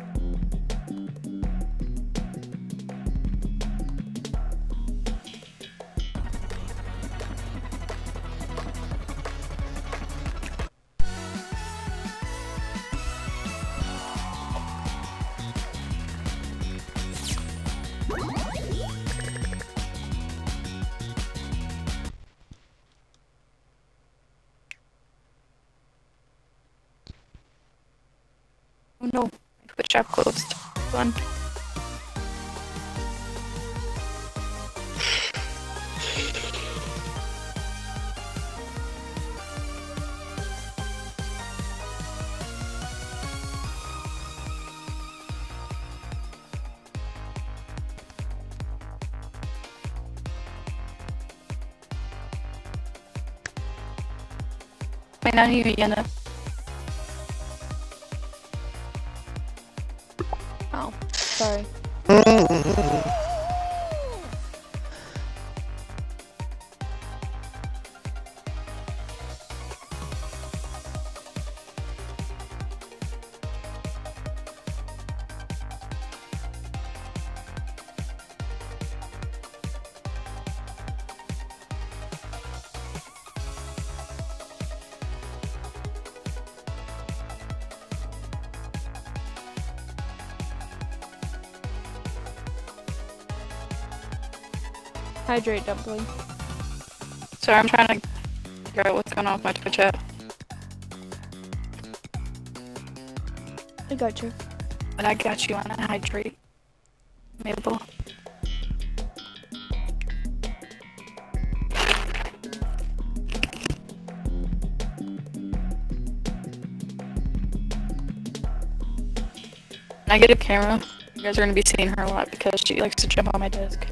Oh no, my Twitch app closed. Fun. May nangyayari na. Oh, sorry. Hydrate, Dumpling. Sorry, I'm trying to figure out what's going on with my Twitch app. I got you. But I got you on a hydrate. Mabel. When I get a camera, you guys are gonna be seeing her a lot because she likes to jump on my desk.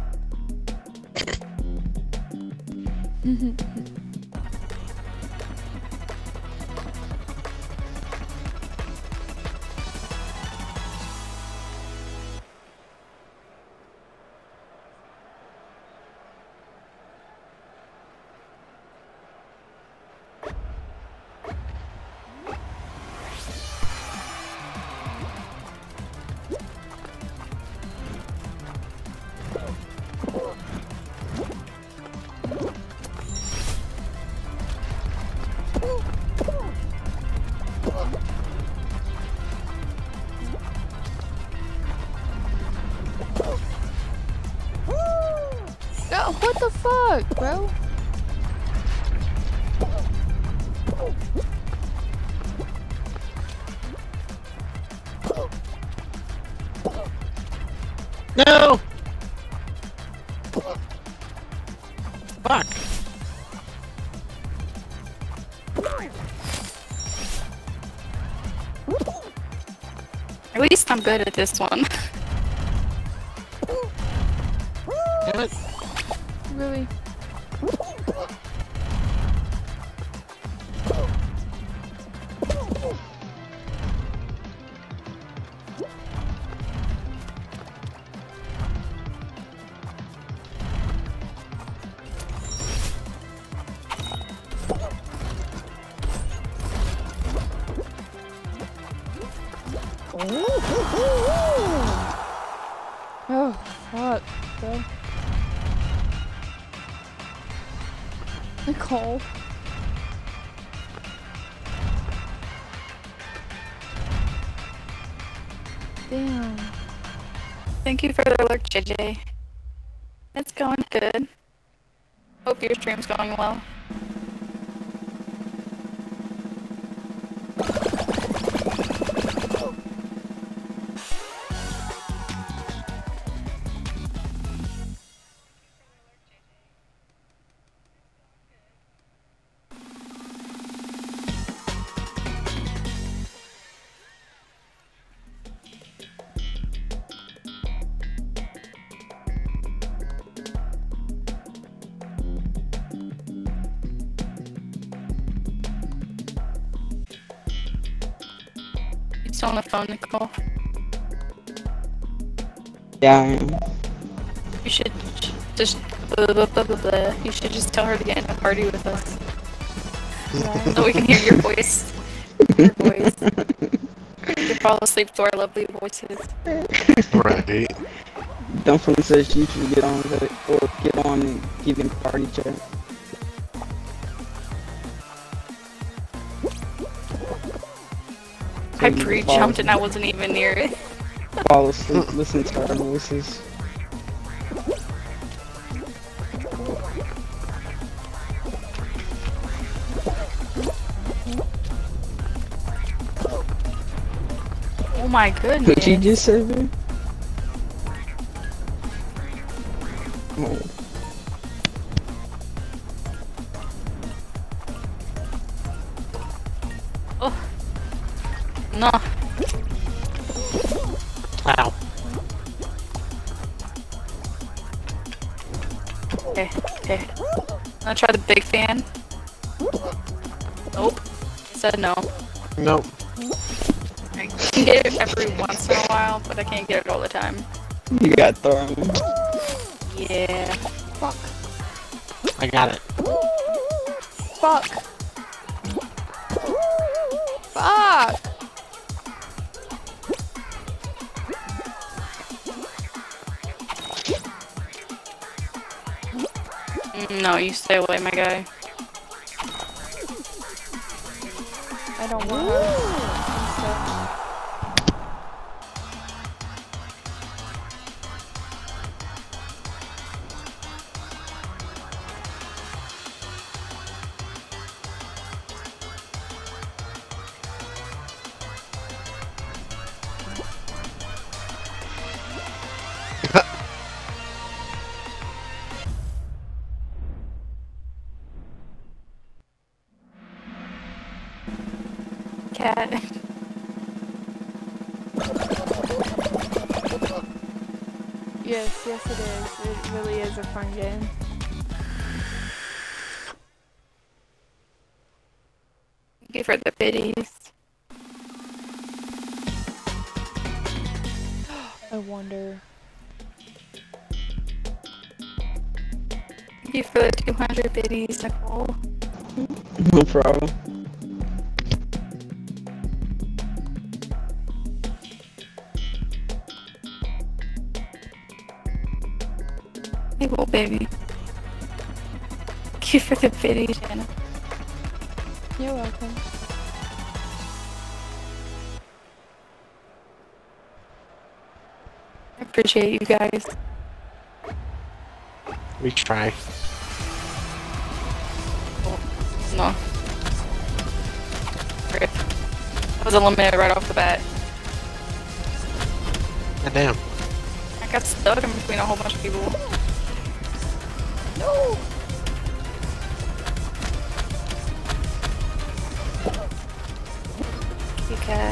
No, what the fuck, bro? No! Fuck! At least I'm good at this one. Damn it! Really? Oh, fuck, bro. Nicole. Damn. Thank you for the alert, J J. It's going good. Hope your stream's going well. still on the phone, Nicole? Yeah, I am. You should just blah, blah, blah, blah, blah. You should just tell her to get in a party with us. So we can hear your voice. Your voice. You can fall asleep to our lovely voices. Right. Dumpling says she should get on with it, or get on and give him party chat. I pre-jumped and I wasn't even near it. Fall asleep, listen to our voices. Oh my goodness. What you just said, man? Oh. Oh. No. Ow. Okay, okay. Wanna try the big fan? Nope. Said no. Nope. I can get it every once in a while, but I can't get it all the time. You got thrown. Yeah. Fuck. I got it. Fuck. Fuck. No, you stay away, my guy. I don't want her. Cat. Yes, yes it is. It really is a fun game. Thank you for the biddies. I wonder. Thank you for the two hundred biddies, Nicole. No problem. Hey, little baby. Thank you for the biddies, Anna. You're welcome. I appreciate you guys. We try. Oh, no. Rip. I was eliminated right off the bat. God damn. I got stuck in between a whole bunch of people. No! You cat.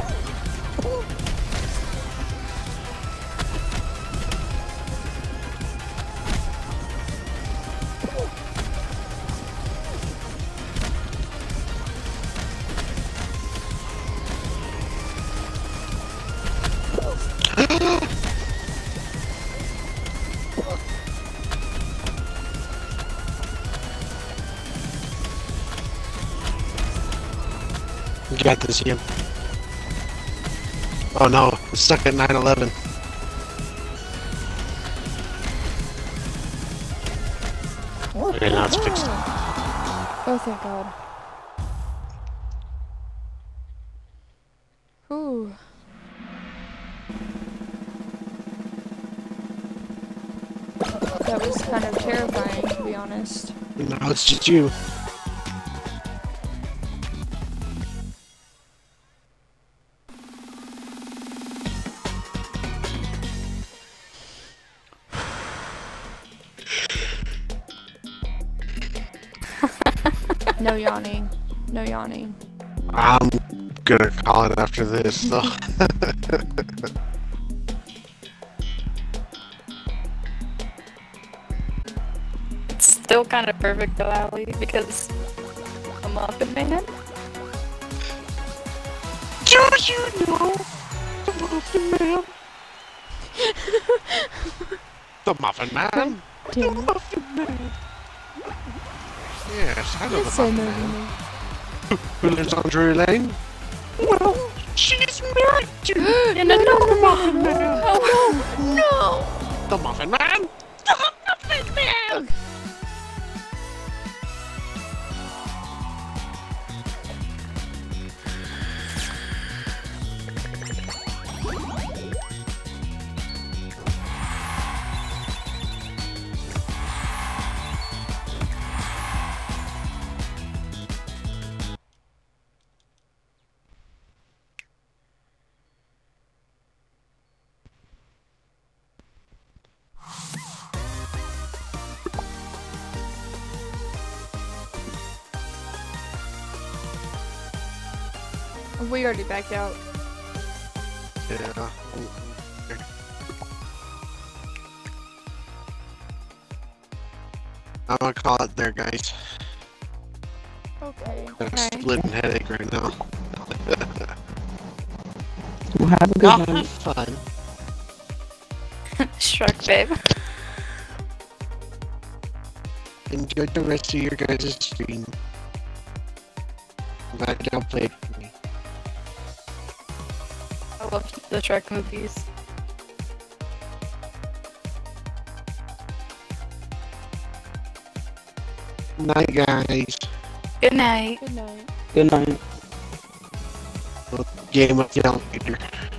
You got this, Ian. Oh no, it's stuck at nine eleven. Okay, now it's fixed. Oh, thank God. Whew. That was kind of terrifying, to be honest. Now it's just you. No yawning. No yawning. I'm gonna call it after this, though. It's still kind of perfect though, Allie, because I'm up and man. Dude, course you know the Muffin Man. The Muffin Man. The Muffin Man. Yes, I know the Muffin Man. Who lives on Drury Lane? Well, she's married to no, no, no, the Muffin Man. Oh, no. The Muffin Man. The Muffin Man. We already backed out. Yeah. I'm gonna call it there, guys. Okay. Got a Okay. splitting headache right now. Well, have a good Y'all night. have fun. Shrek, babe. Enjoy the rest of your guys' stream. I'm glad y'all played with me. I love the Shrek movies. Night, guys. Good night. Good night. Good night. Game of y'all later.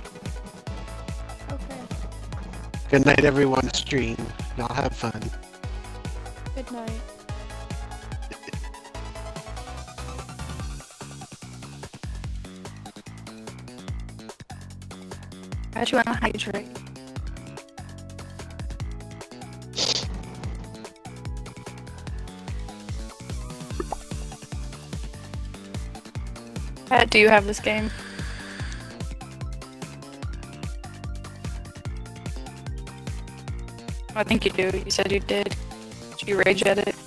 Okay. Good night, everyone. Stream. Y'all have fun. Good night. How'd you want to hydrate? Pat, do you have this game? I think you do. You said you did. Did you rage at it?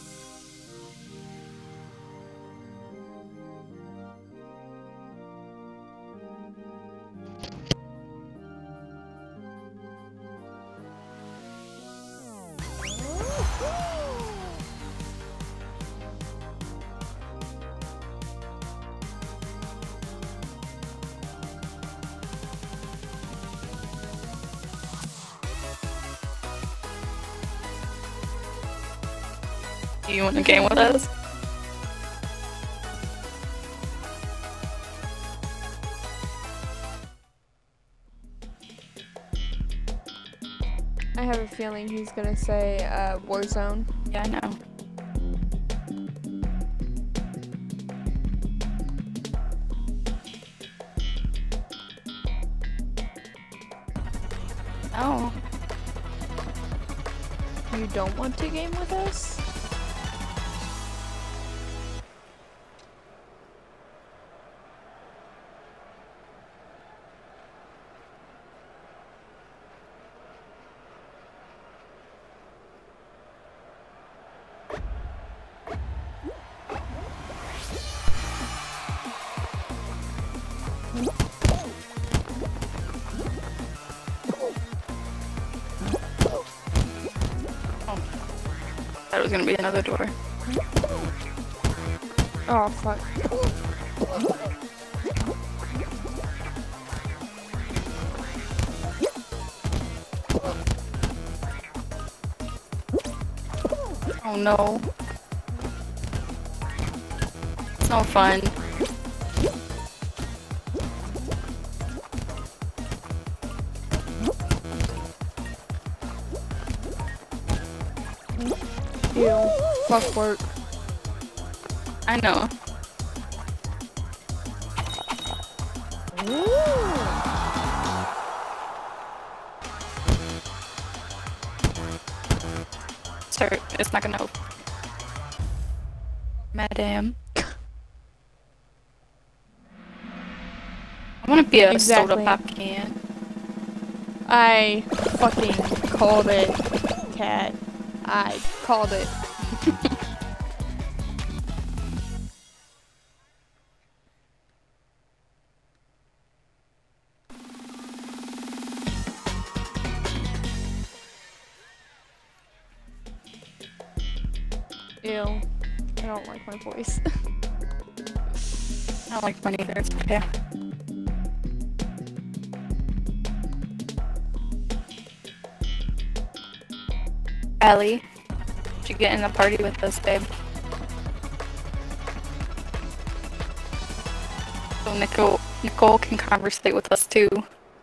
Do you want a game with us? I have a feeling he's gonna say uh, Warzone. Yeah, I know. Oh. You don't want to game with us? That was gonna be another door. Oh, fuck. Oh no. It's no fun. Ew. Fuck work. I know. Sir, it's not gonna help. Madam. I wanna be a Exactly. soda pop can. I fucking called it, cat. I called it. Ew. I don't like my voice. I don't like mine either, it's okay. Allie, did you get in the party with us, babe? So Nicole, Nicole can conversate with us too.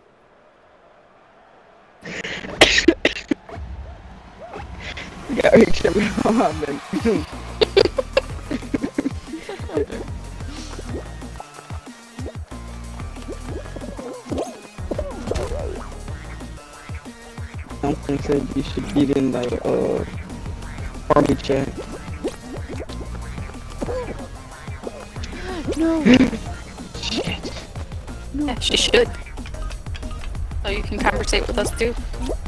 Yeah, except we don't have it. Something said you should get in the uh, party chat. No. Shit. Yeah, she should. So you can conversate with us too.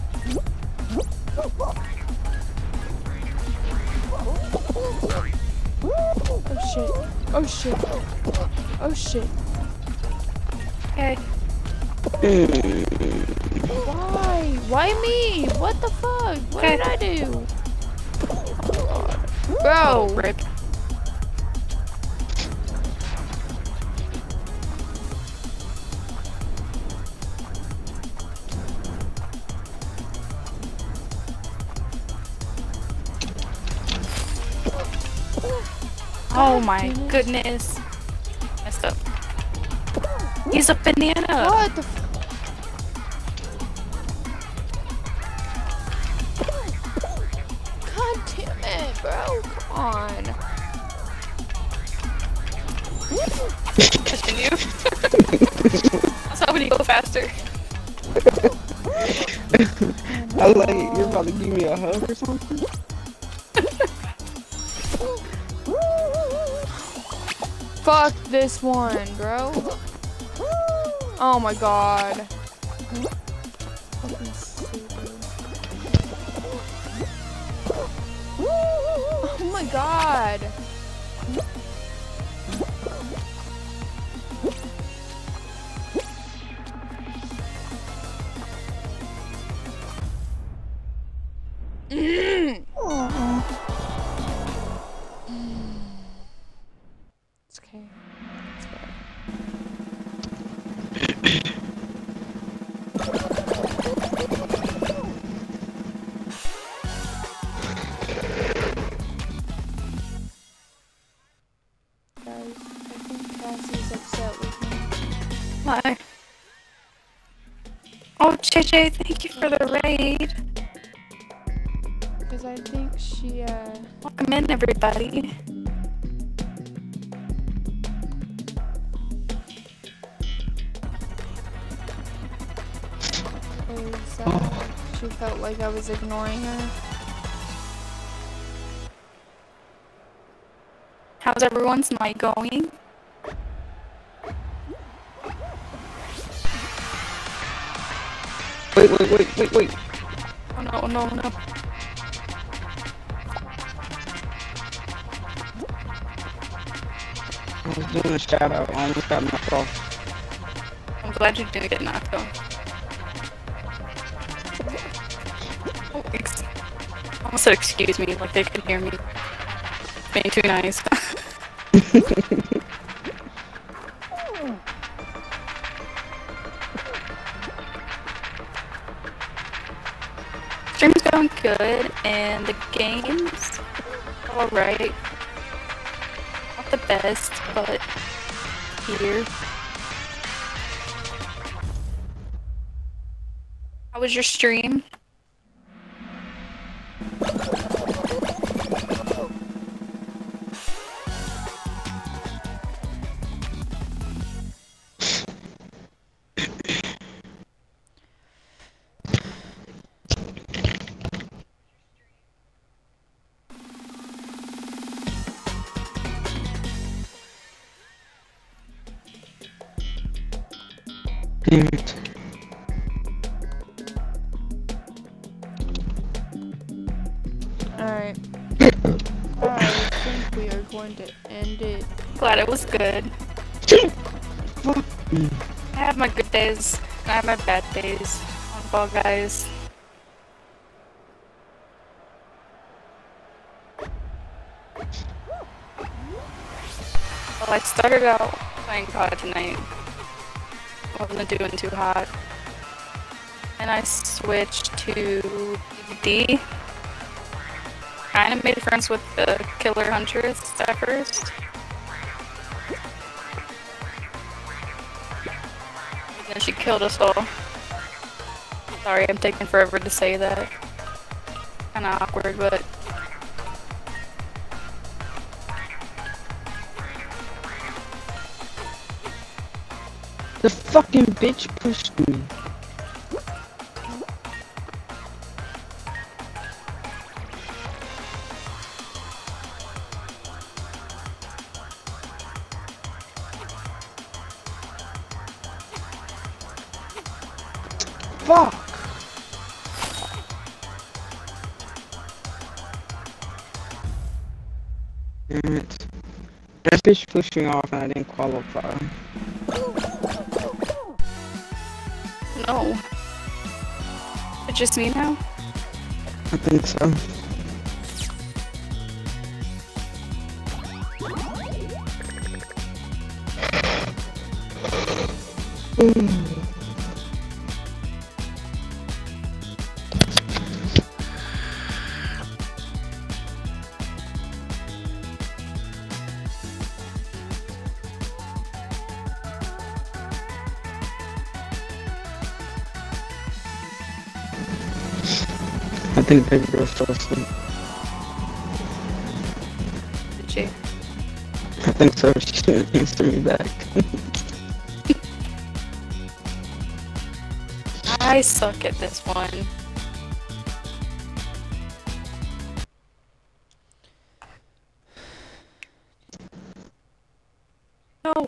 Oh shit. Oh shit. Oh shit. Okay. Why? Why me? What the fuck? What did I do? Bro. Rip. Oh my goodness. Messed up. He's a banana. What the f- God damn it, bro. Come on. Continue. I was hoping you go faster. I was like, you're about to give me a hug or something? Fuck this one, bro. Oh my god. Fucking stupid. Oh my god. Mm. It's okay. It's okay. Guys, I think Cassie's upset with me. Why? Oh, J J, thank you for the raid. Because I think she, uh... Welcome in, everybody. Was, uh, she felt like I was ignoring her. How's everyone's night going? Wait, wait, wait, wait, wait. Oh no, no, no. I was doing a shout out. I almost got knocked off. I'm glad you didn't get knocked off. Oh, ex I almost said excuse me, like they could hear me. Being too nice. Stream's going good, and the game's alright. Not the best, but here. How was your stream? Damn it. Alright. I think we are going to end it. Glad it was good. I have my good days, and I have my bad days on Fall Guys. I started out playing C O D tonight. Wasn't doing too hot. And I switched to D D. Kinda made friends with the Killer Huntress at first. And then she killed us all. Sorry, I'm taking forever to say that. Kinda awkward, but... The fucking bitch pushed me. Fuck! Damn it. That bitch pushed me off and I didn't qualify. No. It's just me now? I think so. Mm. I think baby girl fell asleep. Did she? I think so. She didn't answer me back. I suck at this one. No.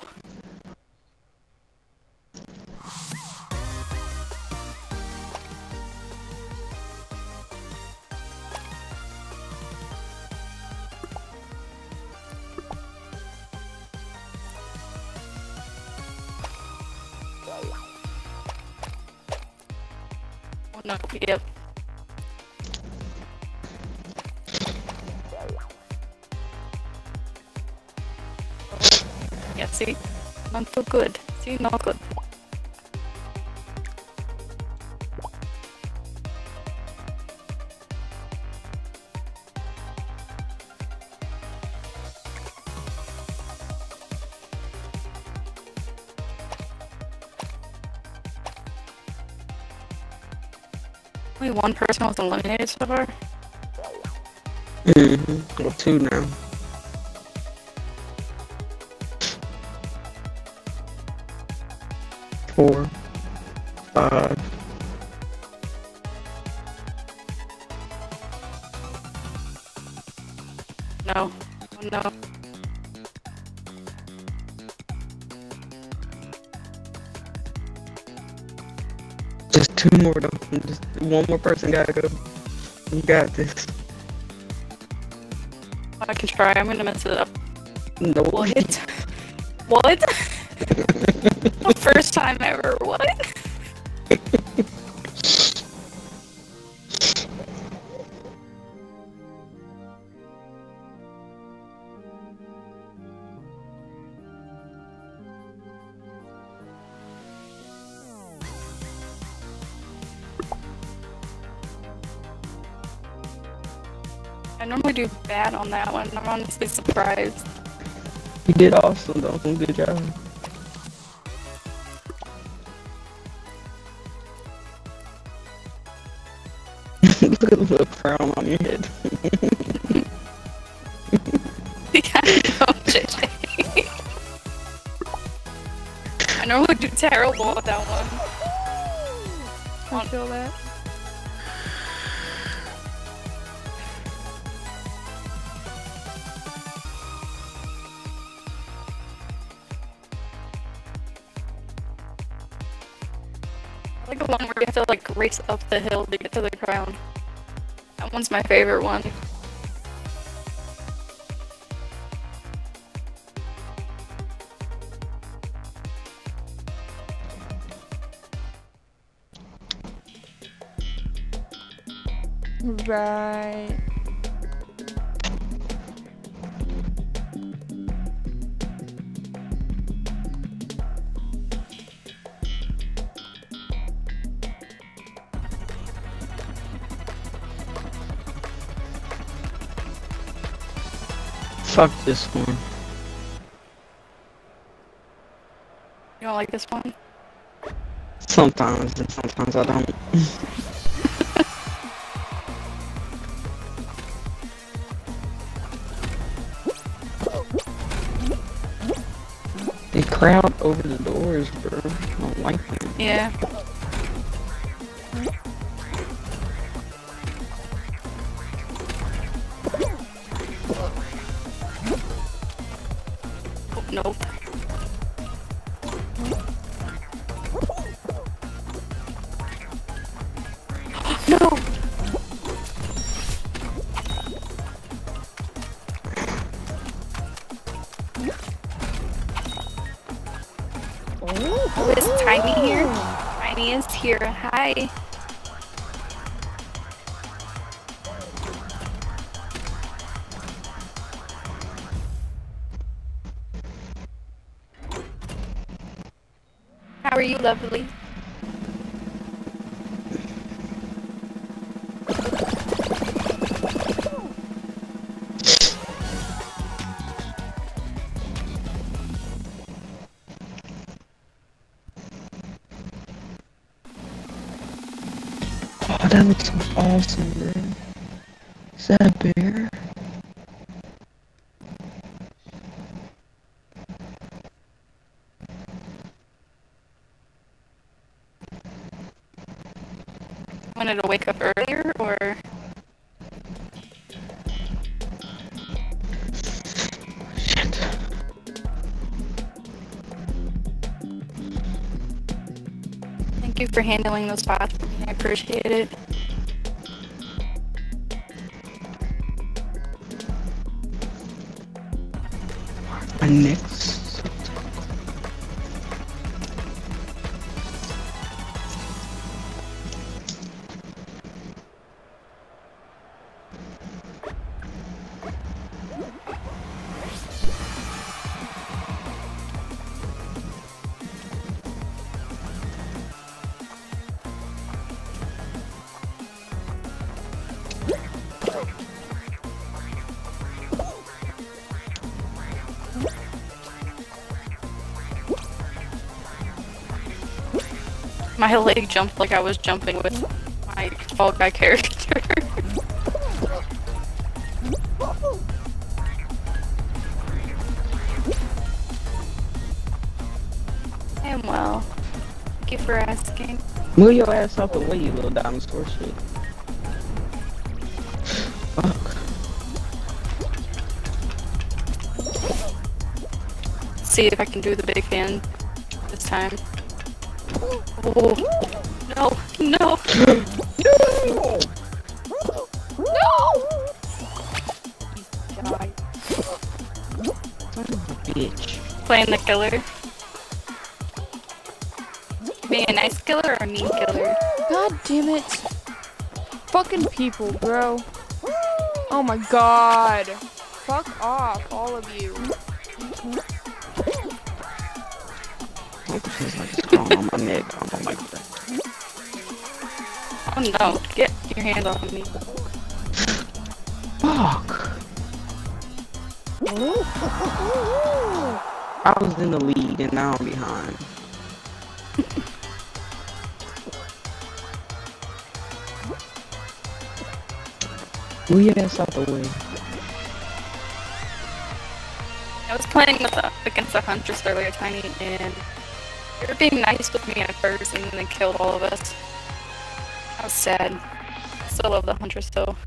No, yep. Yeah, see? Not too good. See, not good. Only one person was eliminated so far? Mm-hmm. Well, two now. Four. Five. No. Oh, no. Just two more though. Just one more person gotta go. You got this. I can try. I'm gonna mess it up. No. What? What? First time ever. What? I normally do bad on that one. I'm honestly surprised. You did awesome though. Good job. Look at the little crown on your head. Yeah, I know, J J. I normally do terrible at that one. I feel that. I like the one where you have to like race up the hill to get to the crown. That one's my favorite one. Right. Fuck this one. You don't like this one? Sometimes, and sometimes I don't. They crowd over the doors, bro. I don't like them. Yeah. Oh, nope. No! Oh, is Tiny here? Tiny is here. Hi. How are you, lovely? Oh, that looks so awesome, bro. Is that a bear? Wanted to wake up earlier, or? Shit. Thank you for handling those spots for me. I appreciate it. My next. My leg jumped like I was jumping with my Fall Guy character. I am well. Thank you for asking. Move your ass out the way, you little dinosaur shit. Fuck. See if I can do the big fan this time. Oh, no, no. No! Bitch. Playing the killer. Being a nice killer or a mean killer? God damn it. Fucking people, bro. Oh my god. Fuck off, all of you. It's like it's crawling on my neck. I don't like that. Oh no, get your hand off of me. Fuck. I was in the lead and now I'm behind. Move your ass out the way. I was playing with a, against a Huntress earlier, Tiny, and they were being nice with me at first and then they killed all of us. I was sad. I still love the Huntress though.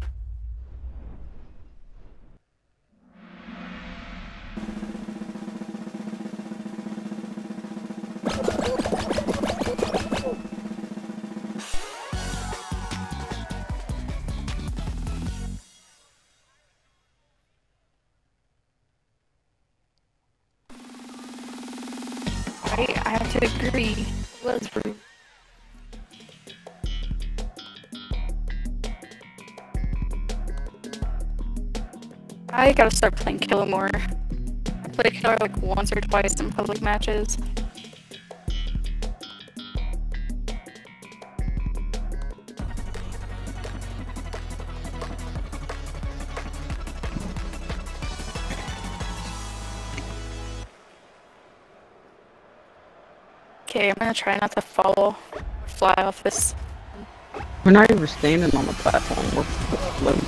Right, I have to agree. It was rude. I gotta start playing Killer more. I played Killer like once or twice in public matches. Okay, I'm gonna try not to fall, fly off this. We're not even standing on the platform. We're floating.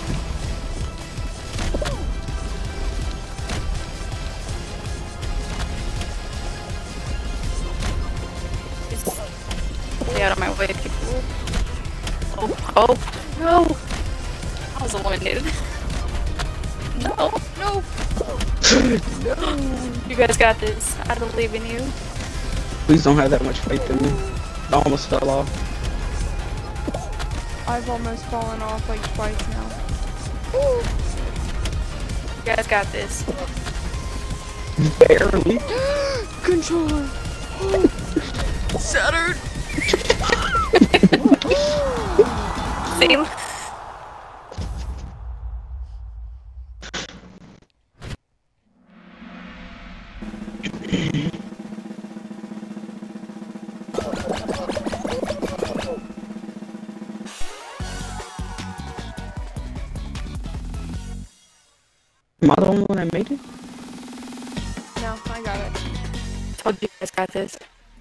Stay out of my way, people. Oh, oh, no! I was eliminated. No, No! you guys got this. I believe in you. Please don't have that much faith in me. I almost fell off. I've almost fallen off like twice now. You guys got this. Barely. Controller! Shattered! Same. Am I the only one that made it? No, I got it. Told you guys got this.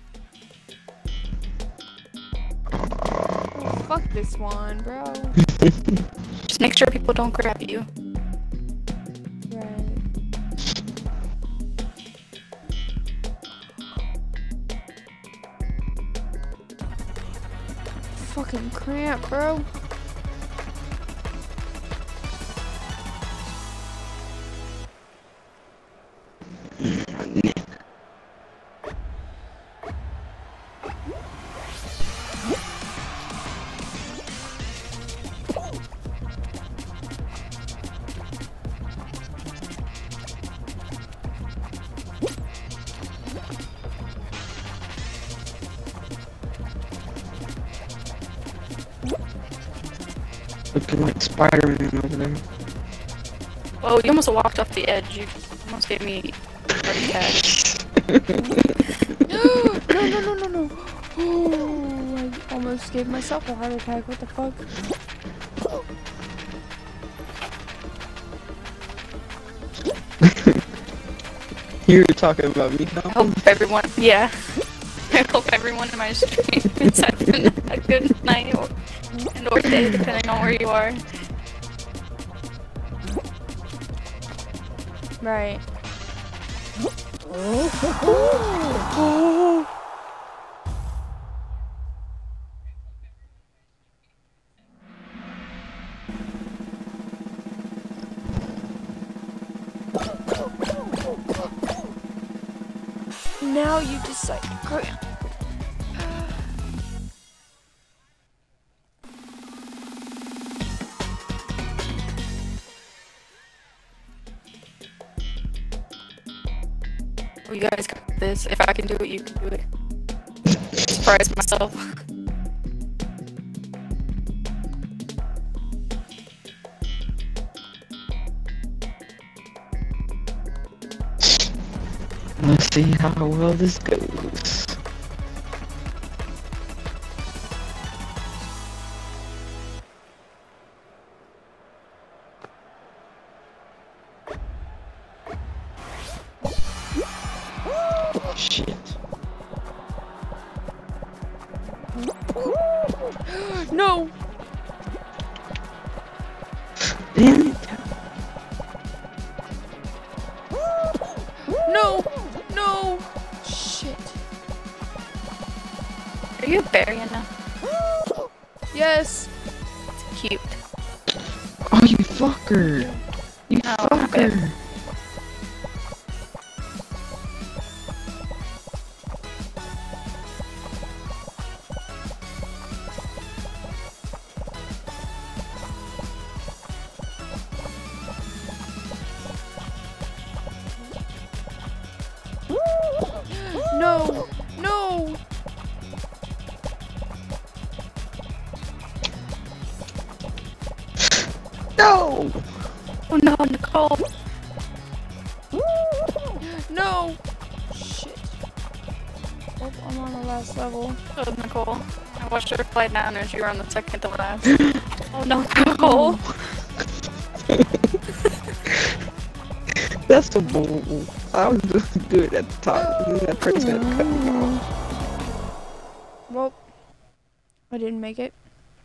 Oh, fuck this one, bro. Just make sure people don't grab you. Right. Fucking cramp, bro. Looking like Spider-Man over there. Oh, you almost walked off the edge. You almost gave me a heart attack. No, no, no, no, no. Oh, I almost gave myself a heart attack. What the fuck? You're talking about me I now? hope everyone, yeah. I hope everyone in my stream is having a good night or, and or day, depending on where you are. Right. Now you decide to cramp. Oh, you guys got this. If I can do it, you can do it. Surprise myself. Let's see how well this goes. Shit. No! Damn it. No! No! Shit. Are you a bear, Yana? Yes! Cute. Oh, you fucker. You No, I'm not good. fucker. No! No! No! Oh no, Nicole. No! Shit. Oh, I'm on the last level. Oh, Nicole. I watched her fly down as you were on the second to last. Oh no, Nicole. That's the bull. I was doing good at the top. That person had to cut me off. Well, I didn't make it.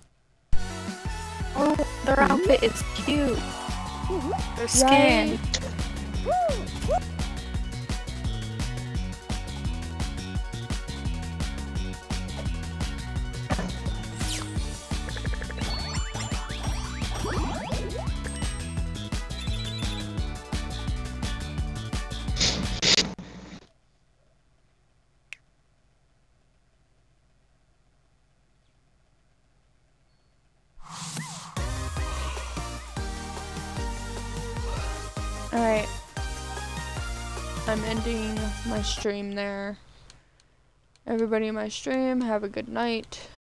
Oh, their outfit is cute. Their skin. Alright. I'm ending my stream there. Everybody in my stream, have a good night.